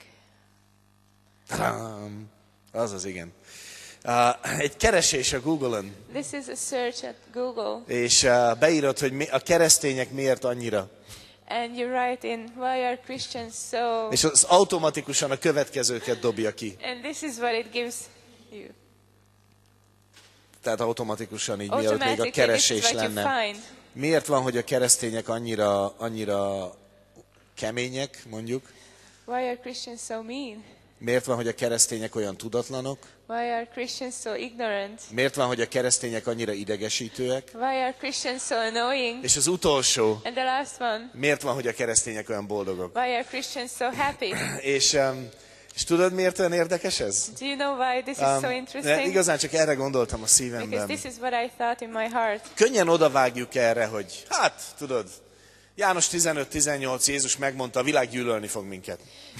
Speaker 5: Um, az az, igen. Uh, egy keresés a Google-on,
Speaker 2: This is a search at Google,
Speaker 5: és uh, beírod, hogy mi, a keresztények miért annyira.
Speaker 2: and you write in, why are Christians so...
Speaker 5: És az automatikusan a következőket dobja ki.
Speaker 2: And this is what it gives you.
Speaker 5: Tehát automatikusan így, mielőtt még a
Speaker 2: Automatically, this is
Speaker 5: keresés
Speaker 2: what you
Speaker 5: lenne.
Speaker 2: find.
Speaker 5: Miért van, hogy a keresztények annyira, annyira kemények, mondjuk?
Speaker 2: Why are Christians so mean?
Speaker 5: Miért van, hogy a keresztények olyan tudatlanok?
Speaker 2: Why are Christians so ignorant?
Speaker 5: Miért van, hogy a keresztények annyira idegesítőek?
Speaker 2: Why are Christians so annoying?
Speaker 5: És az utolsó,
Speaker 2: And the last one,
Speaker 5: miért van, hogy a keresztények olyan boldogok?
Speaker 2: why are Christians so happy?
Speaker 5: És, um, és tudod, miért olyan érdekes ez?
Speaker 2: Do you know why this is
Speaker 5: Um,
Speaker 2: so
Speaker 5: de
Speaker 2: interesting?
Speaker 5: igazán csak erre gondoltam a
Speaker 2: Because
Speaker 5: szívemben.
Speaker 2: this is what I thought in my heart.
Speaker 5: Könnyen odavágjuk erre, hogy hát, tudod, János tizenöt tizennyolc Jézus megmondta, a világ gyűlölni fog minket.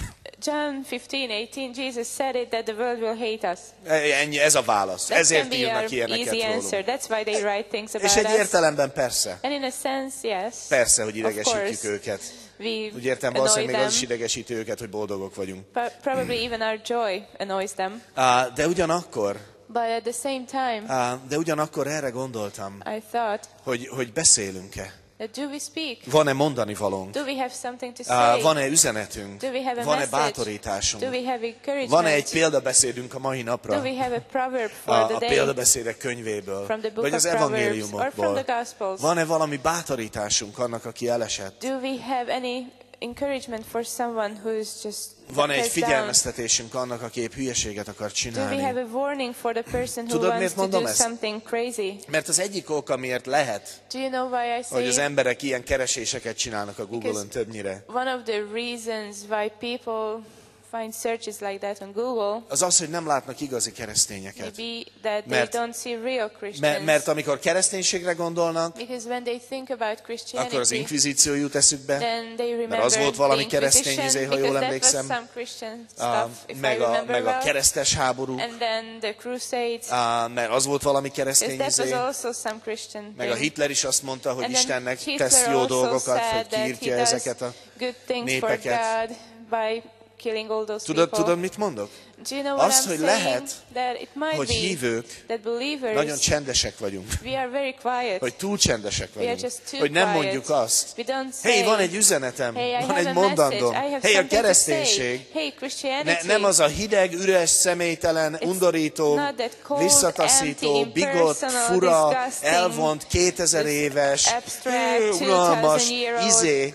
Speaker 2: John fifteen eighteen, Jesus said it that the world will hate us.
Speaker 5: Ennyi, ez a válasz.
Speaker 2: That can
Speaker 5: Ezért
Speaker 2: be
Speaker 5: írnak
Speaker 2: our
Speaker 5: ilyeneket
Speaker 2: easy
Speaker 5: rólunk.
Speaker 2: answer. That's why they write things about
Speaker 5: És egy
Speaker 2: us.
Speaker 5: értelemben persze.
Speaker 2: And in a sense, yes.
Speaker 5: Persze, hogy
Speaker 2: Of
Speaker 5: idegesítjük
Speaker 2: course,
Speaker 5: őket.
Speaker 2: we
Speaker 5: Úgy értem,
Speaker 2: annoy
Speaker 5: valószínűleg még az is
Speaker 2: them.
Speaker 5: idegesíti őket, hogy boldogok vagyunk.
Speaker 2: But probably even our joy annoys them.
Speaker 5: Á, De ugyanakkor,
Speaker 2: But at the same time,
Speaker 5: á, de ugyanakkor erre gondoltam,
Speaker 2: I thought,
Speaker 5: hogy, hogy beszélünk-e?
Speaker 2: that do we speak?
Speaker 5: Van-e mondani valónk?
Speaker 2: Do we have something to
Speaker 5: Á,
Speaker 2: say?
Speaker 5: Van-e üzenetünk?
Speaker 2: Do we have a
Speaker 5: Van-e
Speaker 2: message?
Speaker 5: bátorításunk?
Speaker 2: Do we have encouragement?
Speaker 5: Van-e egy példabeszédünk a mai napra?
Speaker 2: Do we have a proverb for
Speaker 5: A,
Speaker 2: the
Speaker 5: a
Speaker 2: day?
Speaker 5: példabeszédek könyvéből?
Speaker 2: From the book
Speaker 5: Vagy
Speaker 2: of
Speaker 5: az
Speaker 2: Proverbs or from
Speaker 5: evangéliumokból?
Speaker 2: the Gospels?
Speaker 5: Van-e valami bátorításunk annak, aki elesett?
Speaker 2: Do we have any encouragement for someone who's just
Speaker 5: Van-e egy
Speaker 2: cast down?
Speaker 5: figyelmeztetésünk annak, aki épp hülyeséget akar
Speaker 2: Do we have
Speaker 5: csinálni?
Speaker 2: a warning for the person who
Speaker 5: Tudod,
Speaker 2: wants
Speaker 5: miért
Speaker 2: to
Speaker 5: mondom
Speaker 2: do
Speaker 5: ezt?
Speaker 2: something crazy?
Speaker 5: Mert az egyik ok, amiért lehet,
Speaker 2: Do you know why I
Speaker 5: hogy
Speaker 2: say
Speaker 5: az
Speaker 2: it?
Speaker 5: emberek ilyen kereséseket csinálnak a Google-on
Speaker 2: Because
Speaker 5: többnyire,
Speaker 2: one of the reasons why people find searches like that on Google
Speaker 5: az az, hogy nem látnak igazi keresztényeket.
Speaker 2: maybe that
Speaker 5: Mert-
Speaker 2: they don't see real
Speaker 5: Mert,
Speaker 2: Christians.
Speaker 5: mert amikor kereszténységre gondolnak,
Speaker 2: Because when they think about
Speaker 5: akkor az
Speaker 2: Christianity,
Speaker 5: inkvizíció jut eszükbe,
Speaker 2: then they remember
Speaker 5: az volt valami
Speaker 2: the Inquisition,
Speaker 5: keresztény izé, ha
Speaker 2: because
Speaker 5: jól
Speaker 2: that was
Speaker 5: emlékszem.
Speaker 2: some Christian
Speaker 5: á,
Speaker 2: stuff, if I
Speaker 5: meg, a,
Speaker 2: remember
Speaker 5: meg a
Speaker 2: well.
Speaker 5: keresztes háború,
Speaker 2: And then the Crusades,
Speaker 5: á, mert az volt valami
Speaker 2: because
Speaker 5: keresztény
Speaker 2: that was
Speaker 5: izé.
Speaker 2: also some Christian
Speaker 5: Meg a
Speaker 2: thing.
Speaker 5: Hitler is azt mondta, hogy
Speaker 2: And then
Speaker 5: Istennek
Speaker 2: Hitler
Speaker 5: tesz jó
Speaker 2: also
Speaker 5: dolgokat,
Speaker 2: said
Speaker 5: hogy
Speaker 2: that
Speaker 5: kiírtja
Speaker 2: he does
Speaker 5: ezeket a
Speaker 2: good things
Speaker 5: népeket.
Speaker 2: for God by killing all those
Speaker 5: Tudod,
Speaker 2: people.
Speaker 5: tudod, mit mondok?
Speaker 2: Do you know what
Speaker 5: Azt,
Speaker 2: I'm
Speaker 5: hogy
Speaker 2: saying?
Speaker 5: lehet,
Speaker 2: That it might
Speaker 5: hogy
Speaker 2: be
Speaker 5: hívők
Speaker 2: that believers,
Speaker 5: nagyon csendesek vagyunk.
Speaker 2: we are very quiet.
Speaker 5: Hogy túl csendesek
Speaker 2: We are
Speaker 5: vagyunk.
Speaker 2: just too
Speaker 5: Hogy nem
Speaker 2: quiet.
Speaker 5: mondjuk azt.
Speaker 2: We don't say,
Speaker 5: Hey, van egy üzenetem,
Speaker 2: hey, I
Speaker 5: van
Speaker 2: have
Speaker 5: egy
Speaker 2: a
Speaker 5: mondandóm.
Speaker 2: message, I have
Speaker 5: Hey, a
Speaker 2: something to
Speaker 5: kereszténység.
Speaker 2: say. Hey, Christianity.
Speaker 5: Ne, nem az a hideg, üres, személytelen, undorító,
Speaker 2: not that cold,
Speaker 5: visszataszító,
Speaker 2: empty,
Speaker 5: bigott,
Speaker 2: impersonal,
Speaker 5: fura,
Speaker 2: disgusting,
Speaker 5: elvont, kétezer éves,
Speaker 2: abstract,
Speaker 5: ő,
Speaker 2: two
Speaker 5: unalmas
Speaker 2: thousand year old
Speaker 5: izé,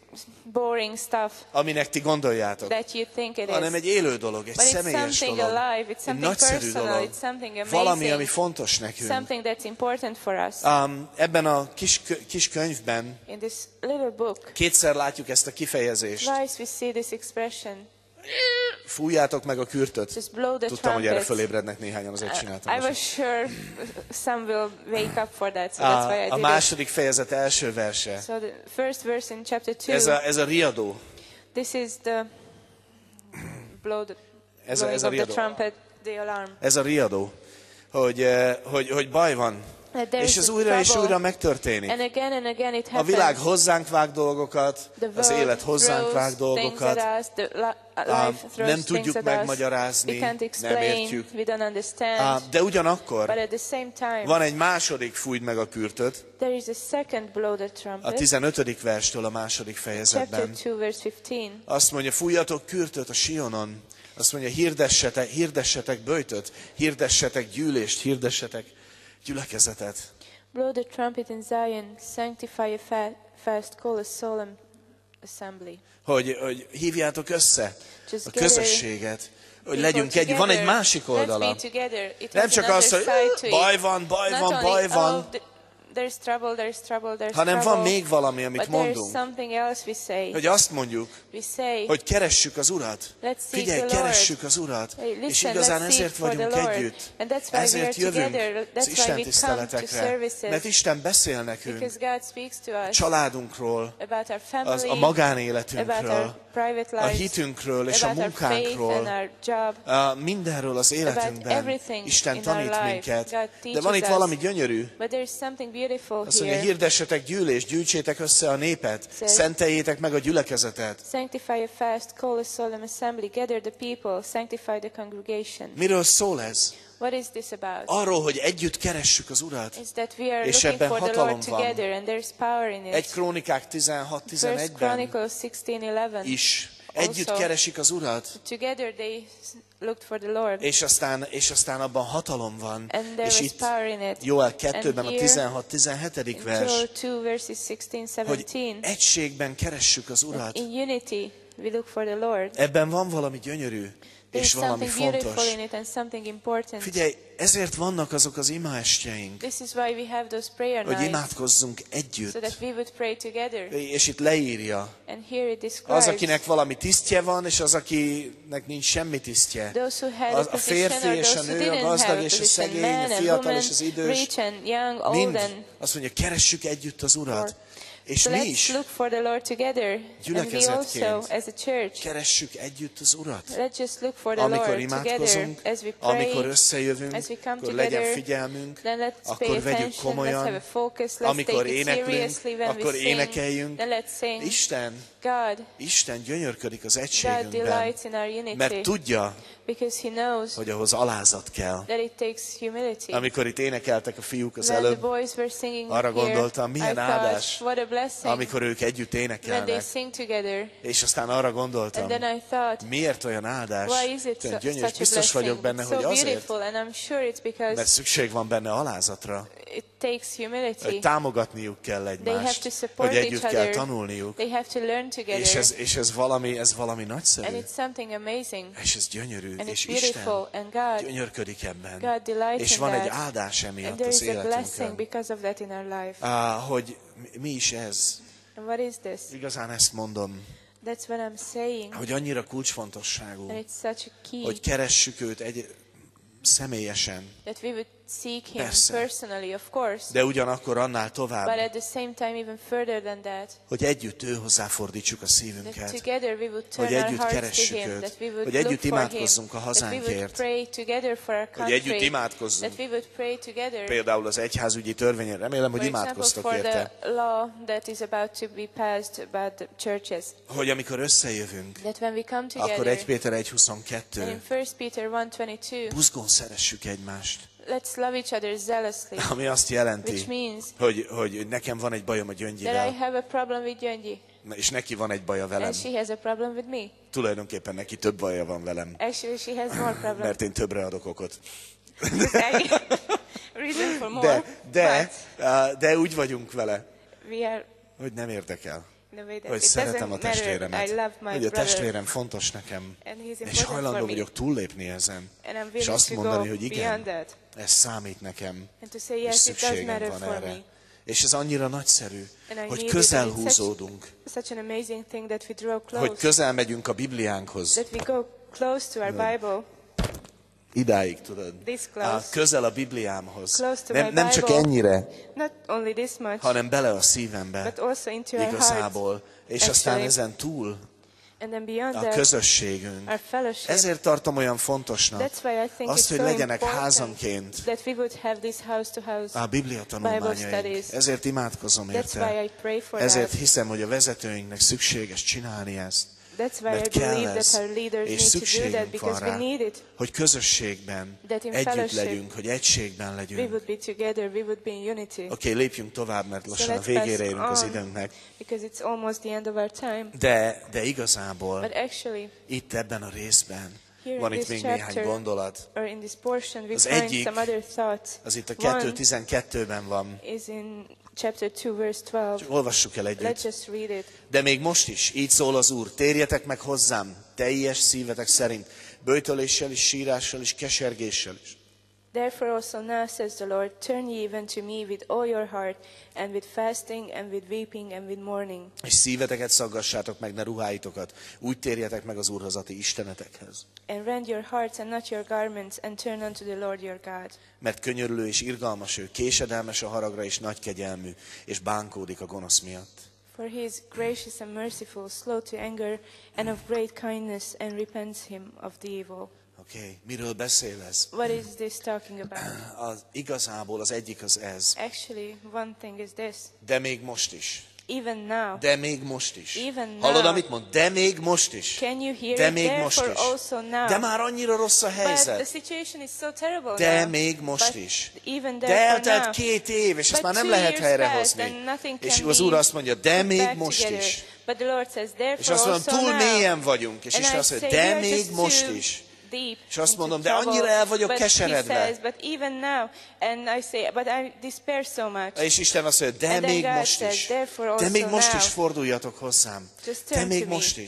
Speaker 2: boring stuff
Speaker 5: aminek ti gondoljátok.
Speaker 2: that you think it
Speaker 5: Hanem
Speaker 2: is.
Speaker 5: egy élő dolog, egy
Speaker 2: But it's
Speaker 5: személyes
Speaker 2: something
Speaker 5: dolog,
Speaker 2: alive, it's
Speaker 5: egy
Speaker 2: something
Speaker 5: nagyszerű
Speaker 2: personal,
Speaker 5: dolog,
Speaker 2: it's something amazing,
Speaker 5: valami, ami fontos nekünk.
Speaker 2: something that's important for us.
Speaker 5: Um, ebben a kis, kö- kis könyvben
Speaker 2: In this little book,
Speaker 5: kétszer látjuk ezt a kifejezést.
Speaker 2: twice we see this expression,
Speaker 5: Fújjátok meg a kürtöt.
Speaker 2: just blow the
Speaker 5: Tudtam, hogy erre
Speaker 2: trumpet.
Speaker 5: fölébrednek néhányan, azért csináltam.
Speaker 2: I
Speaker 5: most.
Speaker 2: was sure some will wake up for that, so that's why I
Speaker 5: A, a
Speaker 2: did it.
Speaker 5: második fejezet első verse.
Speaker 2: So the first verse in chapter two,
Speaker 5: Ez a, ez a riadó.
Speaker 2: this is the blow the,
Speaker 5: Ez a,
Speaker 2: blowing
Speaker 5: ez a
Speaker 2: of the
Speaker 5: riadó.
Speaker 2: trumpet, the alarm.
Speaker 5: Ez a riadó. Hogy, eh, hogy, hogy baj van.
Speaker 2: That there
Speaker 5: És
Speaker 2: is
Speaker 5: ez
Speaker 2: a
Speaker 5: újra és
Speaker 2: trouble,
Speaker 5: újra megtörténik.
Speaker 2: and again and again it
Speaker 5: A
Speaker 2: happens.
Speaker 5: világ hozzánk vág dolgokat,
Speaker 2: The
Speaker 5: az
Speaker 2: world
Speaker 5: élet hozzánk
Speaker 2: throws
Speaker 5: vág
Speaker 2: things
Speaker 5: dolgokat,
Speaker 2: at us, the li-
Speaker 5: Ám,
Speaker 2: life throws
Speaker 5: nem tudjuk
Speaker 2: things at us.
Speaker 5: megmagyarázni,
Speaker 2: We can't
Speaker 5: nem
Speaker 2: explain,
Speaker 5: értjük.
Speaker 2: we don't understand.
Speaker 5: Ám, de
Speaker 2: But
Speaker 5: ugyanakkor
Speaker 2: at the same time,
Speaker 5: van egy második fújd meg a kürtöt,
Speaker 2: there is a second blow the
Speaker 5: a
Speaker 2: trumpet.
Speaker 5: tizenötödik verstől a második
Speaker 2: Chapter
Speaker 5: fejezetben.
Speaker 2: two, verse fifteen.
Speaker 5: Azt mondja, fújjatok kürtöt a Sionon. Azt mondja, hirdessetek, hirdessetek böjtöt, hirdessetek gyűlést, hirdessetek gyülekezetet.
Speaker 2: Blow the trumpet in Zion, sanctify a fa- fast, call a solemn assembly.
Speaker 5: Hogy, hogy hívjátok össze
Speaker 2: Just
Speaker 5: a
Speaker 2: gather
Speaker 5: közösséget, hogy
Speaker 2: people
Speaker 5: legyünk együtt. Van egy
Speaker 2: together.
Speaker 5: másik
Speaker 2: Let's
Speaker 5: oldala.
Speaker 2: be together. It
Speaker 5: Nem
Speaker 2: has
Speaker 5: csak
Speaker 2: another
Speaker 5: az, hogy
Speaker 2: side to it.
Speaker 5: baj van, baj
Speaker 2: Not
Speaker 5: van,
Speaker 2: only,
Speaker 5: baj van,
Speaker 2: oh, th- there's trouble, there's trouble, there's
Speaker 5: hanem
Speaker 2: trouble.
Speaker 5: van még valami, amit
Speaker 2: But there's
Speaker 5: mondunk.
Speaker 2: something else we say.
Speaker 5: Hogy azt mondjuk,
Speaker 2: We say,
Speaker 5: hogy keressük az Urat.
Speaker 2: let's seek
Speaker 5: Figyelj,
Speaker 2: the Lord.
Speaker 5: keressük az Urat.
Speaker 2: Hey,
Speaker 5: És
Speaker 2: listen,
Speaker 5: igazán
Speaker 2: let's
Speaker 5: ezért
Speaker 2: seek for the
Speaker 5: vagyunk
Speaker 2: Lord.
Speaker 5: együtt.
Speaker 2: And that's why we are
Speaker 5: Ezért jövünk
Speaker 2: together.
Speaker 5: az
Speaker 2: That's why
Speaker 5: Isten
Speaker 2: we come to
Speaker 5: tiszteletekre.
Speaker 2: services.
Speaker 5: Mert Isten beszél nekünk
Speaker 2: Because God speaks to
Speaker 5: a
Speaker 2: us
Speaker 5: családunkról,
Speaker 2: about our family,
Speaker 5: az, a
Speaker 2: about
Speaker 5: magánéletünkről,
Speaker 2: our private
Speaker 5: a
Speaker 2: lives,
Speaker 5: hitünkről és a
Speaker 2: about our faith and
Speaker 5: munkánkról,
Speaker 2: our job.
Speaker 5: a mindenről az életünkben.
Speaker 2: everything
Speaker 5: Isten
Speaker 2: in our
Speaker 5: tanít
Speaker 2: life.
Speaker 5: minket.
Speaker 2: God
Speaker 5: De
Speaker 2: teaches
Speaker 5: van itt
Speaker 2: us.
Speaker 5: valami gyönyörű.
Speaker 2: But there's something beautiful
Speaker 5: Azt mondja,
Speaker 2: here.
Speaker 5: hirdessetek gyűlést, gyűjtsétek össze a népet,
Speaker 2: Says-
Speaker 5: szenteljétek meg a gyülekezetet.
Speaker 2: Sanctify a fast, call a solemn assembly, gather the people, sanctify the congregation.
Speaker 5: Miről szól ez?
Speaker 2: What is this about?
Speaker 5: Arról, hogy együtt keressük az Urat.
Speaker 2: It's that we are
Speaker 5: És
Speaker 2: looking
Speaker 5: ebben
Speaker 2: for the
Speaker 5: hatalom
Speaker 2: Lord
Speaker 5: van.
Speaker 2: together, and there's power in
Speaker 5: Egy
Speaker 2: it.
Speaker 5: Krónikák tizenhat
Speaker 2: First
Speaker 5: tizenegyben
Speaker 2: Chronicles sixteen eleven.
Speaker 5: is együtt
Speaker 2: Also-
Speaker 5: keresik az Urat,
Speaker 2: Together they s- looked for the Lord,
Speaker 5: és aztán, és aztán abban hatalom van.
Speaker 2: and there
Speaker 5: És
Speaker 2: was
Speaker 5: itt
Speaker 2: power in it.
Speaker 5: Joel kettőben a
Speaker 2: And here,
Speaker 5: tizenhat tizenhetedik
Speaker 2: in
Speaker 5: vers,
Speaker 2: Joel two verses sixteen
Speaker 5: hogy
Speaker 2: seventeen,
Speaker 5: egységben keressük az Urat.
Speaker 2: in unity we look for the Lord.
Speaker 5: Ebben van valami gyönyörű,
Speaker 2: There's
Speaker 5: és valami
Speaker 2: something beautiful
Speaker 5: fontos.
Speaker 2: in it and something important.
Speaker 5: Figyelj, ezért vannak azok az imaestjeink,
Speaker 2: This is why we have those prayer
Speaker 5: hogy
Speaker 2: nights,
Speaker 5: imádkozzunk
Speaker 2: so
Speaker 5: együtt.
Speaker 2: that we would pray together.
Speaker 5: És itt leírja.
Speaker 2: And here it
Speaker 5: Az,
Speaker 2: describes
Speaker 5: akinek valami tisztje van, és az, akinek nincs semmi tisztje.
Speaker 2: those who had a
Speaker 5: Az- a
Speaker 2: position
Speaker 5: férfi
Speaker 2: or
Speaker 5: és a
Speaker 2: those who
Speaker 5: nő, a
Speaker 2: didn't
Speaker 5: gazdag
Speaker 2: have a
Speaker 5: és a
Speaker 2: position,
Speaker 5: szegény, a
Speaker 2: man and
Speaker 5: fiatal
Speaker 2: woman,
Speaker 5: és az idős.
Speaker 2: rich and young, old
Speaker 5: Mind
Speaker 2: and
Speaker 5: azt mondja, keressük együtt az
Speaker 2: poor.
Speaker 5: Urat. És
Speaker 2: So
Speaker 5: mi
Speaker 2: let's
Speaker 5: is
Speaker 2: look for the Lord together. And we also,
Speaker 5: gyülekezetként
Speaker 2: as a church,
Speaker 5: keressük együtt az Urat.
Speaker 2: let's just look for the
Speaker 5: Amikor
Speaker 2: Lord together.
Speaker 5: imádkozunk,
Speaker 2: As we pray,
Speaker 5: amikor összejövünk,
Speaker 2: as we come
Speaker 5: akkor legyen
Speaker 2: together,
Speaker 5: figyelmünk,
Speaker 2: then let's pay
Speaker 5: akkor vegyük
Speaker 2: attention, let's have
Speaker 5: komolyan,
Speaker 2: a focus, let's
Speaker 5: amikor
Speaker 2: take it
Speaker 5: éneklünk,
Speaker 2: seriously when
Speaker 5: akkor
Speaker 2: we sing,
Speaker 5: énekeljünk.
Speaker 2: then let's sing.
Speaker 5: Isten,
Speaker 2: God,
Speaker 5: Isten gyönyörködik az
Speaker 2: God
Speaker 5: egységünkben,
Speaker 2: delights in our unity,
Speaker 5: mert tudja,
Speaker 2: because He knows
Speaker 5: hogy ahhoz alázat kell.
Speaker 2: that it takes humility.
Speaker 5: Amikor itt énekeltek a fiúk az
Speaker 2: When the
Speaker 5: előbb,
Speaker 2: boys were singing
Speaker 5: arra
Speaker 2: here,
Speaker 5: gondoltam,
Speaker 2: I
Speaker 5: milyen
Speaker 2: thought,
Speaker 5: áldás,
Speaker 2: what a blessing
Speaker 5: amikor ők együtt
Speaker 2: when they
Speaker 5: énekelnek.
Speaker 2: sing together.
Speaker 5: És aztán arra gondoltam,
Speaker 2: And then I thought,
Speaker 5: miért olyan áldás,
Speaker 2: why is it
Speaker 5: olyan
Speaker 2: so,
Speaker 5: gyönyörű,
Speaker 2: such a
Speaker 5: biztos vagyok
Speaker 2: blessing?
Speaker 5: benne,
Speaker 2: It's
Speaker 5: hogy
Speaker 2: so
Speaker 5: azért,
Speaker 2: beautiful, and I'm sure it's because
Speaker 5: mert szükség van benne alázatra,
Speaker 2: it takes humility.
Speaker 5: hogy támogatniuk kell
Speaker 2: They have to
Speaker 5: egymást,
Speaker 2: support
Speaker 5: hogy együtt
Speaker 2: each
Speaker 5: kell
Speaker 2: other.
Speaker 5: tanulniuk,
Speaker 2: They have to learn together.
Speaker 5: és ez, és ez valami, ez valami
Speaker 2: And
Speaker 5: nagyszerű,
Speaker 2: it's something amazing.
Speaker 5: és ez gyönyörű,
Speaker 2: And it's
Speaker 5: és
Speaker 2: beautiful.
Speaker 5: Isten
Speaker 2: And God,
Speaker 5: gyönyörködik ebben,
Speaker 2: God delights
Speaker 5: és
Speaker 2: in
Speaker 5: van egy
Speaker 2: that.
Speaker 5: áldás
Speaker 2: And
Speaker 5: emiatt
Speaker 2: there
Speaker 5: az
Speaker 2: is a blessing
Speaker 5: életünkön.
Speaker 2: because of that in our life.
Speaker 5: Ah, hogy mi- mi is ez?
Speaker 2: And what is this?
Speaker 5: Igazán ezt mondom,
Speaker 2: That's what I'm saying.
Speaker 5: hogy annyira kulcsfontosságú,
Speaker 2: And it's such a key
Speaker 5: hogy keressük őt egy személyesen,
Speaker 2: that we would seek Him
Speaker 5: Persze.
Speaker 2: personally, of course.
Speaker 5: de ugyanakkor annál
Speaker 2: But
Speaker 5: tovább,
Speaker 2: at the same time, even further than that,
Speaker 5: hogy együtt ő hozzáfordítsuk a
Speaker 2: that
Speaker 5: szívünket,
Speaker 2: together we would turn
Speaker 5: hogy
Speaker 2: our
Speaker 5: együtt
Speaker 2: hearts to
Speaker 5: keressük
Speaker 2: Him,
Speaker 5: őt,
Speaker 2: that we would
Speaker 5: hogy
Speaker 2: look
Speaker 5: együtt
Speaker 2: for Him,
Speaker 5: imádkozzunk a
Speaker 2: that we would
Speaker 5: hazánkért,
Speaker 2: pray together for our
Speaker 5: hogy együtt
Speaker 2: country,
Speaker 5: imádkozzunk.
Speaker 2: that we would pray together.
Speaker 5: Például az egyházügyi törvényen, remélem, hogy
Speaker 2: For example,
Speaker 5: imádkoztok
Speaker 2: for
Speaker 5: érte,
Speaker 2: the law that is about to be passed about the churches,
Speaker 5: hogy amikor összejövünk,
Speaker 2: that when we come
Speaker 5: akkor
Speaker 2: together,
Speaker 5: egy Péter egy
Speaker 2: and
Speaker 5: huszonkettő,
Speaker 2: in First Peter one twenty-two,
Speaker 5: buzgón szeressük egymást,
Speaker 2: let's love each other zealously,
Speaker 5: ami azt
Speaker 2: which
Speaker 5: jelenti,
Speaker 2: means
Speaker 5: hogy, hogy nekem van egy bajom a
Speaker 2: that I
Speaker 5: Gyöngyivel,
Speaker 2: have a problem with Gyöngyi,
Speaker 5: és neki van egy baja velem.
Speaker 2: and she has a problem with me.
Speaker 5: Tulajdonképpen neki több baja van velem,
Speaker 2: Actually, she has more problems.
Speaker 5: mert én többre adok okot.
Speaker 2: Reason for more,
Speaker 5: De, de,
Speaker 2: but
Speaker 5: uh, de úgy vagyunk vele,
Speaker 2: we are
Speaker 5: hogy nem érdekel,
Speaker 2: in a way that
Speaker 5: hogy
Speaker 2: it
Speaker 5: szeretem a
Speaker 2: doesn't matter.
Speaker 5: testvéremet,
Speaker 2: I love my
Speaker 5: hogy a
Speaker 2: brother,
Speaker 5: testvérem fontos nekem,
Speaker 2: and he's
Speaker 5: és
Speaker 2: important
Speaker 5: hajlandó
Speaker 2: for me,
Speaker 5: vagyok túllépni ezen,
Speaker 2: and I'm
Speaker 5: és
Speaker 2: willing
Speaker 5: azt
Speaker 2: to
Speaker 5: mondani,
Speaker 2: go
Speaker 5: hogy
Speaker 2: beyond
Speaker 5: igen,
Speaker 2: that,
Speaker 5: ez számít nekem,
Speaker 2: and to say
Speaker 5: és
Speaker 2: yes, it does
Speaker 5: szükségem
Speaker 2: matter
Speaker 5: van
Speaker 2: for
Speaker 5: erre.
Speaker 2: me.
Speaker 5: És ez annyira nagyszerű,
Speaker 2: And I
Speaker 5: hogy
Speaker 2: need
Speaker 5: közel
Speaker 2: it, and it's
Speaker 5: húzódunk,
Speaker 2: such, such an amazing thing that we draw
Speaker 5: hogy
Speaker 2: close,
Speaker 5: közel megyünk a Bibliánkhoz.
Speaker 2: that we go close to our Bible,
Speaker 5: Idáig, tudod.
Speaker 2: this
Speaker 5: Á,
Speaker 2: close,
Speaker 5: közel a Bibliámhoz.
Speaker 2: Close to
Speaker 5: Nem,
Speaker 2: my
Speaker 5: nem csak
Speaker 2: Bible.
Speaker 5: ennyire,
Speaker 2: not only this much,
Speaker 5: hanem bele a szívembe,
Speaker 2: but also into our hearts,
Speaker 5: igazából. És aztán
Speaker 2: actually.
Speaker 5: ezen túl
Speaker 2: and then beyond
Speaker 5: a
Speaker 2: that,
Speaker 5: közösségünk.
Speaker 2: our fellowship.
Speaker 5: Ezért tartom olyan fontosnak
Speaker 2: That's why I think
Speaker 5: azt,
Speaker 2: it's
Speaker 5: hogy
Speaker 2: so
Speaker 5: legyenek
Speaker 2: important
Speaker 5: házanként
Speaker 2: that we would have this house to house.
Speaker 5: a Biblia
Speaker 2: Bible
Speaker 5: tanulmányaink.
Speaker 2: studies.
Speaker 5: Ezért imádkozom
Speaker 2: That's why
Speaker 5: érte.
Speaker 2: I pray for
Speaker 5: Ezért
Speaker 2: that.
Speaker 5: hiszem, hogy a vezetőinknek szükséges csinálni ezt.
Speaker 2: That's why
Speaker 5: Mert
Speaker 2: I
Speaker 5: kell
Speaker 2: believe
Speaker 5: ez,
Speaker 2: that our leaders
Speaker 5: és
Speaker 2: need to do that
Speaker 5: szükségünk van
Speaker 2: because we
Speaker 5: rá,
Speaker 2: need it.
Speaker 5: hogy közösségben
Speaker 2: That in
Speaker 5: együtt
Speaker 2: fellowship
Speaker 5: legyünk, hogy egységben
Speaker 2: We
Speaker 5: legyünk.
Speaker 2: would be together, we would be in unity.
Speaker 5: Oké, okay, lépjünk tovább, mert lassan a
Speaker 2: let's
Speaker 5: végére
Speaker 2: pass
Speaker 5: érünk az
Speaker 2: on.
Speaker 5: időnknek.
Speaker 2: Because it's almost the end of our time.
Speaker 5: De, de igazából
Speaker 2: But actually,
Speaker 5: itt ebben a részben
Speaker 2: here
Speaker 5: van
Speaker 2: in
Speaker 5: itt
Speaker 2: this
Speaker 5: még néhány
Speaker 2: chapter,
Speaker 5: gondolat.
Speaker 2: or in this portion, we
Speaker 5: Az
Speaker 2: find
Speaker 5: egyik-
Speaker 2: some other thoughts.
Speaker 5: Az itt a
Speaker 2: One
Speaker 5: kettő tizenkettőben van.
Speaker 2: is in chapter two, verse twelve.
Speaker 5: Csak olvassuk el
Speaker 2: Let's
Speaker 5: együtt.
Speaker 2: just read it.
Speaker 5: De még most is, így szól az Úr, térjetek meg hozzám, teljes szívetek szerint, böjtöléssel is, sírással is, kesergéssel is.
Speaker 2: Therefore also now says the Lord, turn ye even to me with all your heart, and with fasting, and with weeping, and with mourning.
Speaker 5: És szíveteket szaggassátok meg, ne ruháitokat. Úgy térjetek meg az Úrhoz, a ti istenetekhez.
Speaker 2: And rend your hearts and not your garments, and turn unto the Lord your God.
Speaker 5: Mert könyörülő és irgalmas ő, késedelmes a haragra és nagy kegyelmű, és bánkódik a gonosz miatt.
Speaker 2: For he is gracious and merciful, slow to anger, and of great kindness, and repents him of the evil.
Speaker 5: Oké, okay. Miről beszél ez?
Speaker 2: What is this talking about?
Speaker 5: Az, igazából az egyik az ez.
Speaker 2: Actually, one thing is this.
Speaker 5: De még most is.
Speaker 2: Even now.
Speaker 5: De még most is.
Speaker 2: Even now.
Speaker 5: Hallod, amit mond? De még most is.
Speaker 2: Can you hear
Speaker 5: De
Speaker 2: it?
Speaker 5: még most
Speaker 2: Therefore
Speaker 5: is.
Speaker 2: also now.
Speaker 5: De már annyira rossz a
Speaker 2: But the
Speaker 5: helyzet.
Speaker 2: situation is so terrible
Speaker 5: De
Speaker 2: now.
Speaker 5: még most
Speaker 2: But
Speaker 5: is.
Speaker 2: even
Speaker 5: De
Speaker 2: therefore
Speaker 5: eltelt
Speaker 2: now.
Speaker 5: két év, és ezt
Speaker 2: But
Speaker 5: már nem
Speaker 2: two
Speaker 5: lehet
Speaker 2: years
Speaker 5: helyrehozni.
Speaker 2: passed and nothing
Speaker 5: És
Speaker 2: can
Speaker 5: az
Speaker 2: be
Speaker 5: Úr azt mondja, de
Speaker 2: put
Speaker 5: még
Speaker 2: back
Speaker 5: most
Speaker 2: together.
Speaker 5: is.
Speaker 2: But the Lord says,
Speaker 5: És
Speaker 2: therefore
Speaker 5: azt mondom,
Speaker 2: also
Speaker 5: túl
Speaker 2: now.
Speaker 5: mélyen vagyunk. És
Speaker 2: And
Speaker 5: Isten
Speaker 2: I
Speaker 5: azt mondja,
Speaker 2: say,
Speaker 5: de
Speaker 2: we are
Speaker 5: még
Speaker 2: just
Speaker 5: most
Speaker 2: too
Speaker 5: is.
Speaker 2: deep
Speaker 5: És azt
Speaker 2: into
Speaker 5: mondom, de
Speaker 2: trouble.
Speaker 5: annyira el vagyok
Speaker 2: But
Speaker 5: keseredve.
Speaker 2: he says, but even now, and I say, but I despair so much.
Speaker 5: És Isten azt mondja, de
Speaker 2: And then
Speaker 5: még
Speaker 2: God
Speaker 5: most
Speaker 2: says,
Speaker 5: is.
Speaker 2: therefore
Speaker 5: De
Speaker 2: also
Speaker 5: még most
Speaker 2: now.
Speaker 5: is forduljatok hozzám.
Speaker 2: Just
Speaker 5: De
Speaker 2: turn
Speaker 5: még
Speaker 2: to me.
Speaker 5: most is.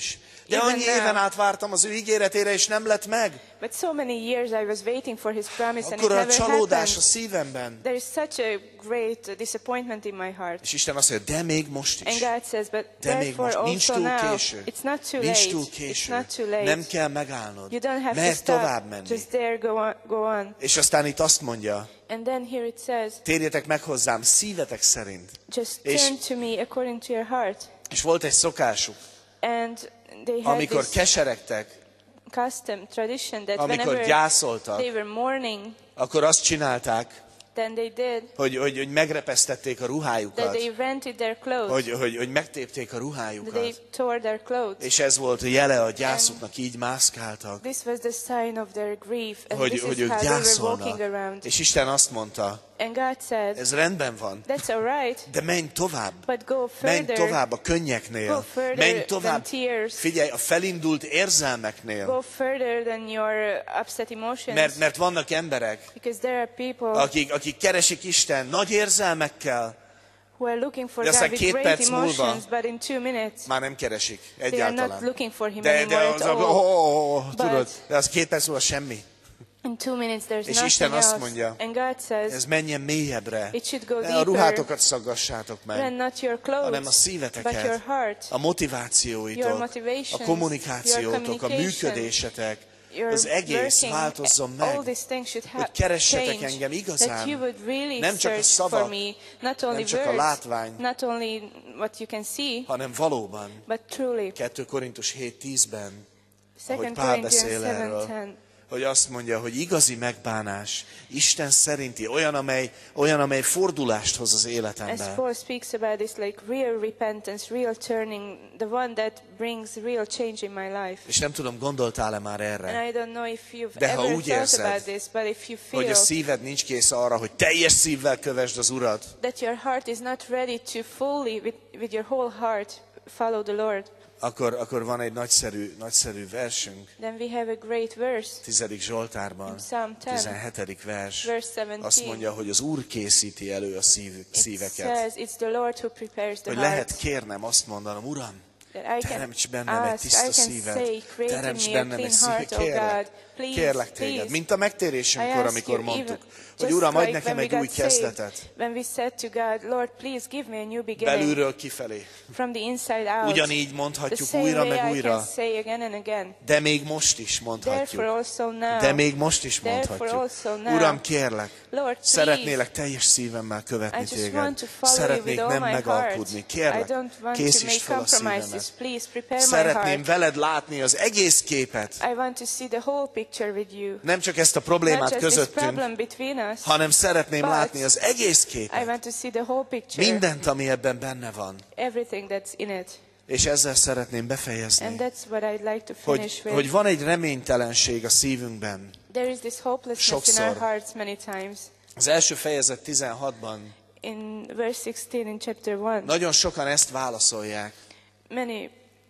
Speaker 5: De
Speaker 2: even
Speaker 5: annyi éven
Speaker 2: now.
Speaker 5: át vártam az ő ígéretére, és nem lett meg.
Speaker 2: But so many years I was waiting for his promise and it
Speaker 5: Akkor a
Speaker 2: never
Speaker 5: csalódás a
Speaker 2: happened.
Speaker 5: szívemben.
Speaker 2: There is such a great disappointment in my heart.
Speaker 5: És Isten azt mondja, de még most
Speaker 2: And
Speaker 5: is.
Speaker 2: God says, but
Speaker 5: De még
Speaker 2: therefore
Speaker 5: most. Nincs
Speaker 2: also
Speaker 5: túl
Speaker 2: now,
Speaker 5: késő.
Speaker 2: it's not too
Speaker 5: Nincs
Speaker 2: late.
Speaker 5: túl
Speaker 2: It's
Speaker 5: késő.
Speaker 2: not too late.
Speaker 5: Nem kell megállnod.
Speaker 2: You don't have to
Speaker 5: Merj tovább
Speaker 2: stop.
Speaker 5: menni.
Speaker 2: Just there, go on, go on.
Speaker 5: És aztán itt azt mondja,
Speaker 2: And then here it says,
Speaker 5: térjetek meg hozzám szívetek szerint.
Speaker 2: just
Speaker 5: És-
Speaker 2: turn to me according to your heart.
Speaker 5: És volt egy szokásuk,
Speaker 2: And they had
Speaker 5: amikor
Speaker 2: this
Speaker 5: keseregtek,
Speaker 2: custom, tradition that
Speaker 5: amikor
Speaker 2: whenever
Speaker 5: gyászoltak,
Speaker 2: they were mourning,
Speaker 5: akkor azt csinálták,
Speaker 2: then they did,
Speaker 5: hogy, hogy, hogy megrepesztették a
Speaker 2: that
Speaker 5: ruhájukat,
Speaker 2: they rented their clothes,
Speaker 5: hogy, hogy, hogy megtépték a
Speaker 2: that they
Speaker 5: ruhájukat.
Speaker 2: tore their clothes.
Speaker 5: És ez volt a jele a gyászuknak, így mászkáltak,
Speaker 2: This was the sign of their grief, and
Speaker 5: hogy,
Speaker 2: this
Speaker 5: hogy
Speaker 2: is
Speaker 5: ők
Speaker 2: how they were walking
Speaker 5: gyászolnak.
Speaker 2: around.
Speaker 5: És Isten azt mondta,
Speaker 2: And God said,
Speaker 5: ez rendben van,
Speaker 2: that's all right,
Speaker 5: de menj tovább.
Speaker 2: but go
Speaker 5: Menj
Speaker 2: further,
Speaker 5: tovább a
Speaker 2: go
Speaker 5: könnyeknél.
Speaker 2: further
Speaker 5: Menj
Speaker 2: than
Speaker 5: tovább.
Speaker 2: tears,
Speaker 5: Figyelj, a felindult
Speaker 2: go
Speaker 5: érzelmeknél.
Speaker 2: further than your upset emotions,
Speaker 5: Mert, mert vannak emberek,
Speaker 2: because there are people
Speaker 5: akik, akik keresik Isten nagy érzelmekkel,
Speaker 2: who are looking for
Speaker 5: de
Speaker 2: God
Speaker 5: aztán
Speaker 2: with
Speaker 5: két
Speaker 2: great
Speaker 5: perc múlva
Speaker 2: emotions, but in two minutes,
Speaker 5: már nem keresik
Speaker 2: they are not
Speaker 5: egyáltalán.
Speaker 2: looking for Him
Speaker 5: De, de
Speaker 2: anymore
Speaker 5: az,
Speaker 2: at
Speaker 5: a,
Speaker 2: all.
Speaker 5: oh, oh,
Speaker 2: But-
Speaker 5: tudod, de az két perc múlva semmi.
Speaker 2: In two minutes there's
Speaker 5: És
Speaker 2: nothing
Speaker 5: Isten azt
Speaker 2: else.
Speaker 5: mondja,
Speaker 2: And God says,
Speaker 5: Ez menjen mélyebbre.
Speaker 2: it should go
Speaker 5: Ne a
Speaker 2: deeper,
Speaker 5: ruhátokat szaggassátok
Speaker 2: then
Speaker 5: meg,
Speaker 2: not your
Speaker 5: hanem a
Speaker 2: clothes, but your
Speaker 5: szíveteket,
Speaker 2: heart,
Speaker 5: a
Speaker 2: your
Speaker 5: motivációitok,
Speaker 2: motivations,
Speaker 5: a kommunikációtok, a
Speaker 2: your
Speaker 5: működésetek,
Speaker 2: your
Speaker 5: az egész
Speaker 2: working,
Speaker 5: változzon
Speaker 2: all
Speaker 5: meg,
Speaker 2: these things should
Speaker 5: hogy
Speaker 2: have
Speaker 5: keressetek
Speaker 2: change,
Speaker 5: engem igazán.
Speaker 2: that you would really
Speaker 5: Nem csak a
Speaker 2: search for
Speaker 5: szavak,
Speaker 2: me, not only
Speaker 5: nem csak a
Speaker 2: words,
Speaker 5: látvány,
Speaker 2: not only what you can see,
Speaker 5: hanem valóban.
Speaker 2: but truly.
Speaker 5: kettő Korintus hét tízben, ahogy
Speaker 2: Second
Speaker 5: Pál
Speaker 2: Corinthians
Speaker 5: beszél
Speaker 2: seven
Speaker 5: erről,
Speaker 2: ten.
Speaker 5: hogy azt mondja, hogy igazi megbánás, Isten szerinti, olyan, amely, olyan, amely fordulást hoz az
Speaker 2: As
Speaker 5: életembe.
Speaker 2: Paul speaks about this, like real repentance, real turning, the one that brings real change in my life.
Speaker 5: És nem tudom, gondoltál-e már
Speaker 2: And
Speaker 5: erre,
Speaker 2: I don't know if you've
Speaker 5: De ha
Speaker 2: ever
Speaker 5: úgy
Speaker 2: thought
Speaker 5: érzed,
Speaker 2: about this, but if you
Speaker 5: hogy a
Speaker 2: feel
Speaker 5: szíved nincs kész arra, hogy teljes szívvel kövesd az Urat,
Speaker 2: that your heart is not ready to fully, with, with your whole heart, follow the Lord,
Speaker 5: akkor, akkor van egy nagyszerű, nagyszerű versünk,
Speaker 2: then we have a great verse,
Speaker 5: tizedik Zsoltárban,
Speaker 2: in Psalm ten,
Speaker 5: tizenhetedik vers,
Speaker 2: verse
Speaker 5: azt
Speaker 2: seventeen.
Speaker 5: mondja, hogy az Úr készíti elő a szív,
Speaker 2: It
Speaker 5: szíveket.
Speaker 2: says it's the Lord who prepares the
Speaker 5: Hogy
Speaker 2: heart.
Speaker 5: lehet kérnem, azt mondanom, Uram,
Speaker 2: That I can
Speaker 5: teremts bennem egy
Speaker 2: ask, I
Speaker 5: tiszta
Speaker 2: can
Speaker 5: szívet,
Speaker 2: say, create in
Speaker 5: teremts
Speaker 2: me a
Speaker 5: bennem egy
Speaker 2: clean
Speaker 5: szívet,
Speaker 2: heart, oh
Speaker 5: kérlek,
Speaker 2: God, please,
Speaker 5: kérlek téged.
Speaker 2: please.
Speaker 5: Mint a
Speaker 2: I
Speaker 5: megtérésünkkor,
Speaker 2: ask
Speaker 5: amikor
Speaker 2: you
Speaker 5: mondtuk,
Speaker 2: even,
Speaker 5: hogy
Speaker 2: just
Speaker 5: Uram, adj
Speaker 2: like
Speaker 5: nekem
Speaker 2: when we
Speaker 5: egy új
Speaker 2: got saved,
Speaker 5: kezdetet,
Speaker 2: when we said to God, Lord, please give me a new beginning,
Speaker 5: belülről kifelé.
Speaker 2: from the inside out.
Speaker 5: Ugyanígy
Speaker 2: The
Speaker 5: mondhatjuk
Speaker 2: same
Speaker 5: újra meg
Speaker 2: way I
Speaker 5: újra,
Speaker 2: can say again and again.
Speaker 5: de még most is
Speaker 2: Therefore
Speaker 5: mondhatjuk.
Speaker 2: also now,
Speaker 5: De még most is
Speaker 2: Therefore
Speaker 5: mondhatjuk.
Speaker 2: also now,
Speaker 5: Uram, kérlek,
Speaker 2: Lord, please,
Speaker 5: szeretnélek teljes szívemmel
Speaker 2: I
Speaker 5: követni
Speaker 2: just
Speaker 5: téged.
Speaker 2: want to follow you
Speaker 5: Szeretnék
Speaker 2: with all
Speaker 5: nem
Speaker 2: my heart.
Speaker 5: megalkudni.
Speaker 2: I
Speaker 5: Kérlek,
Speaker 2: don't want to
Speaker 5: készítsd
Speaker 2: make
Speaker 5: fel a
Speaker 2: compromises.
Speaker 5: szívemet.
Speaker 2: Please prepare my
Speaker 5: Szeretném
Speaker 2: heart.
Speaker 5: veled látni az egész képet.
Speaker 2: I want to see the whole picture with you.
Speaker 5: Nem csak ezt a
Speaker 2: Not
Speaker 5: problémát
Speaker 2: just this
Speaker 5: közöttünk,
Speaker 2: problem between us,
Speaker 5: hanem szeretném
Speaker 2: But
Speaker 5: látni az egész
Speaker 2: I
Speaker 5: képet.
Speaker 2: want to see the whole picture,
Speaker 5: Mindent, ami ebben benne van.
Speaker 2: everything that's in it.
Speaker 5: És ezzel szeretném
Speaker 2: And
Speaker 5: befejezni,
Speaker 2: that's what I'd like to
Speaker 5: hogy,
Speaker 2: finish with.
Speaker 5: hogy van egy reménytelenség a szívünkben.
Speaker 2: There is this hopelessness in
Speaker 5: Sokszor.
Speaker 2: our hearts many times.
Speaker 5: Az első fejezet tizenhatban
Speaker 2: In verse sixteen in chapter one,
Speaker 5: nagyon sokan ezt válaszolják.
Speaker 2: many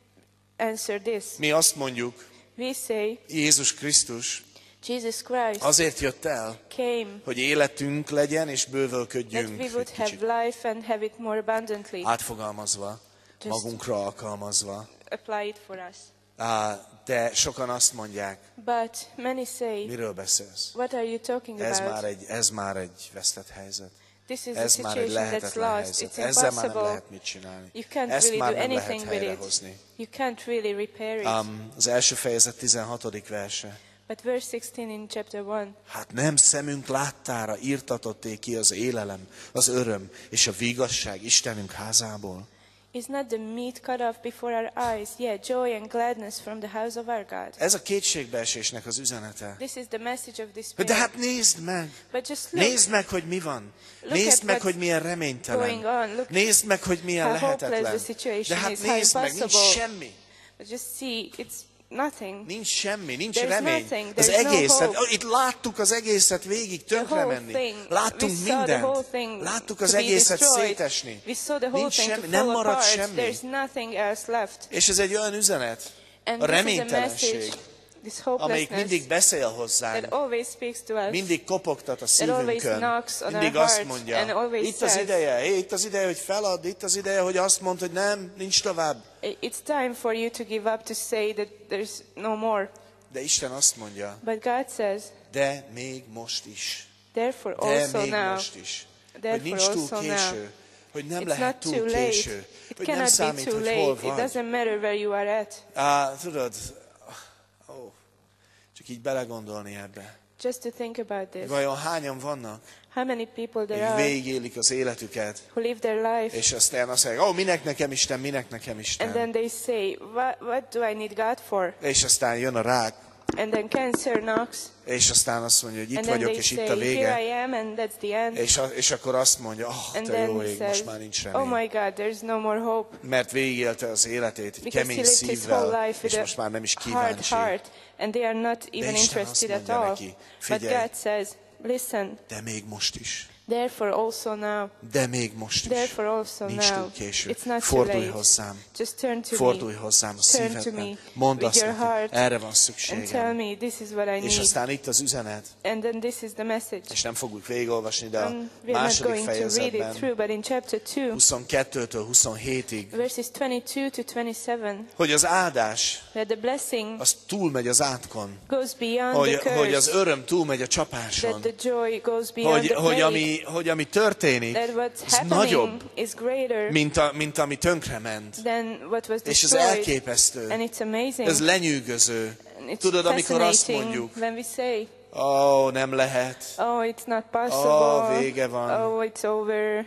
Speaker 2: answer this.
Speaker 5: Mi azt mondjuk,
Speaker 2: We say,
Speaker 5: Jézus Krisztus
Speaker 2: Jesus Christ
Speaker 5: azért jött el,
Speaker 2: came
Speaker 5: hogy életünk legyen és
Speaker 2: that
Speaker 5: bővölködjünk.
Speaker 2: we would
Speaker 5: Egy
Speaker 2: have
Speaker 5: kicsit
Speaker 2: life and have it more abundantly.
Speaker 5: átfogalmazva,
Speaker 2: Just-
Speaker 5: magunkra alkalmazva.
Speaker 2: Apply it for us.
Speaker 5: Á, de sokan azt mondják,
Speaker 2: But many say,
Speaker 5: miről beszélsz?
Speaker 2: what are you talking
Speaker 5: Ez
Speaker 2: about?
Speaker 5: már egy, ez már egy vesztett helyzet.
Speaker 2: This is a
Speaker 5: Ez már egy
Speaker 2: situation that's
Speaker 5: lehetetlen
Speaker 2: lost.
Speaker 5: helyzet.
Speaker 2: It's
Speaker 5: Ezzel már nem
Speaker 2: impossible.
Speaker 5: lehet mit csinálni.
Speaker 2: You can't
Speaker 5: Ezt
Speaker 2: really
Speaker 5: már
Speaker 2: do
Speaker 5: nem lehet
Speaker 2: anything with it.
Speaker 5: helyrehozni.
Speaker 2: You can't really repair it.
Speaker 5: Um, az első fejezet tizenhatodik verse.
Speaker 2: But verse sixteen in chapter one,
Speaker 5: Hát nem szemünk láttára írtatotték ki az élelem, az öröm és a vigasság Istenünk házából.
Speaker 2: is not the meat cut off before our eyes, yet joy and gladness from the house of our God?
Speaker 5: Ez a kétségbeesésnek az üzenete.
Speaker 2: This is the message of
Speaker 5: Hogy
Speaker 2: despair.
Speaker 5: de hát nézd meg!
Speaker 2: But just look
Speaker 5: Nézd meg, hogy mi van.
Speaker 2: Look
Speaker 5: Nézd
Speaker 2: at
Speaker 5: meg,
Speaker 2: what's
Speaker 5: hogy milyen
Speaker 2: going
Speaker 5: reménytelen.
Speaker 2: on. Look
Speaker 5: Nézd meg, hogy milyen
Speaker 2: how hopeless
Speaker 5: lehetetlen.
Speaker 2: the situation
Speaker 5: De hát
Speaker 2: is, how
Speaker 5: nézd meg, nincs
Speaker 2: impossible.
Speaker 5: semmi.
Speaker 2: But just see, it's nothing.
Speaker 5: Nincs semmi, nincs
Speaker 2: There's
Speaker 5: remény.
Speaker 2: nothing,
Speaker 5: Az
Speaker 2: there's no
Speaker 5: egészet,
Speaker 2: hope.
Speaker 5: itt láttuk az egészet végig tönkre
Speaker 2: whole
Speaker 5: menni.
Speaker 2: thing.
Speaker 5: Láttunk
Speaker 2: We saw the whole
Speaker 5: mindent.
Speaker 2: thing
Speaker 5: Láttuk
Speaker 2: to
Speaker 5: az
Speaker 2: be
Speaker 5: egészet
Speaker 2: destroyed.
Speaker 5: szétesni.
Speaker 2: We saw the whole
Speaker 5: Nincs
Speaker 2: thing to
Speaker 5: semmi, nem
Speaker 2: fall
Speaker 5: maradt
Speaker 2: apart.
Speaker 5: semmi.
Speaker 2: There's nothing else left.
Speaker 5: És ez egy olyan üzenet,
Speaker 2: And
Speaker 5: a
Speaker 2: this is a
Speaker 5: reménytelenség,
Speaker 2: message this
Speaker 5: amelyik
Speaker 2: hopelessness
Speaker 5: mindig beszél
Speaker 2: that
Speaker 5: hozzánk,
Speaker 2: always speaks to us,
Speaker 5: mindig kopogtat a
Speaker 2: that always
Speaker 5: szívünkön,
Speaker 2: knocks on our
Speaker 5: mindig azt
Speaker 2: hearts
Speaker 5: mondja,
Speaker 2: and always
Speaker 5: itt az
Speaker 2: says,
Speaker 5: ideje, hé, itt az ideje, hogy feladd, itt az ideje, hogy azt mondd, hogy nem, nincs tovább.
Speaker 2: it's time for you to give up, to say that there's no more.
Speaker 5: De Isten azt mondja,
Speaker 2: But God says,
Speaker 5: de még most is,
Speaker 2: therefore
Speaker 5: de
Speaker 2: also
Speaker 5: még
Speaker 2: now,
Speaker 5: most is, hogy
Speaker 2: therefore
Speaker 5: nincs túl
Speaker 2: also now,
Speaker 5: késő, hogy nem
Speaker 2: it's
Speaker 5: lehet
Speaker 2: not too
Speaker 5: túl
Speaker 2: late.
Speaker 5: késő,
Speaker 2: It
Speaker 5: hogy nem
Speaker 2: cannot be
Speaker 5: számít,
Speaker 2: too
Speaker 5: hogy hol
Speaker 2: late. It
Speaker 5: vagy.
Speaker 2: doesn't matter where you are at.
Speaker 5: Á, tudod, ó, csak így belegondolni ebbe.
Speaker 2: Just to think about this.
Speaker 5: Vajon hányan vannak,
Speaker 2: How many people there
Speaker 5: akik
Speaker 2: are
Speaker 5: végigélik az életüket,
Speaker 2: who live their life
Speaker 5: és aztán azt mondják, ó, minek nekem Isten, minek nekem
Speaker 2: and
Speaker 5: Isten.
Speaker 2: then they say, what, what do I need God for?
Speaker 5: És aztán jön a rák,
Speaker 2: And then cancer knocks.
Speaker 5: és aztán azt mondja, hogy itt
Speaker 2: And then
Speaker 5: vagyok,
Speaker 2: they
Speaker 5: és
Speaker 2: say,
Speaker 5: itt a
Speaker 2: here
Speaker 5: vége.
Speaker 2: I am, and that's the end.
Speaker 5: És, a, és akkor azt mondja, oh,
Speaker 2: And
Speaker 5: te
Speaker 2: then
Speaker 5: jó
Speaker 2: he
Speaker 5: ég,
Speaker 2: says,
Speaker 5: most már nincs
Speaker 2: oh
Speaker 5: remény.
Speaker 2: my God, there's no more hope.
Speaker 5: Mert végigélte az életét egy
Speaker 2: Because he
Speaker 5: kemény
Speaker 2: lived his whole
Speaker 5: szívvel,
Speaker 2: life
Speaker 5: és
Speaker 2: with
Speaker 5: most már nem is
Speaker 2: a hard
Speaker 5: kíváncsi.
Speaker 2: heart, and they are not
Speaker 5: De
Speaker 2: even
Speaker 5: Isten
Speaker 2: interested
Speaker 5: azt
Speaker 2: at
Speaker 5: mondja
Speaker 2: all.
Speaker 5: neki,
Speaker 2: But
Speaker 5: figyelj,
Speaker 2: God says, listen,
Speaker 5: de még most is.
Speaker 2: therefore also now,
Speaker 5: De még most is.
Speaker 2: therefore also
Speaker 5: Nincs
Speaker 2: now,
Speaker 5: túl késő.
Speaker 2: it's not too
Speaker 5: Fordulj
Speaker 2: late.
Speaker 5: hozzám.
Speaker 2: Just turn to
Speaker 5: Fordulj
Speaker 2: me
Speaker 5: hozzám a
Speaker 2: Turn to
Speaker 5: szívedben.
Speaker 2: me
Speaker 5: Mondd
Speaker 2: with
Speaker 5: azt
Speaker 2: your
Speaker 5: nekem,
Speaker 2: heart
Speaker 5: erre van
Speaker 2: and tell
Speaker 5: szükségem.
Speaker 2: me this is what I
Speaker 5: És
Speaker 2: need.
Speaker 5: aztán itt az üzenet,
Speaker 2: And then this is the message.
Speaker 5: és nem fogjuk végigolvasni, de a
Speaker 2: Um, we're not
Speaker 5: második
Speaker 2: going to read it
Speaker 5: fejezetben
Speaker 2: through, but in chapter two,
Speaker 5: huszonkettőtől huszonhétig,
Speaker 2: verses twenty-two to twenty-seven,
Speaker 5: hogy az áldás
Speaker 2: that the blessing
Speaker 5: az túlmegy az átkon,
Speaker 2: goes beyond
Speaker 5: hogy,
Speaker 2: the
Speaker 5: hogy az
Speaker 2: curse,
Speaker 5: öröm túlmegy a
Speaker 2: that
Speaker 5: csapáson,
Speaker 2: the joy goes beyond
Speaker 5: hogy,
Speaker 2: the
Speaker 5: hogy,
Speaker 2: plague,
Speaker 5: ami, hogy ami történik,
Speaker 2: that what's
Speaker 5: az
Speaker 2: happening
Speaker 5: nagyobb,
Speaker 2: is greater
Speaker 5: mint, a, mint ami tönkrement.
Speaker 2: than what was
Speaker 5: És ez
Speaker 2: destroyed.
Speaker 5: elképesztő,
Speaker 2: And it's amazing.
Speaker 5: ez lenyűgöző.
Speaker 2: And it's
Speaker 5: Tudod, amikor azt
Speaker 2: fascinating
Speaker 5: mondjuk,
Speaker 2: when we say,
Speaker 5: ó, oh, nem lehet,
Speaker 2: oh, it's not
Speaker 5: ó,
Speaker 2: possible,
Speaker 5: oh, vége van,
Speaker 2: oh, it's over,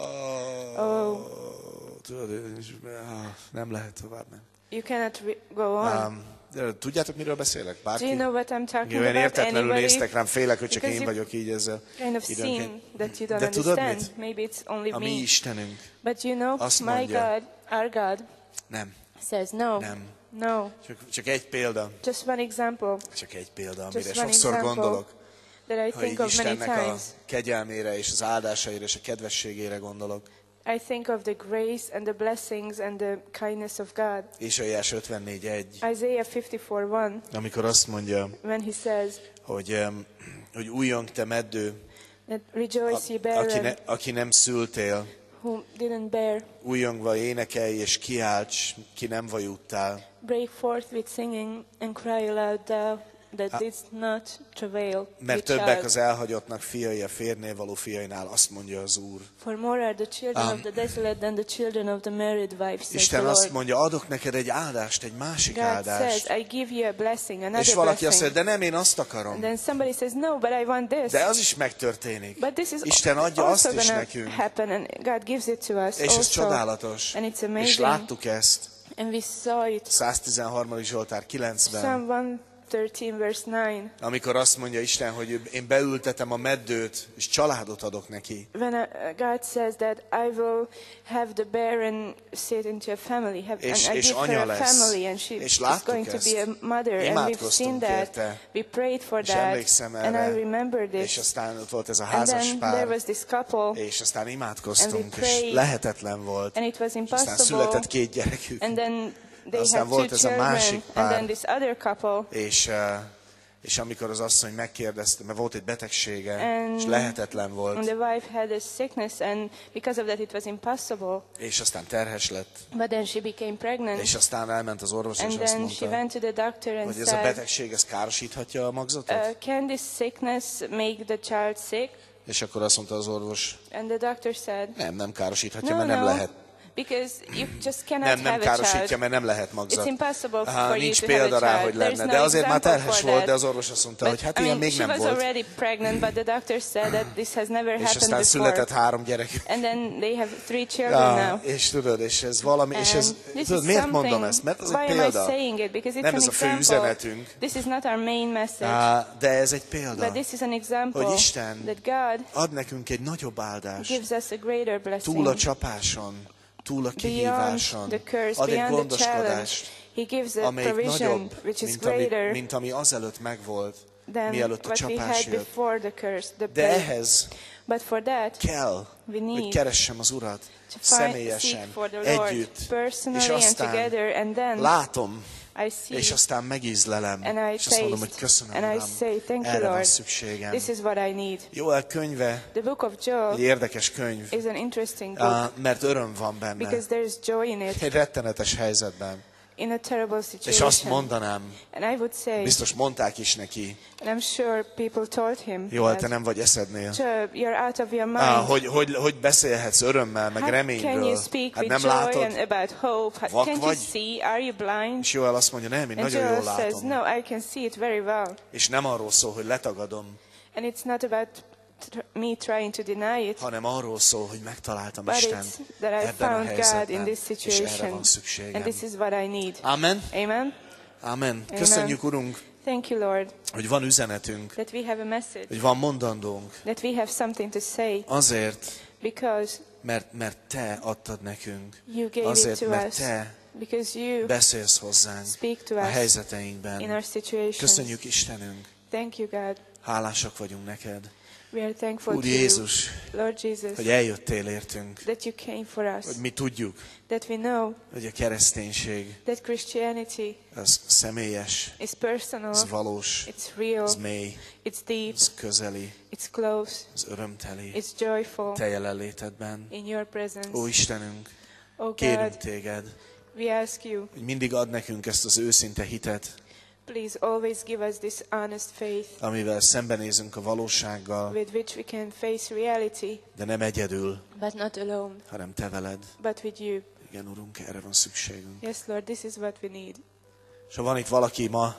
Speaker 5: ó,
Speaker 2: oh,
Speaker 5: tudod, és- ah, nem lehet tovább, nem.
Speaker 2: you cannot re- go on.
Speaker 5: Um, de tudjátok, miről beszélek?
Speaker 2: Do
Speaker 5: Bárki?
Speaker 2: you know what I'm talking
Speaker 5: Olyan
Speaker 2: about?
Speaker 5: értetlenül
Speaker 2: Anybody?
Speaker 5: néztek rám, félek, hogy csak
Speaker 2: Because
Speaker 5: én
Speaker 2: you
Speaker 5: vagyok így ezzel.
Speaker 2: kind of
Speaker 5: időnként.
Speaker 2: seem that you don't
Speaker 5: De tudod
Speaker 2: understand.
Speaker 5: mit?
Speaker 2: Maybe it's only
Speaker 5: A mi
Speaker 2: me.
Speaker 5: Istenünk
Speaker 2: But you know,
Speaker 5: azt
Speaker 2: my
Speaker 5: mondja,
Speaker 2: God, our God,
Speaker 5: nem,
Speaker 2: says no,
Speaker 5: nem.
Speaker 2: no.
Speaker 5: Csak, csak egy példa,
Speaker 2: Just one example
Speaker 5: csak egy példa,
Speaker 2: Just
Speaker 5: amire
Speaker 2: one
Speaker 5: sokszor
Speaker 2: example
Speaker 5: gondolok,
Speaker 2: that I
Speaker 5: ha
Speaker 2: think
Speaker 5: így
Speaker 2: of many
Speaker 5: Istennek a
Speaker 2: times.
Speaker 5: kegyelmére és az áldásaira és a kedvességére gondolok.
Speaker 2: I think of the grace and the blessings and the kindness of God.
Speaker 5: Ézsaiás ötvennégy egy,
Speaker 2: Isaiah fifty-four one,
Speaker 5: amikor azt mondja,
Speaker 2: when he says
Speaker 5: hogy, em, hogy újjong te meddő,
Speaker 2: that rejoice ye
Speaker 5: a- aki,
Speaker 2: barren,
Speaker 5: ne, aki nem szültél,
Speaker 2: who didn't bear,
Speaker 5: újjongva énekelj és kiálts, ki nem vajudtál.
Speaker 2: break forth with singing and cry aloud, thou that didst not travail
Speaker 5: Mert
Speaker 2: with
Speaker 5: többek
Speaker 2: child.
Speaker 5: az elhagyottnak fiai a férnél való fiainál, azt mondja az Úr.
Speaker 2: For more are the children
Speaker 5: Um,
Speaker 2: of the desolate than the children of the married wife, says
Speaker 5: Isten
Speaker 2: the
Speaker 5: azt
Speaker 2: Lord.
Speaker 5: mondja, adok neked egy áldást, egy másik
Speaker 2: God says,
Speaker 5: áldást.
Speaker 2: I give you a blessing, another
Speaker 5: És valaki azt
Speaker 2: blessing.
Speaker 5: mondja, de nem, én azt
Speaker 2: And
Speaker 5: akarom.
Speaker 2: then somebody says, no, but I want this.
Speaker 5: De az is megtörténik.
Speaker 2: But this is
Speaker 5: Isten adja
Speaker 2: also
Speaker 5: azt is
Speaker 2: gonna
Speaker 5: nekünk.
Speaker 2: happen, and God gives it to us
Speaker 5: És ez
Speaker 2: also.
Speaker 5: csodálatos.
Speaker 2: And it's
Speaker 5: És
Speaker 2: amazing.
Speaker 5: láttuk ezt.
Speaker 2: And we saw it.
Speaker 5: száztizenharmadik Zsoltár kilencben,
Speaker 2: Psalm one thirteen verse nine.
Speaker 5: amikor azt mondja Isten, hogy én beültetem a meddőt, és családot adok neki.
Speaker 2: When uh, God says that I will have the barren sit into a family, have,
Speaker 5: És-
Speaker 2: and I
Speaker 5: és
Speaker 2: give her
Speaker 5: anya
Speaker 2: a
Speaker 5: lesz.
Speaker 2: family, and she
Speaker 5: És
Speaker 2: is
Speaker 5: láttuk
Speaker 2: going to be
Speaker 5: ezt.
Speaker 2: a mother, and we've seen
Speaker 5: Imádkoztunk
Speaker 2: that.
Speaker 5: érte.
Speaker 2: We prayed for
Speaker 5: És
Speaker 2: that,
Speaker 5: emlékszem
Speaker 2: and I
Speaker 5: erre.
Speaker 2: remember
Speaker 5: És
Speaker 2: this.
Speaker 5: aztán ott volt ez a
Speaker 2: And
Speaker 5: házas
Speaker 2: then there
Speaker 5: pár,
Speaker 2: was this couple,
Speaker 5: és aztán
Speaker 2: And
Speaker 5: imádkoztunk,
Speaker 2: we
Speaker 5: és
Speaker 2: prayed.
Speaker 5: lehetetlen volt.
Speaker 2: and it was
Speaker 5: És aztán
Speaker 2: impossible.
Speaker 5: született két gyerekük.
Speaker 2: And then they
Speaker 5: Aztán
Speaker 2: had two
Speaker 5: volt ez a
Speaker 2: children,
Speaker 5: másik
Speaker 2: and
Speaker 5: pár.
Speaker 2: then this other couple.
Speaker 5: És, eh, és amikor az asszony megkérdezte, mert volt egy betegsége,
Speaker 2: And-
Speaker 5: és lehetetlen
Speaker 2: And
Speaker 5: volt,
Speaker 2: the wife had a sickness, and because of that it was impossible.
Speaker 5: és aztán terhes lett,
Speaker 2: But then she became pregnant,
Speaker 5: és aztán elment az orvos, és
Speaker 2: and
Speaker 5: azt
Speaker 2: then she
Speaker 5: mondta,
Speaker 2: went to the doctor and
Speaker 5: hogy ez a
Speaker 2: said,
Speaker 5: betegség, ez károsíthatja a magzatot?
Speaker 2: uh, can this sickness make the child sick?
Speaker 5: És akkor azt mondta az orvos,
Speaker 2: And the doctor said,
Speaker 5: nem, nem károsíthatja,
Speaker 2: no,
Speaker 5: mert nem
Speaker 2: no,
Speaker 5: lehet.
Speaker 2: because you just cannot
Speaker 5: Nem, nem
Speaker 2: have a
Speaker 5: károsítja,
Speaker 2: child.
Speaker 5: mert nem lehet magzat.
Speaker 2: It's impossible
Speaker 5: Aha,
Speaker 2: for you
Speaker 5: nincs
Speaker 2: to have a
Speaker 5: példa rá,
Speaker 2: child.
Speaker 5: hogy
Speaker 2: There's
Speaker 5: lenne.
Speaker 2: no
Speaker 5: De azért már
Speaker 2: example
Speaker 5: terhes
Speaker 2: for
Speaker 5: volt,
Speaker 2: that.
Speaker 5: de az orvos azt mondta,
Speaker 2: But,
Speaker 5: hogy hát
Speaker 2: I
Speaker 5: ilyen
Speaker 2: mean,
Speaker 5: még
Speaker 2: she
Speaker 5: nem
Speaker 2: was
Speaker 5: volt.
Speaker 2: already pregnant, but the doctor said that this has never
Speaker 5: És
Speaker 2: happened
Speaker 5: aztán
Speaker 2: before.
Speaker 5: született három gyerek.
Speaker 2: And then they have three children
Speaker 5: Ja,
Speaker 2: now.
Speaker 5: és tudod, és ez valami, és ez,
Speaker 2: And this
Speaker 5: tudod,
Speaker 2: is
Speaker 5: miért
Speaker 2: something-
Speaker 5: mondom ezt? Mert ez
Speaker 2: why
Speaker 5: egy
Speaker 2: am I
Speaker 5: példa.
Speaker 2: saying it? Because it's
Speaker 5: Nem
Speaker 2: an
Speaker 5: ez a fő
Speaker 2: example.
Speaker 5: üzenetünk.
Speaker 2: This is not our main message.
Speaker 5: Á, de ez egy példa,
Speaker 2: But this is an example
Speaker 5: hogy Isten
Speaker 2: that God
Speaker 5: ad nekünk egy nagyobb áldást.
Speaker 2: gives us a greater blessing.
Speaker 5: Túl a csapáson, túl a
Speaker 2: Beyond
Speaker 5: kihíváson.
Speaker 2: the curse,
Speaker 5: Ad egy
Speaker 2: beyond the challenge,
Speaker 5: gondoskodást,
Speaker 2: He gives a
Speaker 5: amelyik
Speaker 2: provision
Speaker 5: nagyobb,
Speaker 2: which is
Speaker 5: mint ami,
Speaker 2: greater
Speaker 5: mint ami azelőtt megvolt,
Speaker 2: than
Speaker 5: mielőtt a
Speaker 2: what we
Speaker 5: csapás
Speaker 2: had
Speaker 5: jött.
Speaker 2: before the curse, the
Speaker 5: De
Speaker 2: plague.
Speaker 5: ehhez
Speaker 2: But for that,
Speaker 5: kell,
Speaker 2: we
Speaker 5: hogy
Speaker 2: need
Speaker 5: keressem az Urat
Speaker 2: to find, seek
Speaker 5: személyesen,
Speaker 2: for the Lord
Speaker 5: együtt, és
Speaker 2: personally and
Speaker 5: aztán
Speaker 2: together, and then
Speaker 5: látom,
Speaker 2: I see,
Speaker 5: és aztán megízlelem,
Speaker 2: and I
Speaker 5: és azt mondom, hogy
Speaker 2: taste,
Speaker 5: köszönöm,
Speaker 2: and I
Speaker 5: Uram,
Speaker 2: say, thank you,
Speaker 5: erre van
Speaker 2: Lord.
Speaker 5: szükségem.
Speaker 2: This is what I need.
Speaker 5: Joel könyve
Speaker 2: The book of
Speaker 5: egy
Speaker 2: Joel
Speaker 5: érdekes könyv,
Speaker 2: is an interesting
Speaker 5: á,
Speaker 2: book
Speaker 5: mert öröm van benne.
Speaker 2: because there is joy in it,
Speaker 5: Egy rettenetes helyzetben.
Speaker 2: in a terrible
Speaker 5: És azt
Speaker 2: situation.
Speaker 5: mondanám,
Speaker 2: And I would say,
Speaker 5: biztos mondták is neki,
Speaker 2: and I'm sure people told him,
Speaker 5: Joel, te
Speaker 2: that,
Speaker 5: nem vagy eszednél.
Speaker 2: Job, you're out of your mind.
Speaker 5: Á, hogy, hogy, hogy beszélhetsz örömmel, meg
Speaker 2: How can
Speaker 5: reményről?
Speaker 2: you speak
Speaker 5: Hát
Speaker 2: with
Speaker 5: nem
Speaker 2: joy
Speaker 5: látod?
Speaker 2: and about hope? How-
Speaker 5: Vak
Speaker 2: Can't you
Speaker 5: vagy?
Speaker 2: see? Are you blind?
Speaker 5: És Joel azt mondja, nem, én
Speaker 2: And
Speaker 5: nagyon jól
Speaker 2: Joel says,
Speaker 5: látom.
Speaker 2: no, I can see it very well.
Speaker 5: És nem arról szól, hogy letagadom,
Speaker 2: And it's not about tr- me trying to deny it,
Speaker 5: hanem arról szól, hogy megtaláltam
Speaker 2: but
Speaker 5: Istent
Speaker 2: it's that I
Speaker 5: ebben a
Speaker 2: found God in
Speaker 5: helyzetben,
Speaker 2: this
Speaker 5: és erre
Speaker 2: situation.
Speaker 5: van szükségem.
Speaker 2: And this is what I need.
Speaker 5: Amen.
Speaker 2: Amen?
Speaker 5: Amen. Köszönjük, Urunk,
Speaker 2: Thank you, Lord,
Speaker 5: hogy van üzenetünk,
Speaker 2: that we have a message,
Speaker 5: hogy van mondandónk.
Speaker 2: that we have something to say,
Speaker 5: Azért,
Speaker 2: because
Speaker 5: mert, mert Te adtad nekünk.
Speaker 2: you gave
Speaker 5: Azért,
Speaker 2: it to
Speaker 5: mert
Speaker 2: us,
Speaker 5: Te
Speaker 2: because you
Speaker 5: beszélsz hozzánk
Speaker 2: speak to
Speaker 5: a
Speaker 2: us
Speaker 5: helyzeteinkben.
Speaker 2: in our situations.
Speaker 5: Köszönjük, Istenünk.
Speaker 2: Thank you, God.
Speaker 5: Hálásak vagyunk neked.
Speaker 2: We are thankful
Speaker 5: Úr
Speaker 2: to you,
Speaker 5: Jézus,
Speaker 2: Lord Jesus,
Speaker 5: hogy eljöttél értünk.
Speaker 2: that you came for us,
Speaker 5: Hogy mi tudjuk,
Speaker 2: that we know
Speaker 5: hogy a kereszténység
Speaker 2: that Christianity
Speaker 5: az személyes,
Speaker 2: is personal,
Speaker 5: az valós,
Speaker 2: it's real,
Speaker 5: az mély,
Speaker 2: it's deep,
Speaker 5: az közeli,
Speaker 2: it's close,
Speaker 5: az örömteli.
Speaker 2: it's joyful
Speaker 5: Te jelenlétedben.
Speaker 2: in your presence.
Speaker 5: Ó Istenünk,
Speaker 2: Oh
Speaker 5: kérünk
Speaker 2: God,
Speaker 5: téged,
Speaker 2: we ask you,
Speaker 5: hogy mindig ad nekünk ezt az őszinte hitet,
Speaker 2: please always give us this honest faith
Speaker 5: amivel szembenézünk a valósággal,
Speaker 2: with which we can face reality,
Speaker 5: de nem egyedül,
Speaker 2: but not alone,
Speaker 5: hanem Te veled.
Speaker 2: but with you.
Speaker 5: Igen, Urunk, erre van szükségünk.
Speaker 2: Yes, Lord, this is what we need.
Speaker 5: És ha van itt valaki ma,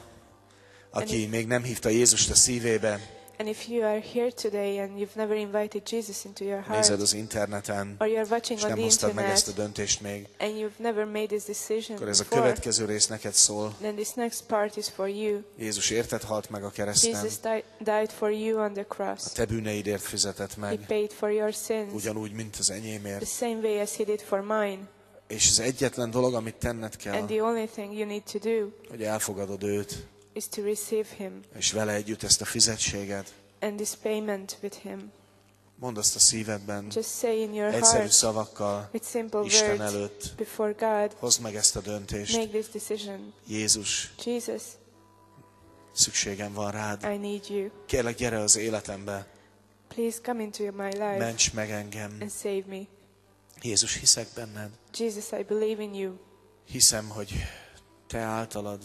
Speaker 5: aki még nem hívta Jézust a szívébe,
Speaker 2: And if you are here today and you've never invited Jesus into your heart,
Speaker 5: nézed az interneten,
Speaker 2: or you're watching
Speaker 5: és
Speaker 2: on
Speaker 5: nem
Speaker 2: the
Speaker 5: hoztad meg ezt a
Speaker 2: internet
Speaker 5: döntést még,
Speaker 2: and you've never made this decision
Speaker 5: akkor ez a
Speaker 2: before,
Speaker 5: következő rész neked szól.
Speaker 2: then this next part is for you.
Speaker 5: Jézus érted halt meg a kereszten,
Speaker 2: Jesus di- died for you on the
Speaker 5: a
Speaker 2: cross.
Speaker 5: te bűneidért fizetett
Speaker 2: He
Speaker 5: meg,
Speaker 2: paid for your sins
Speaker 5: ugyanúgy, mint az
Speaker 2: the
Speaker 5: enyémért.
Speaker 2: same way as he did for mine.
Speaker 5: És az egyetlen dolog, amit tenned
Speaker 2: And
Speaker 5: kell,
Speaker 2: the only thing you need to do
Speaker 5: hogy elfogadod őt,
Speaker 2: is to receive him
Speaker 5: és vele együtt ezt a fizetséget.
Speaker 2: and this payment with him.
Speaker 5: Mondd azt a szívedben,
Speaker 2: Just say in your
Speaker 5: egyszerű
Speaker 2: heart
Speaker 5: szavakkal,
Speaker 2: with simple
Speaker 5: Isten
Speaker 2: words
Speaker 5: előtt,
Speaker 2: before God,
Speaker 5: hozd meg ezt a döntést.
Speaker 2: make this decision.
Speaker 5: Jézus,
Speaker 2: Jesus,
Speaker 5: szükségem van rád.
Speaker 2: I need you.
Speaker 5: Kérlek, gyere az életembe,
Speaker 2: Please come into my life
Speaker 5: ments meg engem.
Speaker 2: and save me.
Speaker 5: Jézus, hiszek benned.
Speaker 2: Jesus, I believe in you.
Speaker 5: Hiszem, hogy te általad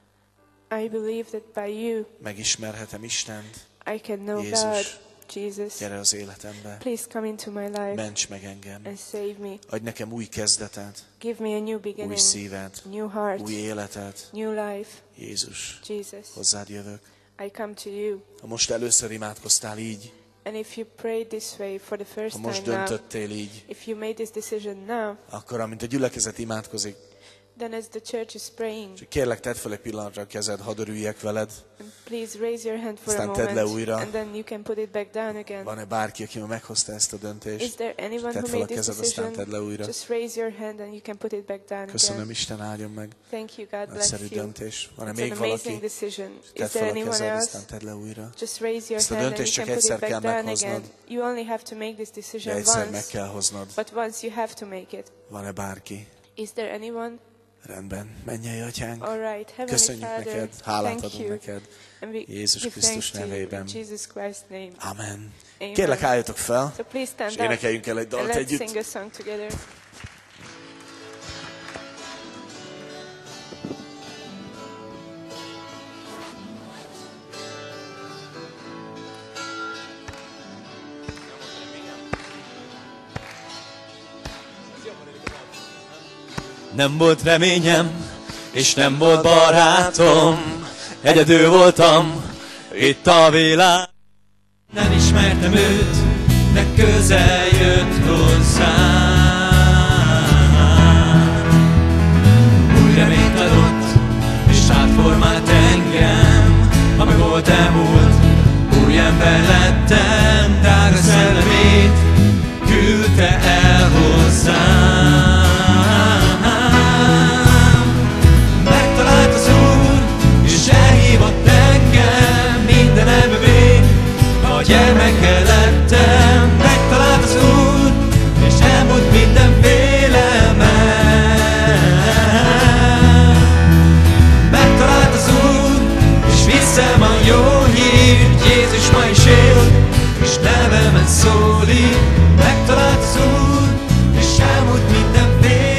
Speaker 2: I believe that by you
Speaker 5: megismerhetem Istent.
Speaker 2: I can know
Speaker 5: Jézus,
Speaker 2: God. Jesus,
Speaker 5: gyere az életembe,
Speaker 2: please come into my life
Speaker 5: ments meg engem.
Speaker 2: and save me.
Speaker 5: Adj nekem új kezdetet,
Speaker 2: Give me a new
Speaker 5: új
Speaker 2: beginning,
Speaker 5: szívet,
Speaker 2: new heart,
Speaker 5: új életet.
Speaker 2: new life.
Speaker 5: Jézus,
Speaker 2: Jesus,
Speaker 5: hozzád jövök.
Speaker 2: I come to you.
Speaker 5: Ha most először imádkoztál így,
Speaker 2: And if you prayed this way for the
Speaker 5: ha
Speaker 2: first
Speaker 5: most
Speaker 2: time now,
Speaker 5: döntöttél így,
Speaker 2: if you made this decision now,
Speaker 5: akkor amint a gyülekezet imádkozik,
Speaker 2: then as the church is praying,
Speaker 5: csak kérlek, tedd fel egy pillanatra a kezed, hadd örüljek veled.
Speaker 2: and please raise your hand for a
Speaker 5: Aztán tedd le
Speaker 2: moment,
Speaker 5: újra.
Speaker 2: and then you can put it back down again.
Speaker 5: Van-e bárki, aki már meghozta ezt a
Speaker 2: Is
Speaker 5: döntést?
Speaker 2: there anyone
Speaker 5: Tedd
Speaker 2: who
Speaker 5: fel a
Speaker 2: made this
Speaker 5: kezed, aztán
Speaker 2: decision?
Speaker 5: tedd le újra.
Speaker 2: Just raise your hand and you can put it back down
Speaker 5: Köszönöm,
Speaker 2: again.
Speaker 5: Isten áldjon meg.
Speaker 2: Thank you, God bless
Speaker 5: Nagyszerű
Speaker 2: you.
Speaker 5: döntés. Van-e
Speaker 2: It's
Speaker 5: még
Speaker 2: an
Speaker 5: valaki?
Speaker 2: amazing decision.
Speaker 5: Tedd
Speaker 2: Is
Speaker 5: fel
Speaker 2: there
Speaker 5: a
Speaker 2: anyone
Speaker 5: kezed,
Speaker 2: else?
Speaker 5: aztán tedd le újra.
Speaker 2: Just raise your
Speaker 5: Ezt a
Speaker 2: hand and
Speaker 5: döntést
Speaker 2: you
Speaker 5: csak
Speaker 2: can put
Speaker 5: egyszer
Speaker 2: it
Speaker 5: kell
Speaker 2: back down
Speaker 5: meghoznod.
Speaker 2: again. You only have to make this
Speaker 5: De
Speaker 2: decision
Speaker 5: egyszer meg
Speaker 2: once,
Speaker 5: kell hoznod.
Speaker 2: but once you have to make it.
Speaker 5: Van-e bárki?
Speaker 2: Is there anyone?
Speaker 5: Rendben. Mennyei Atyánk,
Speaker 2: All right, Heavenly
Speaker 5: köszönjük
Speaker 2: Father,
Speaker 5: neked, hálát
Speaker 2: thank
Speaker 5: adunk
Speaker 2: you.
Speaker 5: neked.
Speaker 2: And we
Speaker 5: Jézus
Speaker 2: give
Speaker 5: Krisztus
Speaker 2: thanks to you
Speaker 5: nevében.
Speaker 2: in Jesus Christ's name.
Speaker 5: Amen.
Speaker 2: Amen.
Speaker 5: Kérlek, álljatok fel,
Speaker 2: So please stand
Speaker 5: és
Speaker 2: up
Speaker 5: énekeljünk el egy
Speaker 2: and
Speaker 5: dalt
Speaker 2: let's
Speaker 5: együtt.
Speaker 2: sing a song together.
Speaker 1: Nem volt reményem, és nem volt barátom, egyedül voltam itt a világ. Nem ismertem őt, de közel jött hozzám. Új reményt adott, és átformált engem. Ami volt elmúlt, új ember lettem, drága szellemét küldte el hozzám. Megtalált az Úr, és elhívott engem minden ember, a gyermeke lettem. Megtalált az Úr, és elmúlt minden félelmem. szólít, megtalált az Úr, és elmúlt minden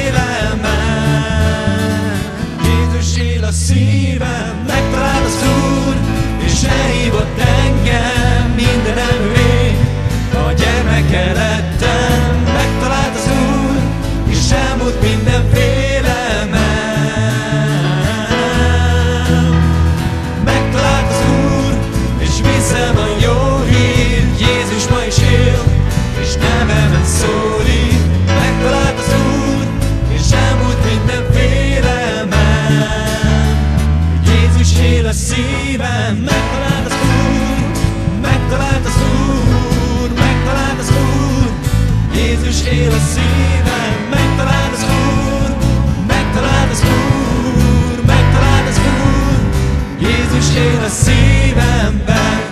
Speaker 1: félelmem. Jézus él a szívem, megtalált az Úr, és elhívott engem mindenemré. A gyermeke lettem, megtalált az Úr, és elmúlt minden félelmem. Megtalált az Úr, és viszem a jó hírt. Jézus ma is él, és nevemet szólít. Megtalált az Úr, és elmúlt minden félelmem. Jézus él a szívem, megtalált az Úr, megtalált az Úr, megtalált az Úr. Jézus él a szívem, megtalált az Úr, megtalált az Úr, megtalált az Úr. Jézus él a szívemben.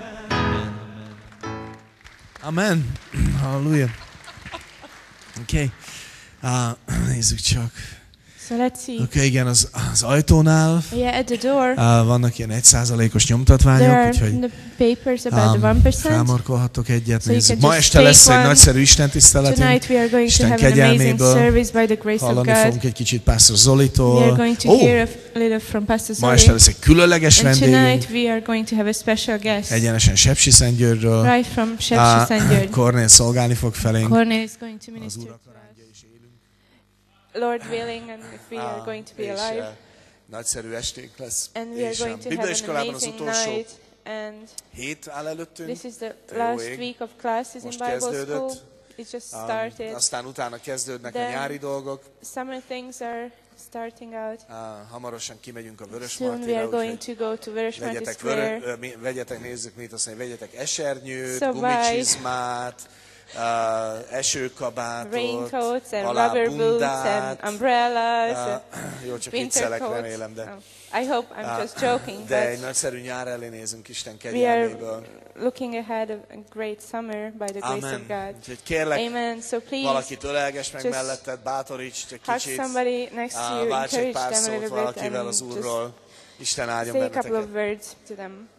Speaker 5: Amen. Halleluja. Oké. Okay. Uh, nézzük csak.
Speaker 2: So let's see.
Speaker 5: Oké, okay, igen, az, az ajtónál
Speaker 2: Yeah, at the door.
Speaker 5: uh, vannak ilyen egy százalékos nyomtatványok,
Speaker 2: There are
Speaker 5: úgyhogy
Speaker 2: the papers about
Speaker 5: um,
Speaker 2: the one percent.
Speaker 5: felmarkolhatok egyet.
Speaker 2: So you
Speaker 5: Nézzük.
Speaker 2: can
Speaker 5: Ma
Speaker 2: just
Speaker 5: este lesz
Speaker 2: take
Speaker 5: egy
Speaker 2: one.
Speaker 5: nagyszerű istentiszteletünk.
Speaker 2: Tonight we are going to
Speaker 5: Isten
Speaker 2: have an amazing
Speaker 5: kegyelméből.
Speaker 2: service by the grace of
Speaker 5: Hallani
Speaker 2: God.
Speaker 5: fogunk egy kicsit Pastor
Speaker 2: We are
Speaker 5: Zolitól.
Speaker 2: going to
Speaker 5: Ó,
Speaker 2: hear a little from Pastor
Speaker 5: ma este
Speaker 2: Zoli.
Speaker 5: lesz egy különleges
Speaker 2: And
Speaker 5: vendégünk.
Speaker 2: tonight we are going to have a special guest.
Speaker 5: Egyenesen Sepsiszentgyörgyről.
Speaker 2: Right from Sepsiszentgyörgy.
Speaker 5: Kornél szolgálni fog felénk.
Speaker 2: Cornel is going to
Speaker 5: Az
Speaker 2: minister
Speaker 5: Úr
Speaker 2: to
Speaker 5: akarádja is élünk.
Speaker 2: us. Lord willing, and if we are going to be
Speaker 5: És,
Speaker 2: alive.
Speaker 5: uh, nagyszerű esténk lesz.
Speaker 2: And we are
Speaker 5: És a
Speaker 2: going to have
Speaker 5: Bibliaiskolában
Speaker 2: an
Speaker 5: az
Speaker 2: amazing
Speaker 5: utolsó
Speaker 2: night. And
Speaker 5: hét áll előttünk.
Speaker 2: this is the
Speaker 5: Te jó
Speaker 2: last
Speaker 5: ég.
Speaker 2: week of classes in
Speaker 5: Most
Speaker 2: Bible
Speaker 5: kezdődött.
Speaker 2: school. It just
Speaker 5: Um,
Speaker 2: started.
Speaker 5: aztán utána kezdődnek a
Speaker 2: Then-
Speaker 5: nyári dolgok.
Speaker 2: Summer things are starting out.
Speaker 5: Uh, hamarosan kimegyünk a
Speaker 2: Soon we
Speaker 5: Vörösmartyra,
Speaker 2: are going
Speaker 5: úgyhogy
Speaker 2: to go to Vörösmarty
Speaker 5: vegyetek,
Speaker 2: Square.
Speaker 5: vörö, ö, mi- vegyetek, nézzük mit, azt mondja, vegyetek esernyőt,
Speaker 2: So buy
Speaker 5: gumicsizmát, uh, esőkabátot,
Speaker 2: Raincoats and
Speaker 5: alá
Speaker 2: rubber boots and
Speaker 5: bundát.
Speaker 2: umbrellas.
Speaker 5: Uh,
Speaker 2: and
Speaker 5: jó, csak
Speaker 2: winter
Speaker 5: viccelek,
Speaker 2: coats.
Speaker 5: remélem, de...
Speaker 2: Oh, I hope I'm
Speaker 5: Uh,
Speaker 2: just joking,
Speaker 5: De egy
Speaker 2: but
Speaker 5: nagyszerű nyár elé nézünk Isten
Speaker 2: we are
Speaker 5: kegyelméből.
Speaker 2: looking ahead of a great summer by the grace of
Speaker 5: Amen.
Speaker 2: God.
Speaker 5: Úgyhogy kérlek,
Speaker 2: Amen. So please
Speaker 5: valakit ölelges meg
Speaker 2: just
Speaker 5: melletted, bátoríts egy
Speaker 2: hug
Speaker 5: kicsit,
Speaker 2: somebody next to
Speaker 5: uh,
Speaker 2: you,
Speaker 5: válts egy
Speaker 2: encourage
Speaker 5: pár
Speaker 2: them a
Speaker 5: szót
Speaker 2: little bit,
Speaker 5: valakivel
Speaker 2: and
Speaker 5: az
Speaker 2: just
Speaker 5: Úrról. Isten áldjon
Speaker 2: say a couple
Speaker 5: benneteket.
Speaker 2: of words to them.